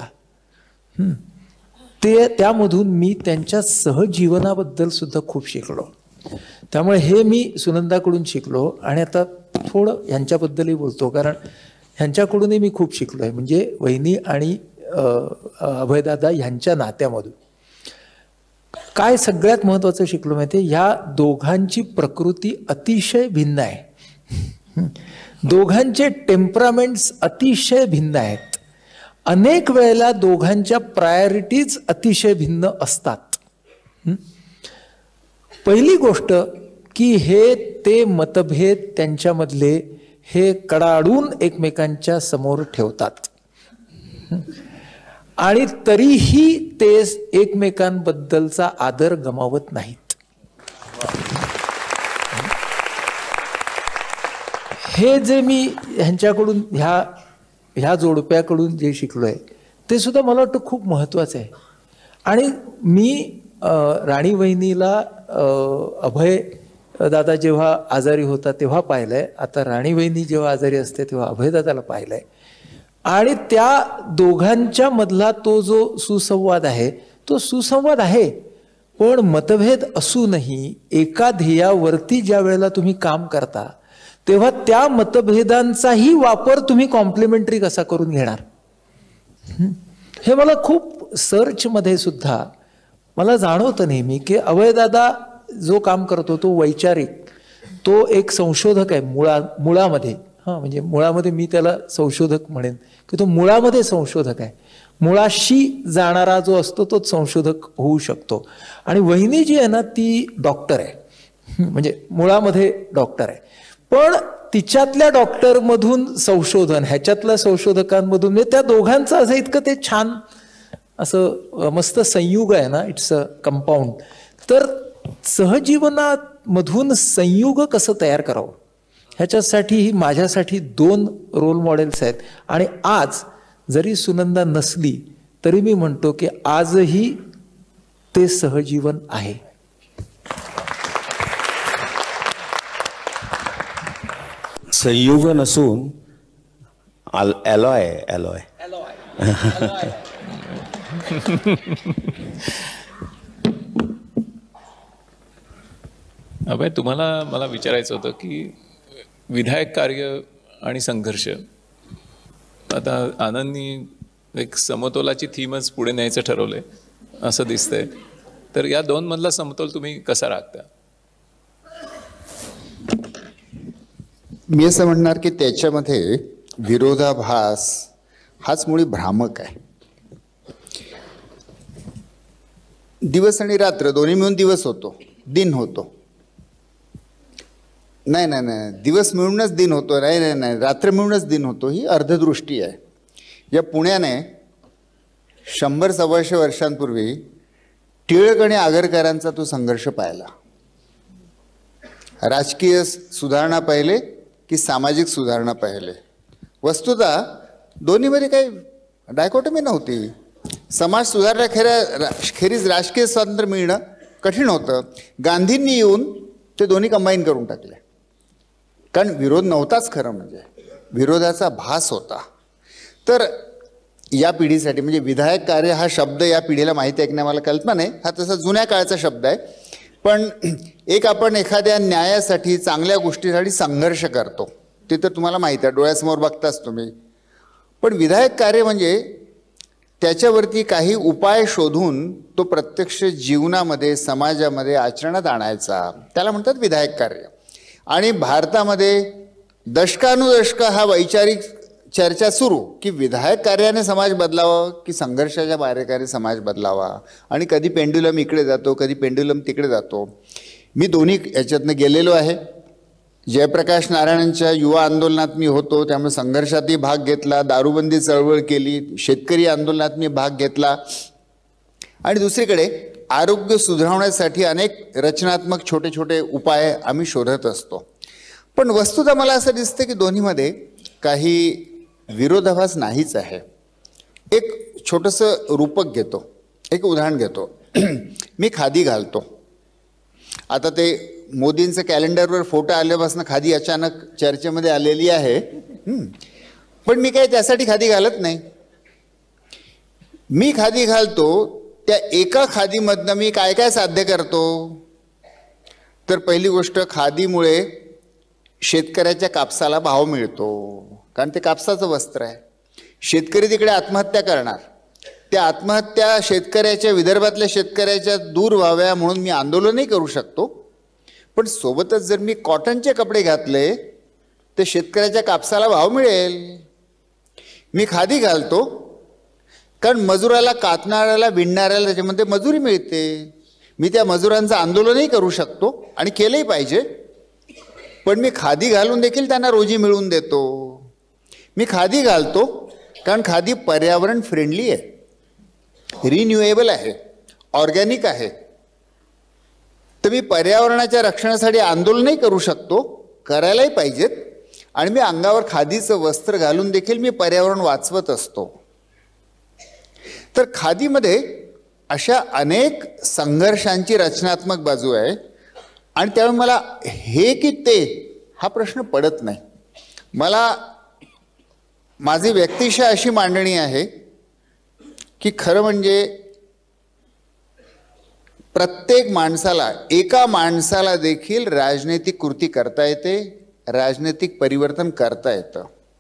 ते त्यामधून मी त्यांच्या सहजीवनाबद्दल सुद्धा खूप शिकलो. त्यामुळे हे मी सुनंदाकडून शिकलो. आणि आता थोडं ह्यांच्याबद्दलही बोलतो, कारण ह्यांच्याकडूनही मी खूप शिकलो आहे. म्हणजे वहिनी आणि अभयदादा ह्यांच्या नात्यामधून काय सगळ्यात महत्त्वाचं शिकलो माहिती आहे, ह्या दोघांची प्रकृती अतिशय भिन्न आहे, दोघांचे टेम्परामेंट्स अतिशय भिन्न आहेत, अनेक वेळेला दोघांच्या प्रायोरिटीज अतिशय भिन्न असतात. पहिली गोष्ट की हे ते मतभेद त्यांच्यामधले हे कडाडून एकमेकांच्या समोर ठेवतात, आणि तरीही ते एकमेकांबद्दलचा आदर गमावत नाहीत. हे जे मी ह्यांच्याकडून ह्या ह्या जोडप्याकडून जे शिकलो आहे, ते सुद्धा मला वाटतं खूप महत्त्वाचं आहे. आणि मी राणी वहिनीला अभय दादा जेव्हा आजारी होता तेव्हा पाहिलंय, आता राणी वहिनी जेव्हा आजारी असते तेव्हा अभयदादाला पाहिलंय. आणि त्या दोघांच्या मधला तो जो सुसंवाद आहे, तो सुसंवाद आहे, पण मतभेद असूनही एका ध्येयावरती ज्या वेळेला तुम्ही काम करता, तेव्हा त्या मतभेदांचाही वापर तुम्ही कॉम्प्लिमेंटरी कसा करून घेणार, हे मला खूप सर्चमध्ये सुद्धा मला जाणवतं नेहमी की अभयदादा जो काम करतो तो वैचारिक, तो एक संशोधक आहे मुळा मुळामध्ये हां म्हणजे मुळामध्ये मी त्याला संशोधक म्हणेन की तो मुळामध्ये संशोधक आहे. मुळाशी जाणारा जो असतो तोच संशोधक होऊ शकतो. आणि वहिनी जी आहे ना ती डॉक्टर आहे, म्हणजे मुळामध्ये डॉक्टर आहे, पण तिच्यातल्या डॉक्टरमधून संशोधन, ह्याच्यातल्या संशोधकांमधून, म्हणजे त्या दोघांचं असं इतकं ते छान असं मस्त संयुग आहे ना, इट्स अ कंपाऊंड. तर सहजीवनामधून संयुग कसं तयार करावं ह्याच्यासाठी ही माझ्यासाठी दोन रोल मॉडेल्स आहेत. आणि आज जरी सुनंदा नसली तरी मी म्हणतो की आजही ते सहजीवन आहे. संयुग नसून ॲलॉय ॲलॉय अभय, तुम्हाला मला विचारायचं होतं की विधायक कार्य आणि संघर्ष, आता आनंदनी एक समतोलाची थीमच पुढे न्यायचं ठरवलंय असं दिसतंय, तर या दोन मधला समतोल तुम्ही कसा राखता? मी असं म्हणणार की त्याच्यामध्ये विरोधाभास हाच मुळी भ्रामक आहे. दिवस आणि रात्र दोन्ही मिळून दिवस होतो, दिन होतो. नाही नाही नाही दिवस मिळूनच दिन होतो, नाही नाही नाही रात्र मिळूनच दिन होतो, ही अर्धदृष्टी आहे. या पुण्याने शंभर सव्वाशे वर्षांपूर्वी टिळक आणि आगरकरांचा तो संघर्ष पाहिला. राजकीय सुधारणा पाहिले की सामाजिक सुधारणा पाहिले. वस्तुतः दोन्हीमध्ये काही डायकोटमी नव्हती. समाज सुधारल्या खेऱ्या खेरीज राजकीय स्वातंत्र्य मिळणं कठीण होतं. गांधींनी येऊन ते दोन्ही कंबाईन करून टाकले, कारण विरोध नव्हताच, खरं म्हणजे विरोधाचा भास होता. तर या पिढीसाठी म्हणजे विधायक कार्य हा शब्द या पिढीला माहिती आहे की नाही मला कल्पना नाही, हा तसा जुन्या काळाचा शब्द आहे. पण एक आपण एखाद्या न्यायासाठी, चांगल्या गोष्टीसाठी संघर्ष करतो, ते तर तुम्हाला माहीत आहे, डोळ्यासमोर बघताच तुम्ही. पण विधायक कार्य म्हणजे त्याच्यावरती काही उपाय शोधून तो प्रत्यक्ष जीवनामध्ये समाजामध्ये आचरणात आणायचा, त्याला म्हणतात विधायक कार्य. आणि भारतामध्ये दशकानुदशक हा वैचारिक चर्चा सुरू की विधायक कार्याने समाज बदलावा की संघर्षाच्या मार्गाने समाज बदलावा. आणि कधी पेंडुलम इकडे जातो, कधी पेंडुलम तिकडे जातो. मी दोन्ही याच्यातनं गेलेलो आहे. जयप्रकाश नारायणांच्या युवा आंदोलनात मी होतो, त्यामुळे संघर्षातही भाग घेतला, दारूबंदी चळवळ केली, शेतकरी आंदोलनात मी भाग घेतला. आणि दुसरीकडे आरोग्य सुधारण्यासाठी अनेक रचनात्मक छोटे छोटे उपाय आम्ही शोधत असतो. पण वस्तुतः मला असं दिसतं की दोन्हीमध्ये काही विरोधाभास नाहीच आहे. एक छोटंसं रूपक घेतो, एक उदाहरण घेतो. मी खादी घालतो. आता ते मोदींचं कॅलेंडरवर फोटो आल्यापासून खादी अचानक चर्चेमध्ये आलेली आहे. पण मी काय त्यासाठी खादी घालत नाही. मी खादी घालतो त्या एका खादीमधनं मी काय काय साध्य करतो. तर पहिली गोष्ट, खादीमुळे शेतकऱ्याच्या कापसाला भाव मिळतो, कारण ते कापसाचं वस्त्र आहे. शेतकरी तिकडे आत्महत्या करणार, त्या आत्महत्या शेतकऱ्याच्या, विदर्भातल्या शेतकऱ्याच्या दूर व्हाव्या म्हणून मी आंदोलनही करू शकतो. पण सोबतच जर मी कॉटनचे कपडे घातले तर शेतकऱ्याच्या कापसाला भाव मिळेल. मी खादी घालतो कारण मजुराला, कातणाऱ्याला, विणणाऱ्याला त्याच्यामध्ये मजुरी मिळते. मी त्या मजुरांचं आंदोलनही करू शकतो आणि केलंही पाहिजे. पण मी खादी घालून देखील त्यांना रोजी मिळवून देतो. मी खादी घालतो कारण खादी पर्यावरण फ्रेंडली आहे, रिन्युएबल आहे, ऑर्गॅनिक आहे. तर मी पर्यावरणाच्या रक्षणासाठी आंदोलनही करू शकतो, करायलाही पाहिजेत. आणि मी अंगावर खादीचं वस्त्र घालून देखील मी पर्यावरण वाचवत असतो. तर खादीमध्ये अशा अनेक संघर्षांची रचनात्मक बाजू आहे. आणि त्यामुळे मला हे की ते हा प्रश्न पडत नाही. मला माझी व्यक्तिशः अशी मांडणी आहे की खरं म्हणजे प्रत्येक माणसाला, एका माणसाला देखील राजनैतिक कृती करता येते, राजनैतिक परिवर्तन करता येतं.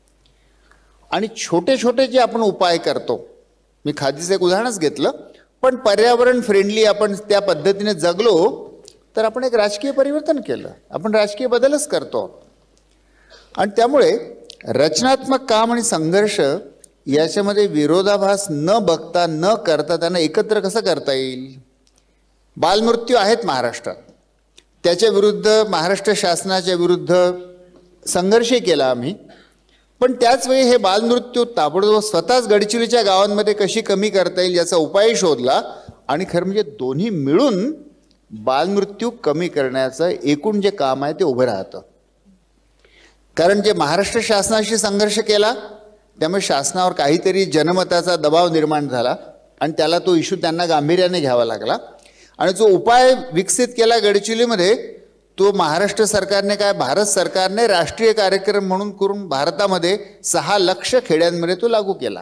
आणि छोटे छोटे जे आपण उपाय करतो, मी खादीचं एक उदाहरणच घेतलं, पण पर्यावरण फ्रेंडली आपण त्या पद्धतीने जगलो तर आपण एक राजकीय परिवर्तन केलं, आपण राजकीय बदलच करतो. आणि त्यामुळे रचनात्मक काम आणि संघर्ष याच्यामध्ये विरोधाभास न बघता, न करता त्यांना एकत्र कसं करता येईल. बालमृत्यू आहेत महाराष्ट्रात, त्याच्या विरुद्ध महाराष्ट्र शासनाच्या विरुद्ध संघर्षही केला आम्ही. पण त्याच वेळी हे बालमृत्यू ताबडतोब स्वतःच गडचिरोलीच्या गावांमध्ये कशी कमी करता येईल याचा उपाय शोधला. आणि खरं म्हणजे दोन्ही मिळून बालमृत्यू कमी करण्याचं एकूण जे काम आहे ते उभं राहतं. कारण जे महाराष्ट्र शासनाशी संघर्ष केला त्यामुळे शासनावर काहीतरी जनमताचा दबाव निर्माण झाला आणि त्याला तो इश्यू त्यांना गांभीर्याने घ्यावा लागला. आणि जो उपाय विकसित केला गडचिरोलीमध्ये तो महाराष्ट्र सरकारने, काय भारत सरकारने राष्ट्रीय कार्यक्रम म्हणून करून भारतामध्ये सहा लक्ष खेड्यांमध्ये तो लागू केला.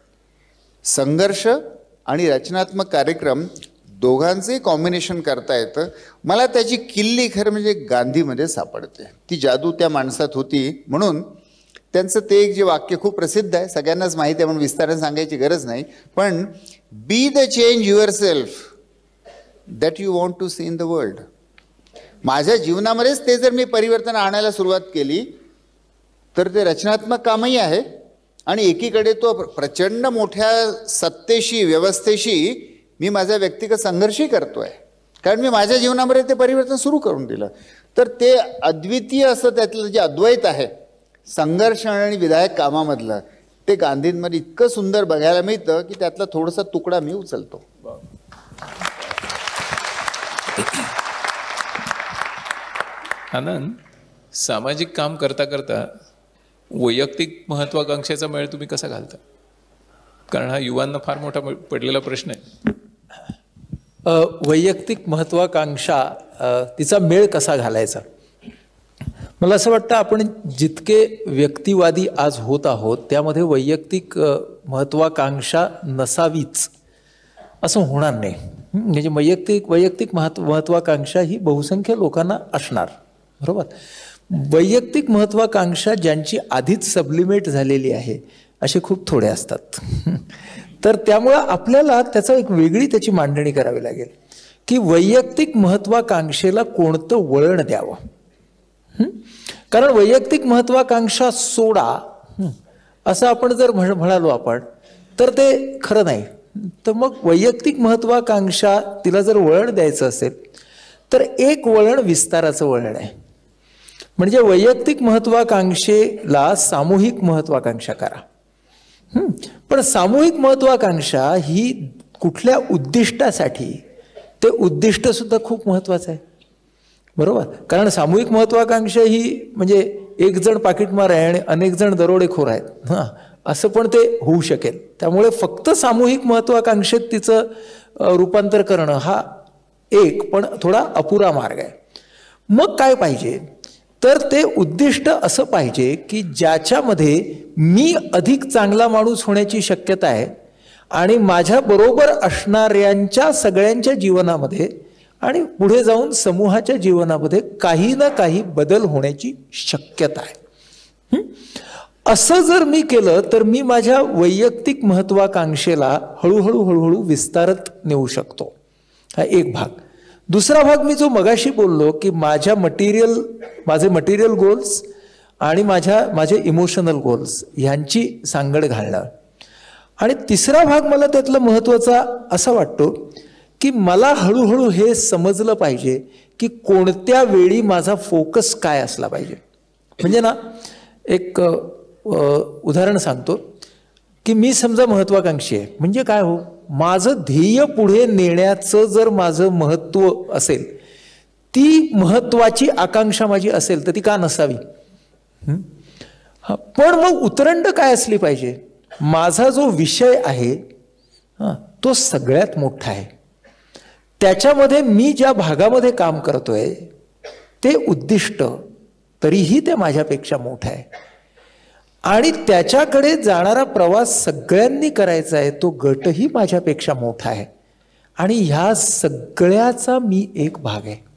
संघर्ष आणि रचनात्मक कार्यक्रम दोघांचंही कॉम्बिनेशन करता येतं. मला त्याची किल्ली खरं म्हणजे गांधीमध्ये सापडते. ती जादू त्या माणसात होती. म्हणून त्यांचं ते एक जे वाक्य खूप प्रसिद्ध आहे, सगळ्यांनाच माहिती आहे म्हणून विस्ताराने सांगायची गरज नाही, पण be the change yourself that you want to see in the world. माझ्या जीवनामध्येच ते जर मी परिवर्तन आणायला सुरुवात केली तर ते रचनात्मक कामही आहे आणि एकीकडे तो प्रचंड मोठ्या सत्तेशी, व्यवस्थेशी मी माझा व्यक्तिगत संघर्षही करतो आहे, कारण मी माझ्या जीवनामध्ये ते परिवर्तन सुरू करून दिलं. तर ते अद्वितीय असं त्यातलं जे अद्वैत आहे संघर्ष आणि विधायक कामामधलं, ते गांधींमध्ये इतकं सुंदर बघायला मिळतं की त्यातला थोडासा तुकडा मी उचलतो. आनंद, सामाजिक काम करता करता वैयक्तिक महत्वाकांक्षेचा मेळ तुम्ही कसा घालता? कारण हा युवांना फार मोठा पडलेला प्रश्न आहे. वैयक्तिक महत्वाकांक्षा, तिचा मेळ कसा घालायचा? मला असं वाटतं आपण जितके व्यक्तिवादी आज होत आहोत त्यामध्ये वैयक्तिक महत्वाकांक्षा नसावीच असं होणार नाही. म्हणजे वैयक्तिक वैयक्तिक महत्व महत्वाकांक्षा ही बहुसंख्य लोकांना असणार, बरोबर. वैयक्तिक महत्वाकांक्षा ज्यांची आधीच सबलिमेट झालेली आहे असे खूप थोडे असतात. तर त्यामुळं आपल्याला त्याचा एक वेगळी त्याची मांडणी करावी लागेल की वैयक्तिक महत्वाकांक्षेला कोणतं वळण द्यावं. हं? कारण वैयक्तिक महत्वाकांक्षा सोडा हं, असं आपण जर म्हण म्हणालो आपण तर ते खरं नाही. तर मग वैयक्तिक महत्वाकांक्षा तिला जर वळण द्यायचं असेल तर एक वळण विस्ताराचं वळण आहे. म्हणजे वैयक्तिक महत्वाकांक्षेला सामूहिक महत्वाकांक्षा करा. हं, पण सामूहिक महत्वाकांक्षा ही कुठल्या उद्दिष्टासाठी, ते उद्दिष्ट सुद्धा खूप महत्वाचं आहे. बरोबर, कारण सामूहिक महत्वाकांक्षा ही म्हणजे एक जण पाकिटमार आहे आणि अनेक जण दरोडेखोर आहेत, हां असं पण ते होऊ शकेल. त्यामुळे फक्त सामूहिक महत्वाकांक्षेत तिचं रूपांतर करणं हा एक पण थोडा अपुरा मार्ग आहे. मग काय पाहिजे तर ते उद्दिष्ट असं पाहिजे की ज्याच्यामध्ये मी अधिक चांगला माणूस होण्याची शक्यता आहे आणि माझ्या बरोबर असणाऱ्यांच्या सगळ्यांच्या जीवनामध्ये आणि पुढे जाऊन समूहाच्या जीवनामध्ये काही ना काही बदल होण्याची शक्यता आहे. असं जर मी केलं तर मी माझ्या वैयक्तिक महत्वाकांक्षेला हळूहळू हळूहळू विस्तारत नेऊ शकतो. हा एक भाग. दुसरा भाग मी जो मगाशी बोललो की माझ्या मटेरियल माझे मटेरियल गोल्स आणि माझ्या माझे इमोशनल गोल्स ह्यांची सांगड घालणं. आणि तिसरा भाग मला त्यातला महत्त्वाचा असा वाटतो की मला हळूहळू हे समजलं पाहिजे की कोणत्या वेळी माझा फोकस काय असला पाहिजे. म्हणजे ना एक उदाहरण सांगतो की मी समजा महत्वाकांक्षी आहे. म्हणजे काय हो, माझं ध्येय पुढे नेण्याचं जर माझं महत्त्व असेल, ती महत्त्वाची आकांक्षा माझी असेल तर ती का नसावी. पण मग उतरंड काय असली पाहिजे, माझा जो विषय आहे हां तो सगळ्यात मोठा आहे. त्याच्यामध्ये मी ज्या भागामध्ये काम करतोय ते उद्दिष्ट तरीही ते माझ्यापेक्षा मोठं आहे आणि त्याच्याकडे जाणारा प्रवास सगळ्यांनी करायचा आहे, तो गटही माझ्यापेक्षा मोठा आहे आणि ह्या सगळ्याचा मी एक भाग आहे.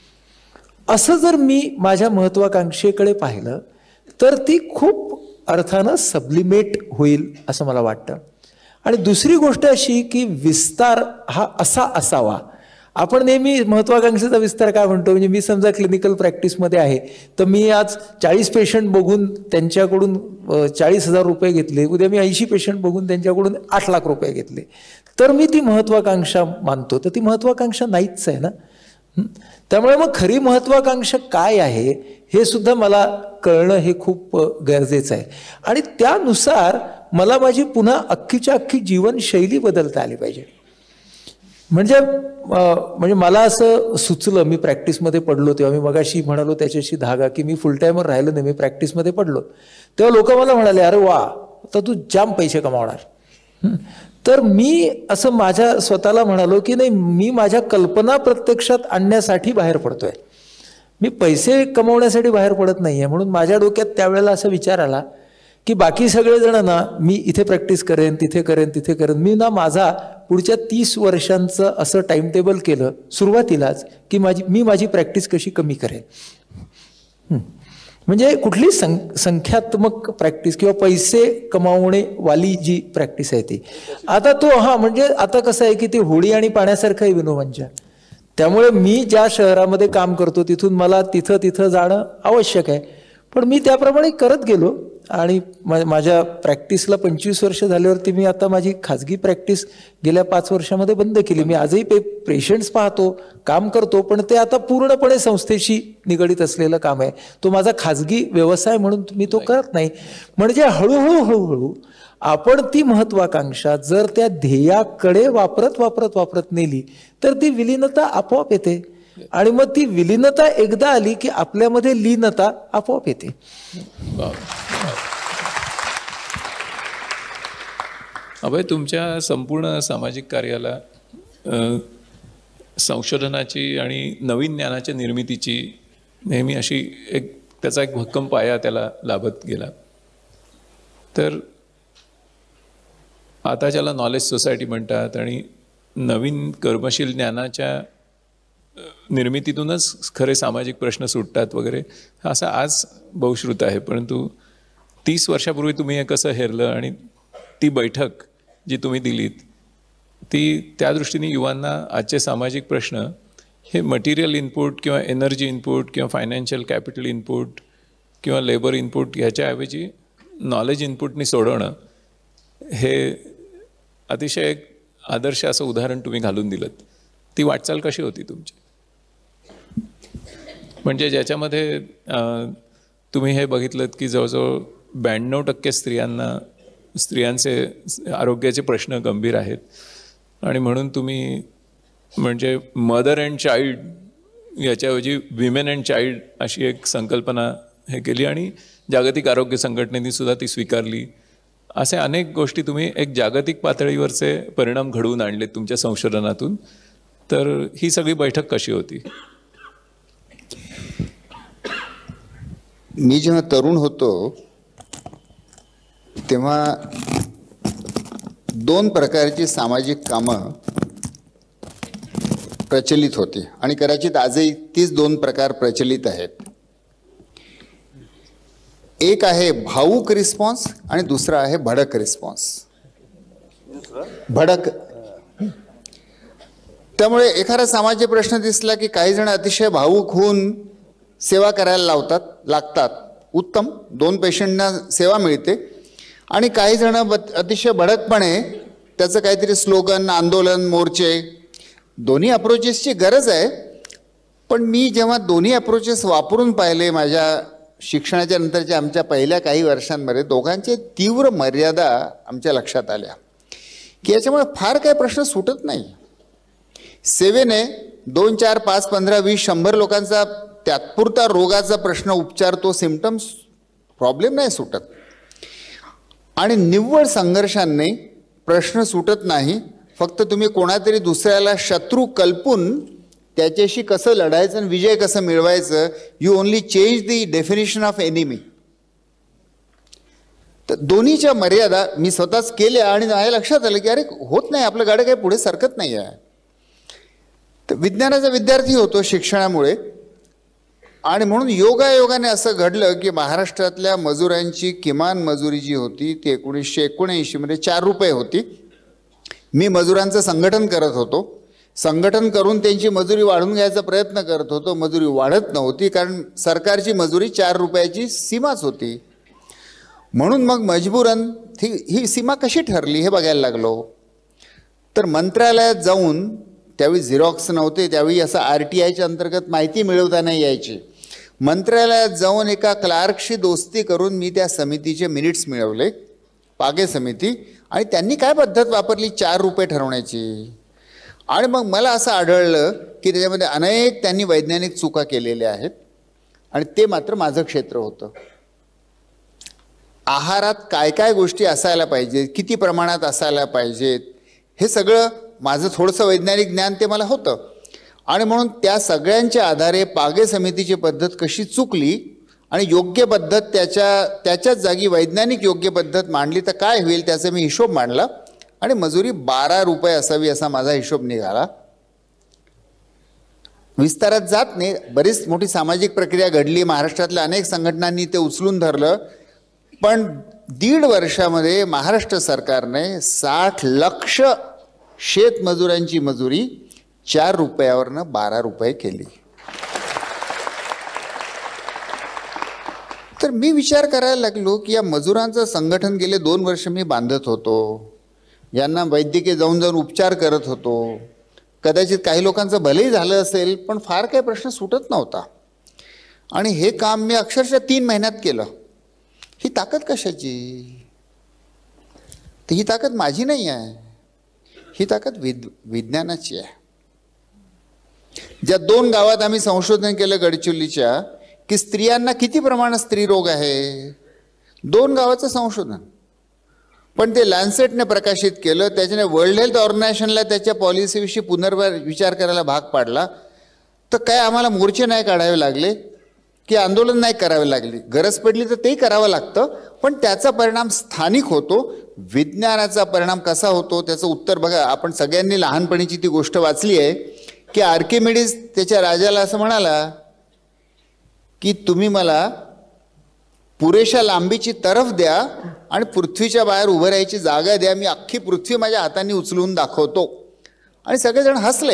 असं जर मी माझ्या महत्वाकांक्षेकडे पाहिलं तर ती खूप अर्थानं सब्लिमेट होईल असं मला वाटतं. आणि दुसरी गोष्ट अशी की विस्तार हा असा असावा. आपण नेहमी महत्वाकांक्षेचा विस्तार काय म्हणतो, म्हणजे मी समजा क्लिनिकल प्रॅक्टिसमध्ये आहे तर मी आज चाळीस पेशंट बघून त्यांच्याकडून चाळीस हजार रुपये घेतले, उद्या मी ऐंशी पेशंट बघून त्यांच्याकडून आठ लाख रुपये घेतले तर मी ती महत्वाकांक्षा मानतो. तर ती महत्वाकांक्षा नाहीच आहे ना. त्यामुळे मग खरी महत्वाकांक्षा काय आहे हे सुद्धा मला कळणं हे खूप गरजेचं आहे. आणि त्यानुसार मला माझी पुन्हा अख्खीच्या अख्खी जीवनशैली बदलता आली पाहिजे. म्हणजे म्हणजे मला असं सुचलं, मी प्रॅक्टिसमध्ये पडलो तेव्हा, मी मगाशी म्हणालो त्याच्याशी धागा की मी फुल टायमर राहिलो नाही, मी प्रॅक्टिसमध्ये पडलो तेव्हा लोक मला म्हणाले अरे वा तर तू जाम पैसे कमावणार. तर मी असं माझ्या स्वतःला म्हणालो की नाही, मी माझ्या कल्पना प्रत्यक्षात आणण्यासाठी बाहेर पडतोय, मी पैसे कमवण्यासाठी बाहेर पडत नाही आहे. म्हणून माझ्या डोक्यात त्यावेळेला असा विचार आला की बाकी सगळेजण ना मी इथे प्रॅक्टिस करेन, तिथे करेन, तिथे करेन, मी ना माझा पुढच्या तीस वर्षांचं असं टाइम टेबल केलं सुरुवातीलाच की माझी मी माझी प्रॅक्टिस कशी कमी करेन. म्हणजे कुठली सं संख्यात्मक प्रॅक्टिस किंवा पैसे कमावणे वाली जी प्रॅक्टिस आहे ती आता तो हा म्हणजे आता कसं आहे की ते होडी आणि पाण्यासारखं आहे विनोबांच्या. त्यामुळे मी ज्या शहरामध्ये काम करतो तिथून मला तिथं तिथं जाणं आवश्यक आहे, पण मी त्याप्रमाणे करत गेलो आणि माझ्या प्रॅक्टिसला पंचवीस वर्ष झाल्यावरती मी आता माझी खाजगी प्रॅक्टिस गेल्या पाच वर्षामध्ये बंद केली. मी आजही पे पेशंट्स पाहतो, काम करतो, पण ते आता पूर्णपणे संस्थेशी निगडीत असलेलं काम आहे. तो माझा खाजगी व्यवसाय म्हणून मी तो करत नाही. म्हणजे हळूहळू हळूहळू आपण ती महत्वाकांक्षा जर त्या ध्येयाकडे वापरत वापरत वापरत नेली तर ती विलीनता आपोआप येते. आणि मग ती विलीनता एकदा आली की आपल्यामध्ये लीनता आपोआप येते. अभय, तुमच्या संपूर्ण सामाजिक कार्याला संशोधनाची आणि नवीन ज्ञानाच्या निर्मितीची नेहमी अशी एक त्याचा एक भक्कम पाया त्याला लाभत गेला. तर आता ज्याला नॉलेज सोसायटी म्हणतात आणि नवीन कर्मशील ज्ञानाच्या निर्मितीतूनच खरे सामाजिक प्रश्न सुटतात वगैरे असं आज बहुश्रुत आहे. परंतु तीस वर्षापूर्वी तुम्ही हे कसं हेरलं आणि ती बैठक जी तुम्ही दिलीत ती त्या दृष्टीने युवांना आजचे सामाजिक प्रश्न हे मटेरियल इनपुट किंवा एनर्जी इनपुट किंवा फायनान्शियल कॅपिटल इनपुट किंवा लेबर इनपुट ह्याच्याऐवजी नॉलेज इनपुटनी सोडवणं हे अतिशय एक आदर्श असं उदाहरण तुम्ही घालून दिलं. ती वाटचाल कशी होती तुमची? म्हणजे ज्याच्यामध्ये तुम्ही हे बघितलं की जवळजवळ ब्याण्णव टक्के स्त्रियांना स्त्रियांचे आरोग्याचे प्रश्न गंभीर आहेत आणि म्हणून तुम्ही म्हणजे मदर अँड चाइल्ड याच्याऐवजी विमेन अँड चाइल्ड अशी एक संकल्पना हे केली आणि जागतिक आरोग्य संघटनेने सुद्धा ती स्वीकारली. असे अनेक गोष्टी तुम्ही एक जागतिक पातळीवरचे परिणाम घडवून आणले तुमच्या संशोधनातून. तर ही सगळी बैठक कशी होती? मी जेव्हा तरुण होतो तेव्हा दोन प्रकारची सामाजिक कामं प्रचलित होती आणि कदाचित आजही तीच दोन प्रकार प्रचलित आहेत. एक आहे भावुक रिस्पॉन्स आणि दुसरा आहे भडक रिस्पॉन्स. भडक त्यामुळे एखादा सामाजिक प्रश्न दिसला की काही जण अतिशय भावुक होऊन सेवा करायला लावतात लागतात. उत्तम, दोन पेशंटना सेवा मिळते. आणि काही जण अतिशय भडकपणे त्याचं काहीतरी स्लोगन, आंदोलन, मोर्चे, दोन्ही अप्रोचेसची गरज आहे. पण मी जेव्हा दोन्ही अप्रोचेस वापरून पाहिले माझ्या शिक्षणाच्या नंतरच्या आमच्या पहिल्या काही वर्षांमध्ये, दोघांचे तीव्र मर्यादा आमच्या लक्षात आल्या की याच्यामुळे फार काही प्रश्न सुटत नाही. सेवेने दोन चार पाच पंधरा वीस शंभर लोकांचा तात्पुरता रोगाचा प्रश्न उपचार, तो सिम्पटम्स प्रॉब्लेम नाही सुटत. आणि निव्वळ संघर्षांनी प्रश्न सुटत नाही. फक्त तुम्ही कोणातरी दुसऱ्याला शत्रू कल्पून त्याच्याशी कसं लढायचं आणि विजय कसं मिळवायचं, you only change the definition of enemy. तर दोन्हीच्या मर्यादा मी स्वतःच केल्या आणि माझ्या लक्षात आलं की अरे होत नाही, आपलं गाडं काही पुढे सरकत नाही आहे. तर विज्ञानाचा विद्यार्थी होतो शिक्षणामुळे आणि म्हणून योगायोगाने असं घडलं की महाराष्ट्रातल्या मजुरांची किमान मजुरी जी होती ती एकोणीसशे एकोणऐंशीमध्ये चार रुपये होती. मी मजुरांचं संघटन करत होतो. संघटन करून त्यांची मजुरी वाढवून घ्यायचा प्रयत्न करत होतो. मजुरी वाढत नव्हती कारण सरकारची मजुरी चार रुपयाची सीमाच होती. म्हणून मग मजबूरन ही ही सीमा कशी ठरली हे बघायला लागलो. तर मंत्रालयात जाऊन, त्यावेळी झेरॉक्स नव्हते, त्यावेळी असं आर टी आयच्या अंतर्गत माहिती मिळवता नाही यायची. मंत्रालयात जाऊन एका क्लार्कशी दोस्ती करून मी त्या समितीचे मिनिट्स मिळवले, पागे समिती. आणि त्यांनी काय पद्धत वापरली चार रुपये ठरवण्याची. आणि मग मला असं आढळलं की त्याच्यामध्ये अनेक त्यांनी वैज्ञानिक चुका केलेल्या आहेत आणि ते मात्र माझं क्षेत्र होतं. आहारात काय काय गोष्टी असायला पाहिजेत, किती प्रमाणात असायला पाहिजेत, हे सगळं माझं थोडंसं वैज्ञानिक ज्ञान ते मला होतं. आणि म्हणून त्या सगळ्यांच्या आधारे पागे समितीची पद्धत कशी चुकली आणि योग्य पद्धत त्याच्या त्याच्याच जागी वैज्ञानिक योग्य पद्धत मांडली तर काय होईल त्याचा मी हिशोब मांडला आणि मजुरी बारा रुपये असावी असा माझा हिशोब निघाला. विस्तारात जात नाही, बरीच मोठी सामाजिक प्रक्रिया घडली, महाराष्ट्रातल्या अनेक संघटनांनी ते उचलून धरलं. पण दीड वर्षामध्ये महाराष्ट्र सरकारने साठ लक्ष शेतमजुरांची मजुरी चार रुपयावरनं बारा रुपये केली. तर मी विचार करायला लागलो की या मजुरांचं संघटन गेले दोन वर्ष मी बांधत होतो, यांना वैद्यकीय जाऊन जाऊन उपचार करत होतो. कदाचित काही लोकांचं भलेही झालं असेल पण फार काही प्रश्न सुटत नव्हता. आणि हे काम मी अक्षरशः तीन महिन्यात केलं. ही ताकद कशाची? तर ही ताकद माझी नाही आहे, ही ताकद विद विज्ञानाची आहे. ज्या दोन गावात आम्ही संशोधन केलं गडचिरोलीच्या की स्त्रियांना किती प्रमाणात स्त्रीरोग आहे, दोन गावाचं संशोधन. पण ते लॅन्सेटने प्रकाशित केलं. त्याच्याने वर्ल्ड हेल्थ ऑर्गनायझेशनला त्याच्या पॉलिसीविषयी पुनर्विचार करायला भाग पाडला. तर काय आम्हाला मोर्चे नाही काढावे लागले की आंदोलन नाही करावे लागले. गरज पडली तर तेही करावं लागतं, पण त्याचा परिणाम स्थानिक होतो. विज्ञानाचा परिणाम कसा होतो त्याचं उत्तर बघा. आपण सगळ्यांनी लहानपणीची ती गोष्ट वाचली आहे की आर्किमिडीज त्याच्या राजाला असं म्हणाला की तुम्ही मला पुरेशा लांबीची तरफ द्या आणि पृथ्वीच्या बाहेर उभं राहायची जागा द्या, मी अख्खी पृथ्वी माझ्या हाताने उचलून दाखवतो. आणि सगळेजण हसले.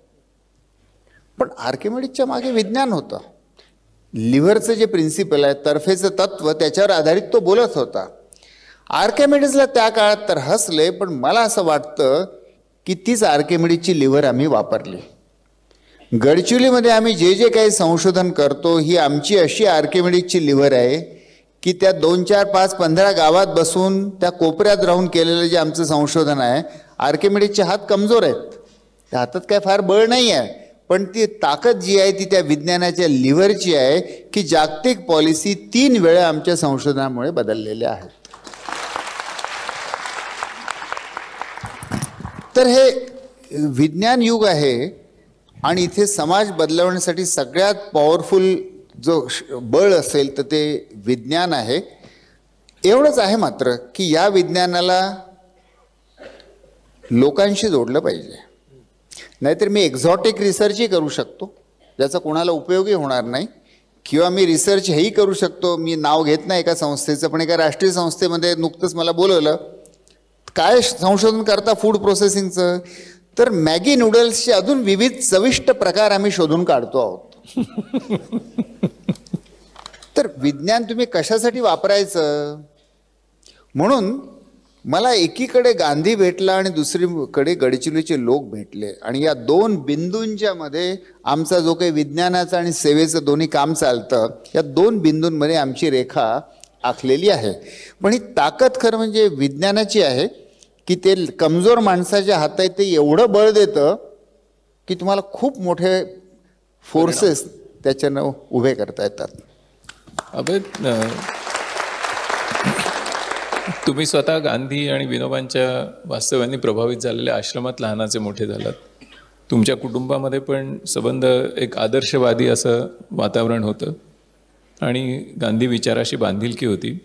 पण आर्किमिडीजच्या मागे विज्ञान होतं. लिव्हरचं जे प्रिन्सिपल आहे, तर्फेचं तत्व, त्याच्यावर आधारित तो बोलत होता. आर्किमिडीजला त्या काळात तर हसले, पण मला असं वाटतं की तीच आर्किमिडीजची लिव्हर आम्ही वापरली. गडचिरोलीमध्ये आम्ही जे जे काही संशोधन करतो, ही आमची अशी आर्किमिडीजची लिव्हर आहे की त्या दोन चार पाच पंधरा गावात बसून त्या कोपऱ्यात राहून केलेलं जे आमचं संशोधन आहे, आर्किमिडीजचे हात कमजोर आहेत, त्या हातात काय फार बळ नाही आहे, पण ती ताकद जी आहे ती त्या विज्ञानाच्या लिव्हरची आहे की जागतिक पॉलिसी तीन वेळा आमच्या संशोधनामुळे बदललेल्या आहेत. तर हे विज्ञान युग आहे आणि इथे समाज बदलवण्यासाठी सगळ्यात पॉवरफुल जो बळ असेल तर ते विज्ञान आहे. एवढंच आहे मात्र की या विज्ञानाला लोकांशी जोडलं पाहिजे. नाहीतर मी एक्झॉटिक रिसर्चही करू शकतो ज्याचा कोणाला उपयोगही होणार नाही, किंवा मी रिसर्च हेही करू शकतो, मी नाव घेत नाही एका संस्थेचं, पण एका राष्ट्रीय संस्थेमध्ये नुकतंच मला बोलवलं, काय संशोधन करता फूड प्रोसेसिंगचं, तर मॅगी नूडल्सचे अजून विविध चविष्ट प्रकार आम्ही शोधून काढतो आहोत. तर विज्ञान तुम्ही कशासाठी वापरायचं. म्हणून मला एकीकडे गांधी भेटला आणि दुसरीकडे गडचिरोलीचे लोक भेटले, आणि या दोन बिंदूंच्या मध्ये आमचा जो काही विज्ञानाचा आणि सेवेचं दोन्ही काम चालतं, या दोन बिंदूंमध्ये आमची रेखा आखलेली आहे. पण ही ताकद खरं म्हणजे विज्ञानाची आहे की ते कमजोर माणसाच्या हातात ते एवढं बळ देतं की तुम्हाला खूप मोठे फोर्सेस त्याच्यानं उभे करता येतात. अभय, तुम्ही स्वतः गांधी आणि विनोबांच्या वास्तव्याने प्रभावित झालेल्या आश्रमात लहानाचे मोठे झालात. तुमच्या कुटुंबामध्ये पण संबंध एक आदर्शवादी असं वातावरण होतं आणि गांधी विचाराशी बांधिलकी होती.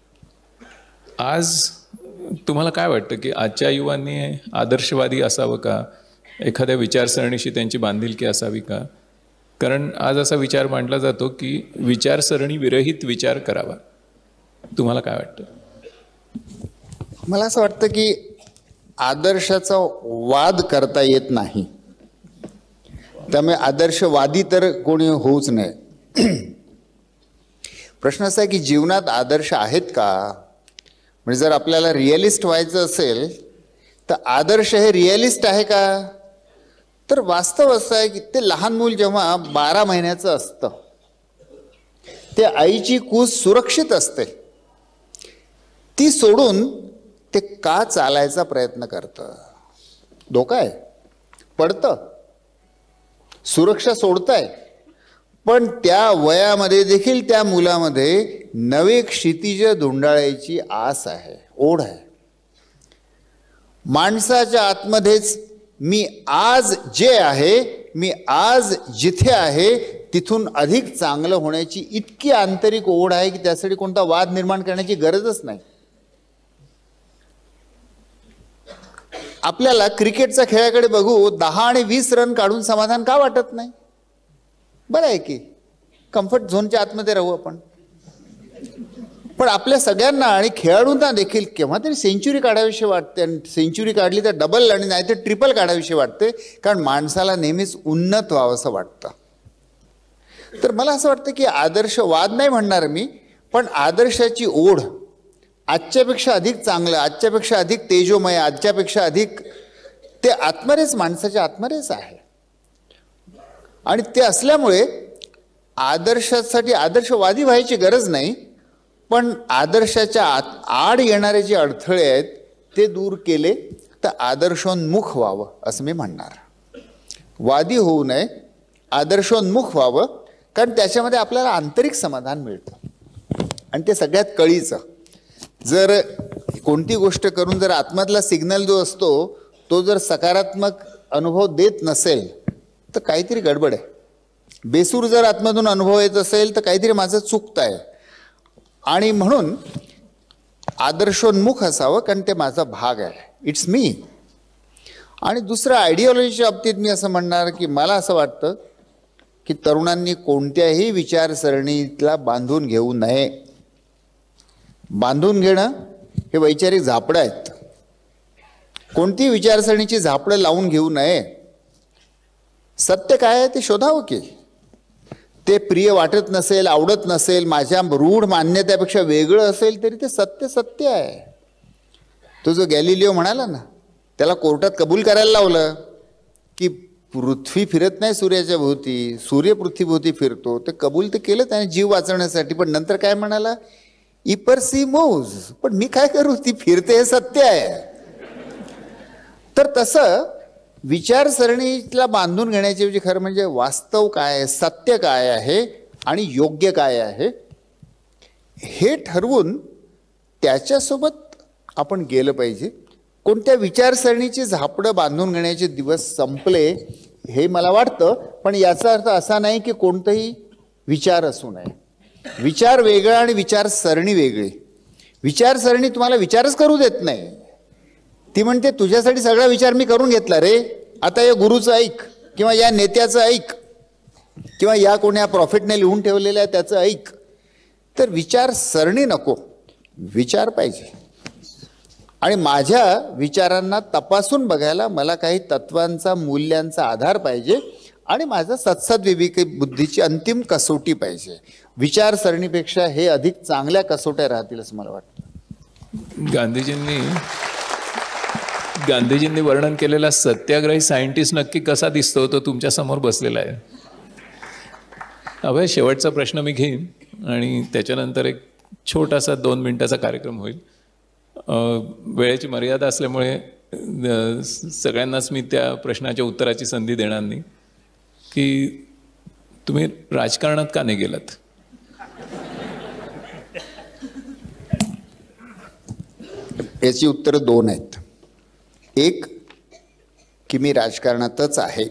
आज तुम्हाला काय वाटतं की आजच्या युवांनी आदर्शवादी असावं का, एखाद्या विचारसरणीशी त्यांची बांधिलकी असावी का? कारण आज असा विचार मांडला जातो की विचारसरणी विरहित विचार करावा. तुम्हाला काय वाटतं? मला असं वाटतं की आदर्शाचा वाद करता येत नाही, त्यामुळे आदर्शवादी तर कोणी होऊच नये. प्रश्न असा आहे की जीवनात आदर्श आहेत का. म्हणजे जर आपल्याला रिअलिस्ट व्हायचं असेल तर आदर्श हे रिअलिस्ट आहे का. तर वास्तव असं आहे की ते लहान मूल जेव्हा बारा महिन्याचं असतं, ते आईची कूस सुरक्षित असते, ती सोडून ते का चालायचा प्रयत्न करतं. धोका आहे, पडतं, सुरक्षा सोडताय, पण त्या वयामध्ये देखील त्या मुलामध्ये नवे क्षितिज धुंडाळायची आस आहे, ओढ आहे. माणसाच्या आतमध्येच मी आज जे आहे, मी आज जिथे आहे तिथून अधिक चांगलं होण्याची इतकी आंतरिक ओढ आहे की त्यासाठी कोणता वाद निर्माण करण्याची गरजच नाही. आपल्याला क्रिकेटच्या खेळाकडे बघू, दहा आणि वीस रन काढून समाधान का वाटत नाही. बरं आहे की कम्फर्ट झोनच्या आतमध्ये राहू आपण, पण आपल्या सगळ्यांना आणि खेळाडूंना देखील केव्हा तरी सेंचुरी काढावीशी वाटते, आणि सेंचुरी काढली तर डबल आणि नाही तर ट्रिपल काढावीशी वाटते, कारण माणसाला नेहमीच उन्नत व्हावं असं वाटतं. तर मला असं वाटतं की आदर्शवाद नाही म्हणणार मी, पण आदर्शाची ओढ, आजच्यापेक्षा अधिक चांगलं, आजच्यापेक्षा अधिक तेजोमय, आजच्यापेक्षा अधिक, ते आत्मरेच माणसाच्या आत्मरेच आहे. आणि ते असल्यामुळे आदर्शासाठी आदर्शवादी व्हायची गरज नाही, पण आदर्शाच्या आत आड येणारे जे अडथळे आहेत ते दूर केले तर आदर्शोन्मुख व्हावं असं मी म्हणणार. वादी होऊ नये, आदर्शोन्मुख व्हावं, कारण त्याच्यामध्ये आपल्याला आंतरिक समाधान मिळतं आणि ते सगळ्यात कळीचं. जर कोणती गोष्ट करून जर आतमधला सिग्नल जो असतो तो जर सकारात्मक अनुभव देत नसेल तर काहीतरी गडबड आहे. बेसूर जर आतमधून अनुभव येत असेल तर काहीतरी माझं चुकतं आहे. आणि म्हणून आदर्शोन्मुख असावं, कारण ते माझा भाग आहे, इट्स मी. आणि दुसरं आयडिओलॉजीच्या बाबतीत मी असं म्हणणार की मला असं वाटतं की तरुणांनी कोणत्याही विचारसरणीला बांधून घेऊ नये. बांधून घेणं हे वैचारिक झापडं आहेत. कोणती विचारसरणीची झापडं लावून घेऊ नये. सत्य काय आहे ते शोधावं की. ते प्रिय वाटत नसेल, आवडत नसेल, माझ्या रूढ मान्यतेपेक्षा वेगळं असेल तरी ते सत्य सत्य आहे. तो जो गॅलिलिओ म्हणाला ना, त्याला कोर्टात कबूल करायला लावलं की पृथ्वी फिरत नाही सूर्याच्या भोवती, सूर्य पृथ्वीभोवती फिरतो. ते कबूल ते केलं त्याने जीव वाचवण्यासाठी. पण नंतर काय म्हणाला, इपर सी मोज, पण मी काय करू, ती फिरते हे सत्य आहे. तर तसं विचारसरणीला बांधून घेण्याची खरं म्हणजे वास्तव काय आहे, सत्य काय आहे आणि योग्य काय आहे हे ठरवून त्याच्यासोबत आपण गेलं पाहिजे. कोणत्या विचारसरणीची झापडं बांधून घेण्याचे दिवस संपले हे मला वाटतं. पण याचा अर्थ असा नाही की कोणताही विचार असू नये. विचार वेगळा आणि विचारसरणी वेगळी. विचारसरणी तुम्हाला विचारच करू देत नाही. ती म्हणते तुझ्यासाठी सगळा विचार मी करून घेतला रे, आता या गुरुचं ऐक, किंवा या नेत्याचं ऐक, किंवा या कोण्या प्रॉफिटने लिहून ठेवलेल्या त्याचं ऐक. तर विचारसरणी नको, विचार पाहिजे. आणि माझ्या विचारांना तपासून बघायला मला काही तत्वांचा, मूल्यांचा आधार पाहिजे आणि माझं सत्सद विवेकी बुद्धीची अंतिम कसोटी पाहिजे. विचारसरणीपेक्षा हे अधिक चांगल्या कसोट्या राहतील असं मला वाटतं. गांधीजींनी गांधीजींनी वर्णन केलेला सत्याग्रही सायंटिस्ट नक्की कसा दिसतो तो तुमच्या समोर बसलेला आहे. अभय, शेवटचा प्रश्न मी घेईन आणि त्याच्यानंतर एक छोटासा दोन मिनिटाचा कार्यक्रम होईल. वेळेची मर्यादा असल्यामुळे सगळ्यांनाच मी त्या प्रश्नाच्या उत्तराची संधी देणार नाही की तुम्ही राजकारणात का नाही गेलात. याची उत्तरं दोन आहेत. एक की मी राजकारणातच आहे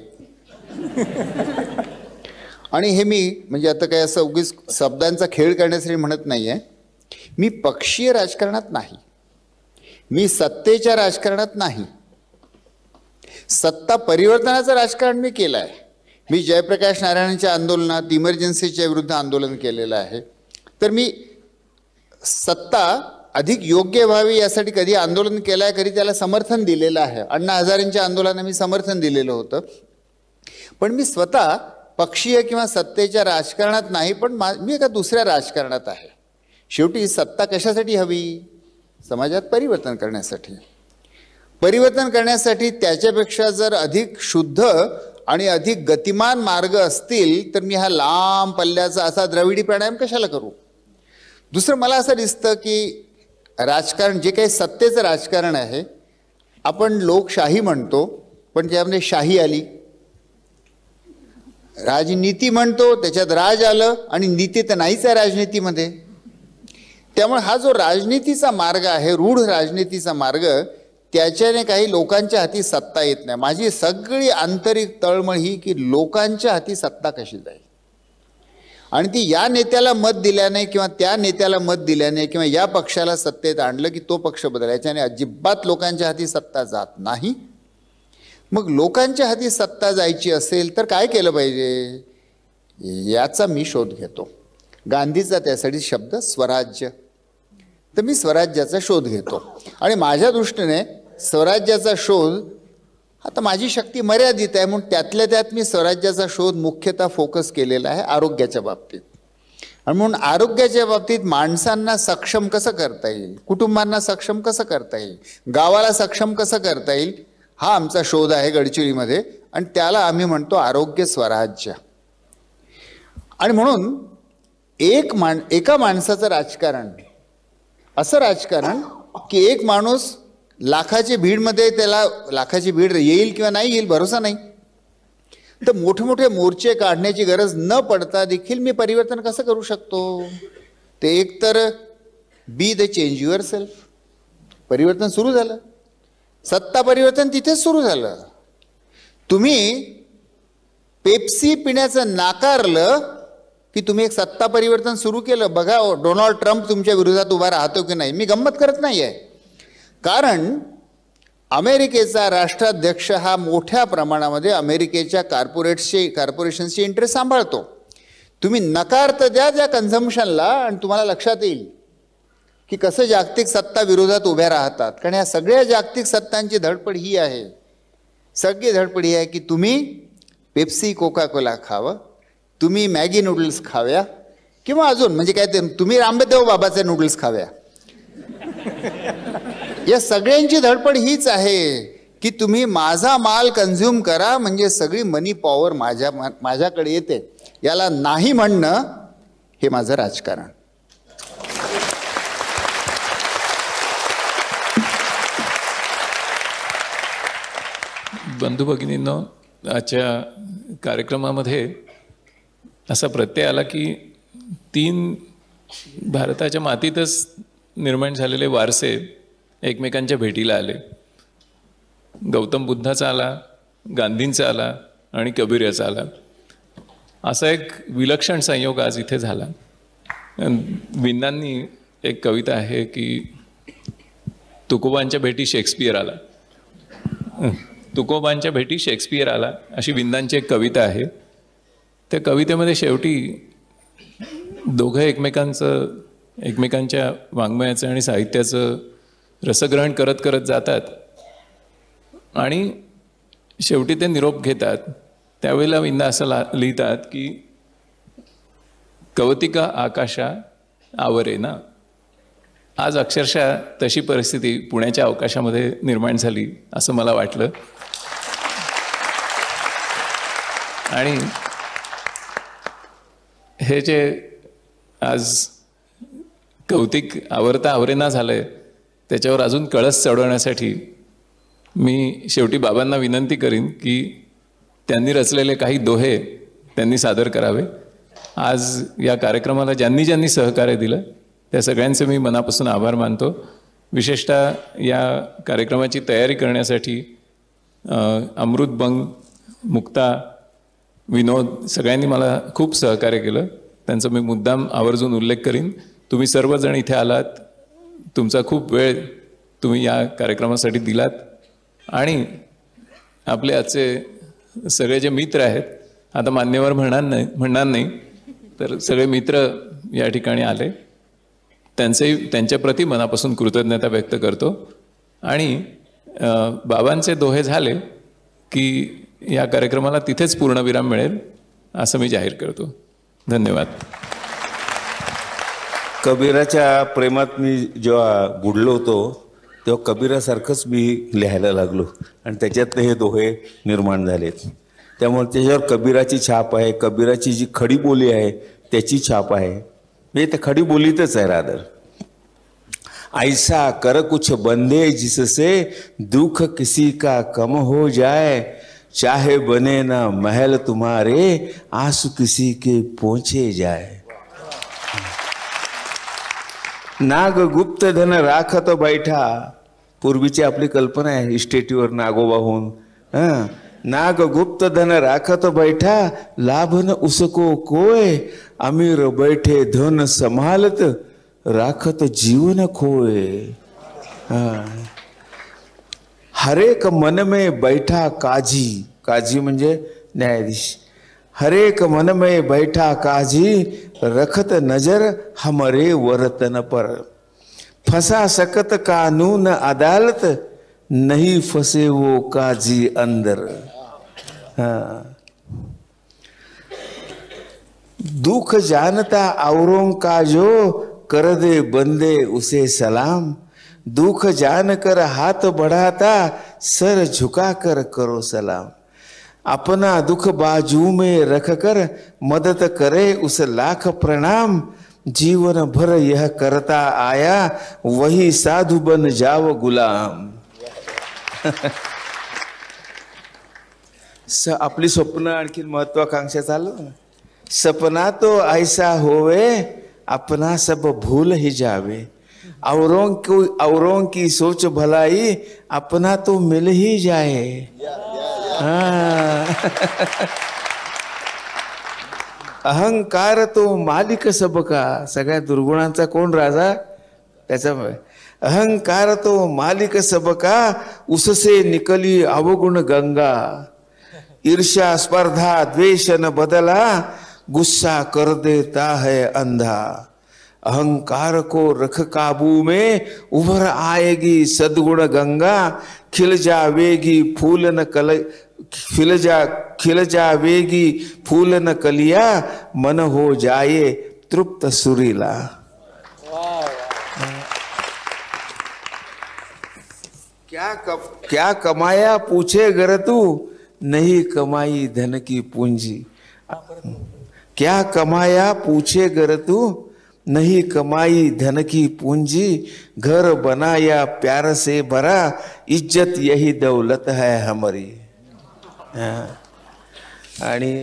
आणि हे मी म्हणजे आता काय असं उगीच शब्दांचा खेळ करण्यासाठी म्हणत नाही आहे. मी पक्षीय राजकारणात नाही, मी सत्तेच्या राजकारणात नाही, सत्ता परिवर्तनाचं राजकारण मी केलं आहे. मी जयप्रकाश नारायणांच्या आंदोलनात इमर्जन्सीच्या विरुद्ध आंदोलन केलेलं आहे. तर मी सत्ता अधिक योग्य व्हावी यासाठी कधी आंदोलन केलं आहे, कधी त्याला समर्थन दिलेलं आहे. अण्णा हजारेंच्या आंदोलनाला मी समर्थन दिलेलं होतं. पण मी स्वतः पक्षीय किंवा सत्तेच्या राजकारणात नाही, पण मा मी एका दुसऱ्या राजकारणात आहे. शेवटी सत्ता कशासाठी हवी, समाजात परिवर्तन करण्यासाठी. परिवर्तन करण्यासाठी त्याच्यापेक्षा जर अधिक शुद्ध आणि अधिक गतिमान मार्ग असतील तर मी हा लांब पल्ल्याचा असा द्रविडी प्राणायाम कशाला करू. दुसरं मला असं दिसतं की राजकारण जे काही सत्तेचं राजकारण आहे, आपण लोकशाही म्हणतो पण त्यामध्ये शाही आली, राजनीती म्हणतो त्याच्यात राज आलं आणि नीती तर नाहीच आहे राजनीतीमध्ये. त्यामुळे हा जो राजनीतीचा मार्ग आहे, रूढ राजनीतीचा मार्ग, त्याच्याने काही लोकांच्या हाती सत्ता येत नाही. माझी सगळी आंतरिक तळमळ ही की लोकांच्या हाती सत्ता कशी जाईल आणि ती या नेत्याला मत दिल्याने किंवा त्या नेत्याला मत दिल्याने किंवा या पक्षाला सत्तेत आणलं की तो पक्ष बदलायचा आणि अजिबात लोकांच्या हाती सत्ता जात नाही. मग लोकांच्या हाती सत्ता जायची असेल तर काय केलं पाहिजे याचा मी शोध घेतो. गांधीचा त्यासाठी शब्द स्वराज्य. तर मी स्वराज्याचा शोध घेतो आणि माझ्या दृष्टीने स्वराज्याचा शोध, आता माझी शक्ती मर्यादित आहे म्हणून त्यातल्या त्यात मी स्वराज्याचा शोध मुख्यतः फोकस केलेला आहे आरोग्याच्या बाबतीत. आणि म्हणून आरोग्याच्या बाबतीत माणसांना सक्षम कसं करता येईल, कुटुंबांना सक्षम कसं करता येईल, गावाला सक्षम कसं करता येईल, हा आमचा शोध आहे गडचिरोलीमध्ये आणि त्याला आम्ही म्हणतो आरोग्य स्वराज्य. आणि म्हणून एक मान एका माणसाचं राजकारण, असं राजकारण की एक माणूस लाखाची भीडमध्ये, त्याला लाखाची भीड येईल किंवा नाही येईल भरोसा नाही, तर मोठे मोठे मोर्चे काढण्याची गरज न पडता देखील मी परिवर्तन कसं करू शकतो. ते एक तर be the change yourself, परिवर्तन सुरू झालं. सत्ता परिवर्तन तिथेच सुरू झालं. तुम्ही पेप्सी पिण्याचं नाकारलं की तुम्ही एक सत्ता परिवर्तन सुरू केलं. बघा डोनाल्ड ट्रम्प तुमच्या विरोधात उभा राहतो की नाही. मी गंमत करत नाही आहे, कारण अमेरिकेचा राष्ट्राध्यक्ष हा मोठ्या प्रमाणामध्ये अमेरिकेच्या कॉर्पोरेट्सचे कॉर्पोरेशन्सचे इंटरेस्ट सांभाळतो. तुम्ही नकार तर द्या त्या कन्झम्पशनला आणि तुम्हाला लक्षात येईल की कसं जागतिक सत्ता विरोधात उभ्या राहतात. कारण ह्या सगळ्या जागतिक सत्तांची धडपड ही आहे, सगळी धडपड ही आहे की तुम्ही पेप्सी कोका कोला खावं, तुम्ही मॅगी नूडल्स खाव्या, किंवा अजून म्हणजे काय ते तुम्ही रामदेव बाबाचे नूडल्स खाव्या. या सगळ्यांची धडपड हीच आहे की तुम्ही माझा माल कन्झ्युम करा, म्हणजे सगळी मनी पॉवर माझ्या माझ्याकडे येते. याला नाही म्हणणं हे माझं राजकारण. बंधू भगिनींनो, आजच्या कार्यक्रमामध्ये असा प्रत्यय आला की तीन भारताच्या मातीतच निर्माण झालेले वारसे एकमेकांच्या भेटीला आले. गौतम बुद्धाचा आला, गांधींचा आला आणि कबीराचा आला. असा एक विलक्षण संयोग आज इथे झाला. विंदांनी एक कविता आहे की तुकोबांच्या भेटी शेक्सपियर आला, तुकोबांच्या भेटी शेक्सपियर आला अशी विंदांची एक कविता आहे. त्या कवितेमध्ये शेवटी दोघं एकमेकांचं एकमेकांच्या वाङ्मयाचं आणि साहित्याचं रसग्रहण करत करत जातात आणि शेवटी ते निरोप घेतात. त्यावेळेला विंदा असं ला लिहितात की कवतिका आकाशा आवरे ना. आज अक्षरशः तशी परिस्थिती पुण्याच्या अवकाशामध्ये निर्माण झाली असं मला वाटलं. आणि हे जे आज कौतिक आवरता आवरेना झालंय त्याच्यावर अजून कळस चढवण्यासाठी मी शेवटी बाबांना विनंती करीन की त्यांनी रचलेले काही दोहे त्यांनी सादर करावे. आज या कार्यक्रमाला ज्यांनी ज्यांनी सहकार्य दिलं त्या सगळ्यांचे मी मनापासून आभार मानतो. विशेषतः या कार्यक्रमाची तयारी करण्यासाठी अमृत बंग, मुक्ता, विनोद सगळ्यांनी मला खूप सहकार्य केलं. त्यांचा मी मुद्दाम आवर्जून उल्लेख करीन. तुम्ही सर्वजण इथे आलात, तुमचा खूप वेळ तुम्ही या कार्यक्रमासाठी दिलात आणि आपले आजचे सगळे जे मित्र आहेत, आता मान्यवर म्हणणार नाही म्हणणार नाही तर सगळे मित्र या ठिकाणी आले, त्यांचे त्यांच्याप्रती मनापासून कृतज्ञता व्यक्त करतो. आणि बाबांचे दोहे झाले की या कार्यक्रमाला तिथेच पूर्णविराम मिळेल असं मी जाहीर करतो. धन्यवाद. कबीराच्या प्रेमात मी जेव्हा बुडलो होतो तेव्हा कबीरासारखंच मी लिहायला लागलो आणि त्याच्यातले हे दोहे निर्माण झालेत. त्यामुळे त्याच्यावर कबीराची छाप आहे, कबीराची जी खडी बोली आहे त्याची छाप आहे. म्हणजे त्या खडी बोलीतच आहे रादर. ऐसा कर कुछ बंदे जिससे दुख किसी का कम हो जाए, चाहे बने ना महल तुम्हारे आंसू किसी के पहुंचे जाए. नाग गुप्त धन राखत बैठा, पूर्वीची आपली कल्पना आहे इस्टेटीवर नागोबा होऊन. हां, नाग गुप्त धन राखत बैठा, लाभ न उसको कोय, अमीर बैठे धन संभालत, राखत जीवन खोए. हां, हरेक मन में बैठा काजी, काजी म्हणजे न्यायाधीश. हरेक मन में बैठा काजी, रखत नजर हमरे वर्तन पर, फंसा सकत कानून अदालत, नहीं फंसे वो काजी अंदर. हाँ, दुख जानता औरों का जो, कर दे बंदे उसे सलाम, दुख जान कर हाथ बढ़ाता, सर झुका कर करो सलाम. अपना दुख बाजू में रख कर मदद करे उस लाख प्रणाम, जीवन भर यह करता आया, वही साधु बन जाओ गुलाम. स आपली स्वप्न आणखी महत्वाकांक्षा चालू. सपना तो ऐसा होवे, अपना सब भूल ही जावे, औरों को औरों की सोच भलाई, अपना तो मिल ही जाए. अहंकार तो मालिक सबका, सगळ्या दुर्गुणांचा कोण राजा? त्याच्यामुळे अहंकार तो मालिक सबका, उससे निकली अवगुण गंगा. ईर्ष्या स्पर्धा द्वेष न बदला, गुस्सा कर देता है अंधा, अहंकार को रख काबू में, उभर आएगी सद्गुण गंगा, खिल जावेगी फूल न कल खिल जा खिल जावेगी फूल न कलिया, मन हो जाए तृप्त सुरीला। क्या कम, क्या कमाया पूछे गर तू, नहीं कमाई धन की पूंजी। क्या कमाया पूछे गर तू, नहीं कमाई धन की पूंजी, घर बनाया प्यार से भरा, इज्जत यही दौलत है हमारी। आणि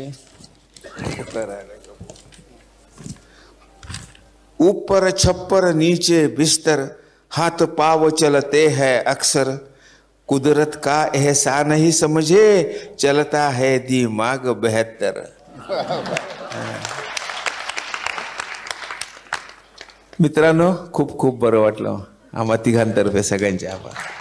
ऊपर छप्पर नीचे बिस्तर, हाथ पाव चलते हैं अक्सर, कुदरत का एहसान ही समझे, चलता है दिमाग बेहतर। मित्रांनो, खूप खूप बरं वाटलं आम्हा तिघांतर्फे, सगळ्यांचे आभार।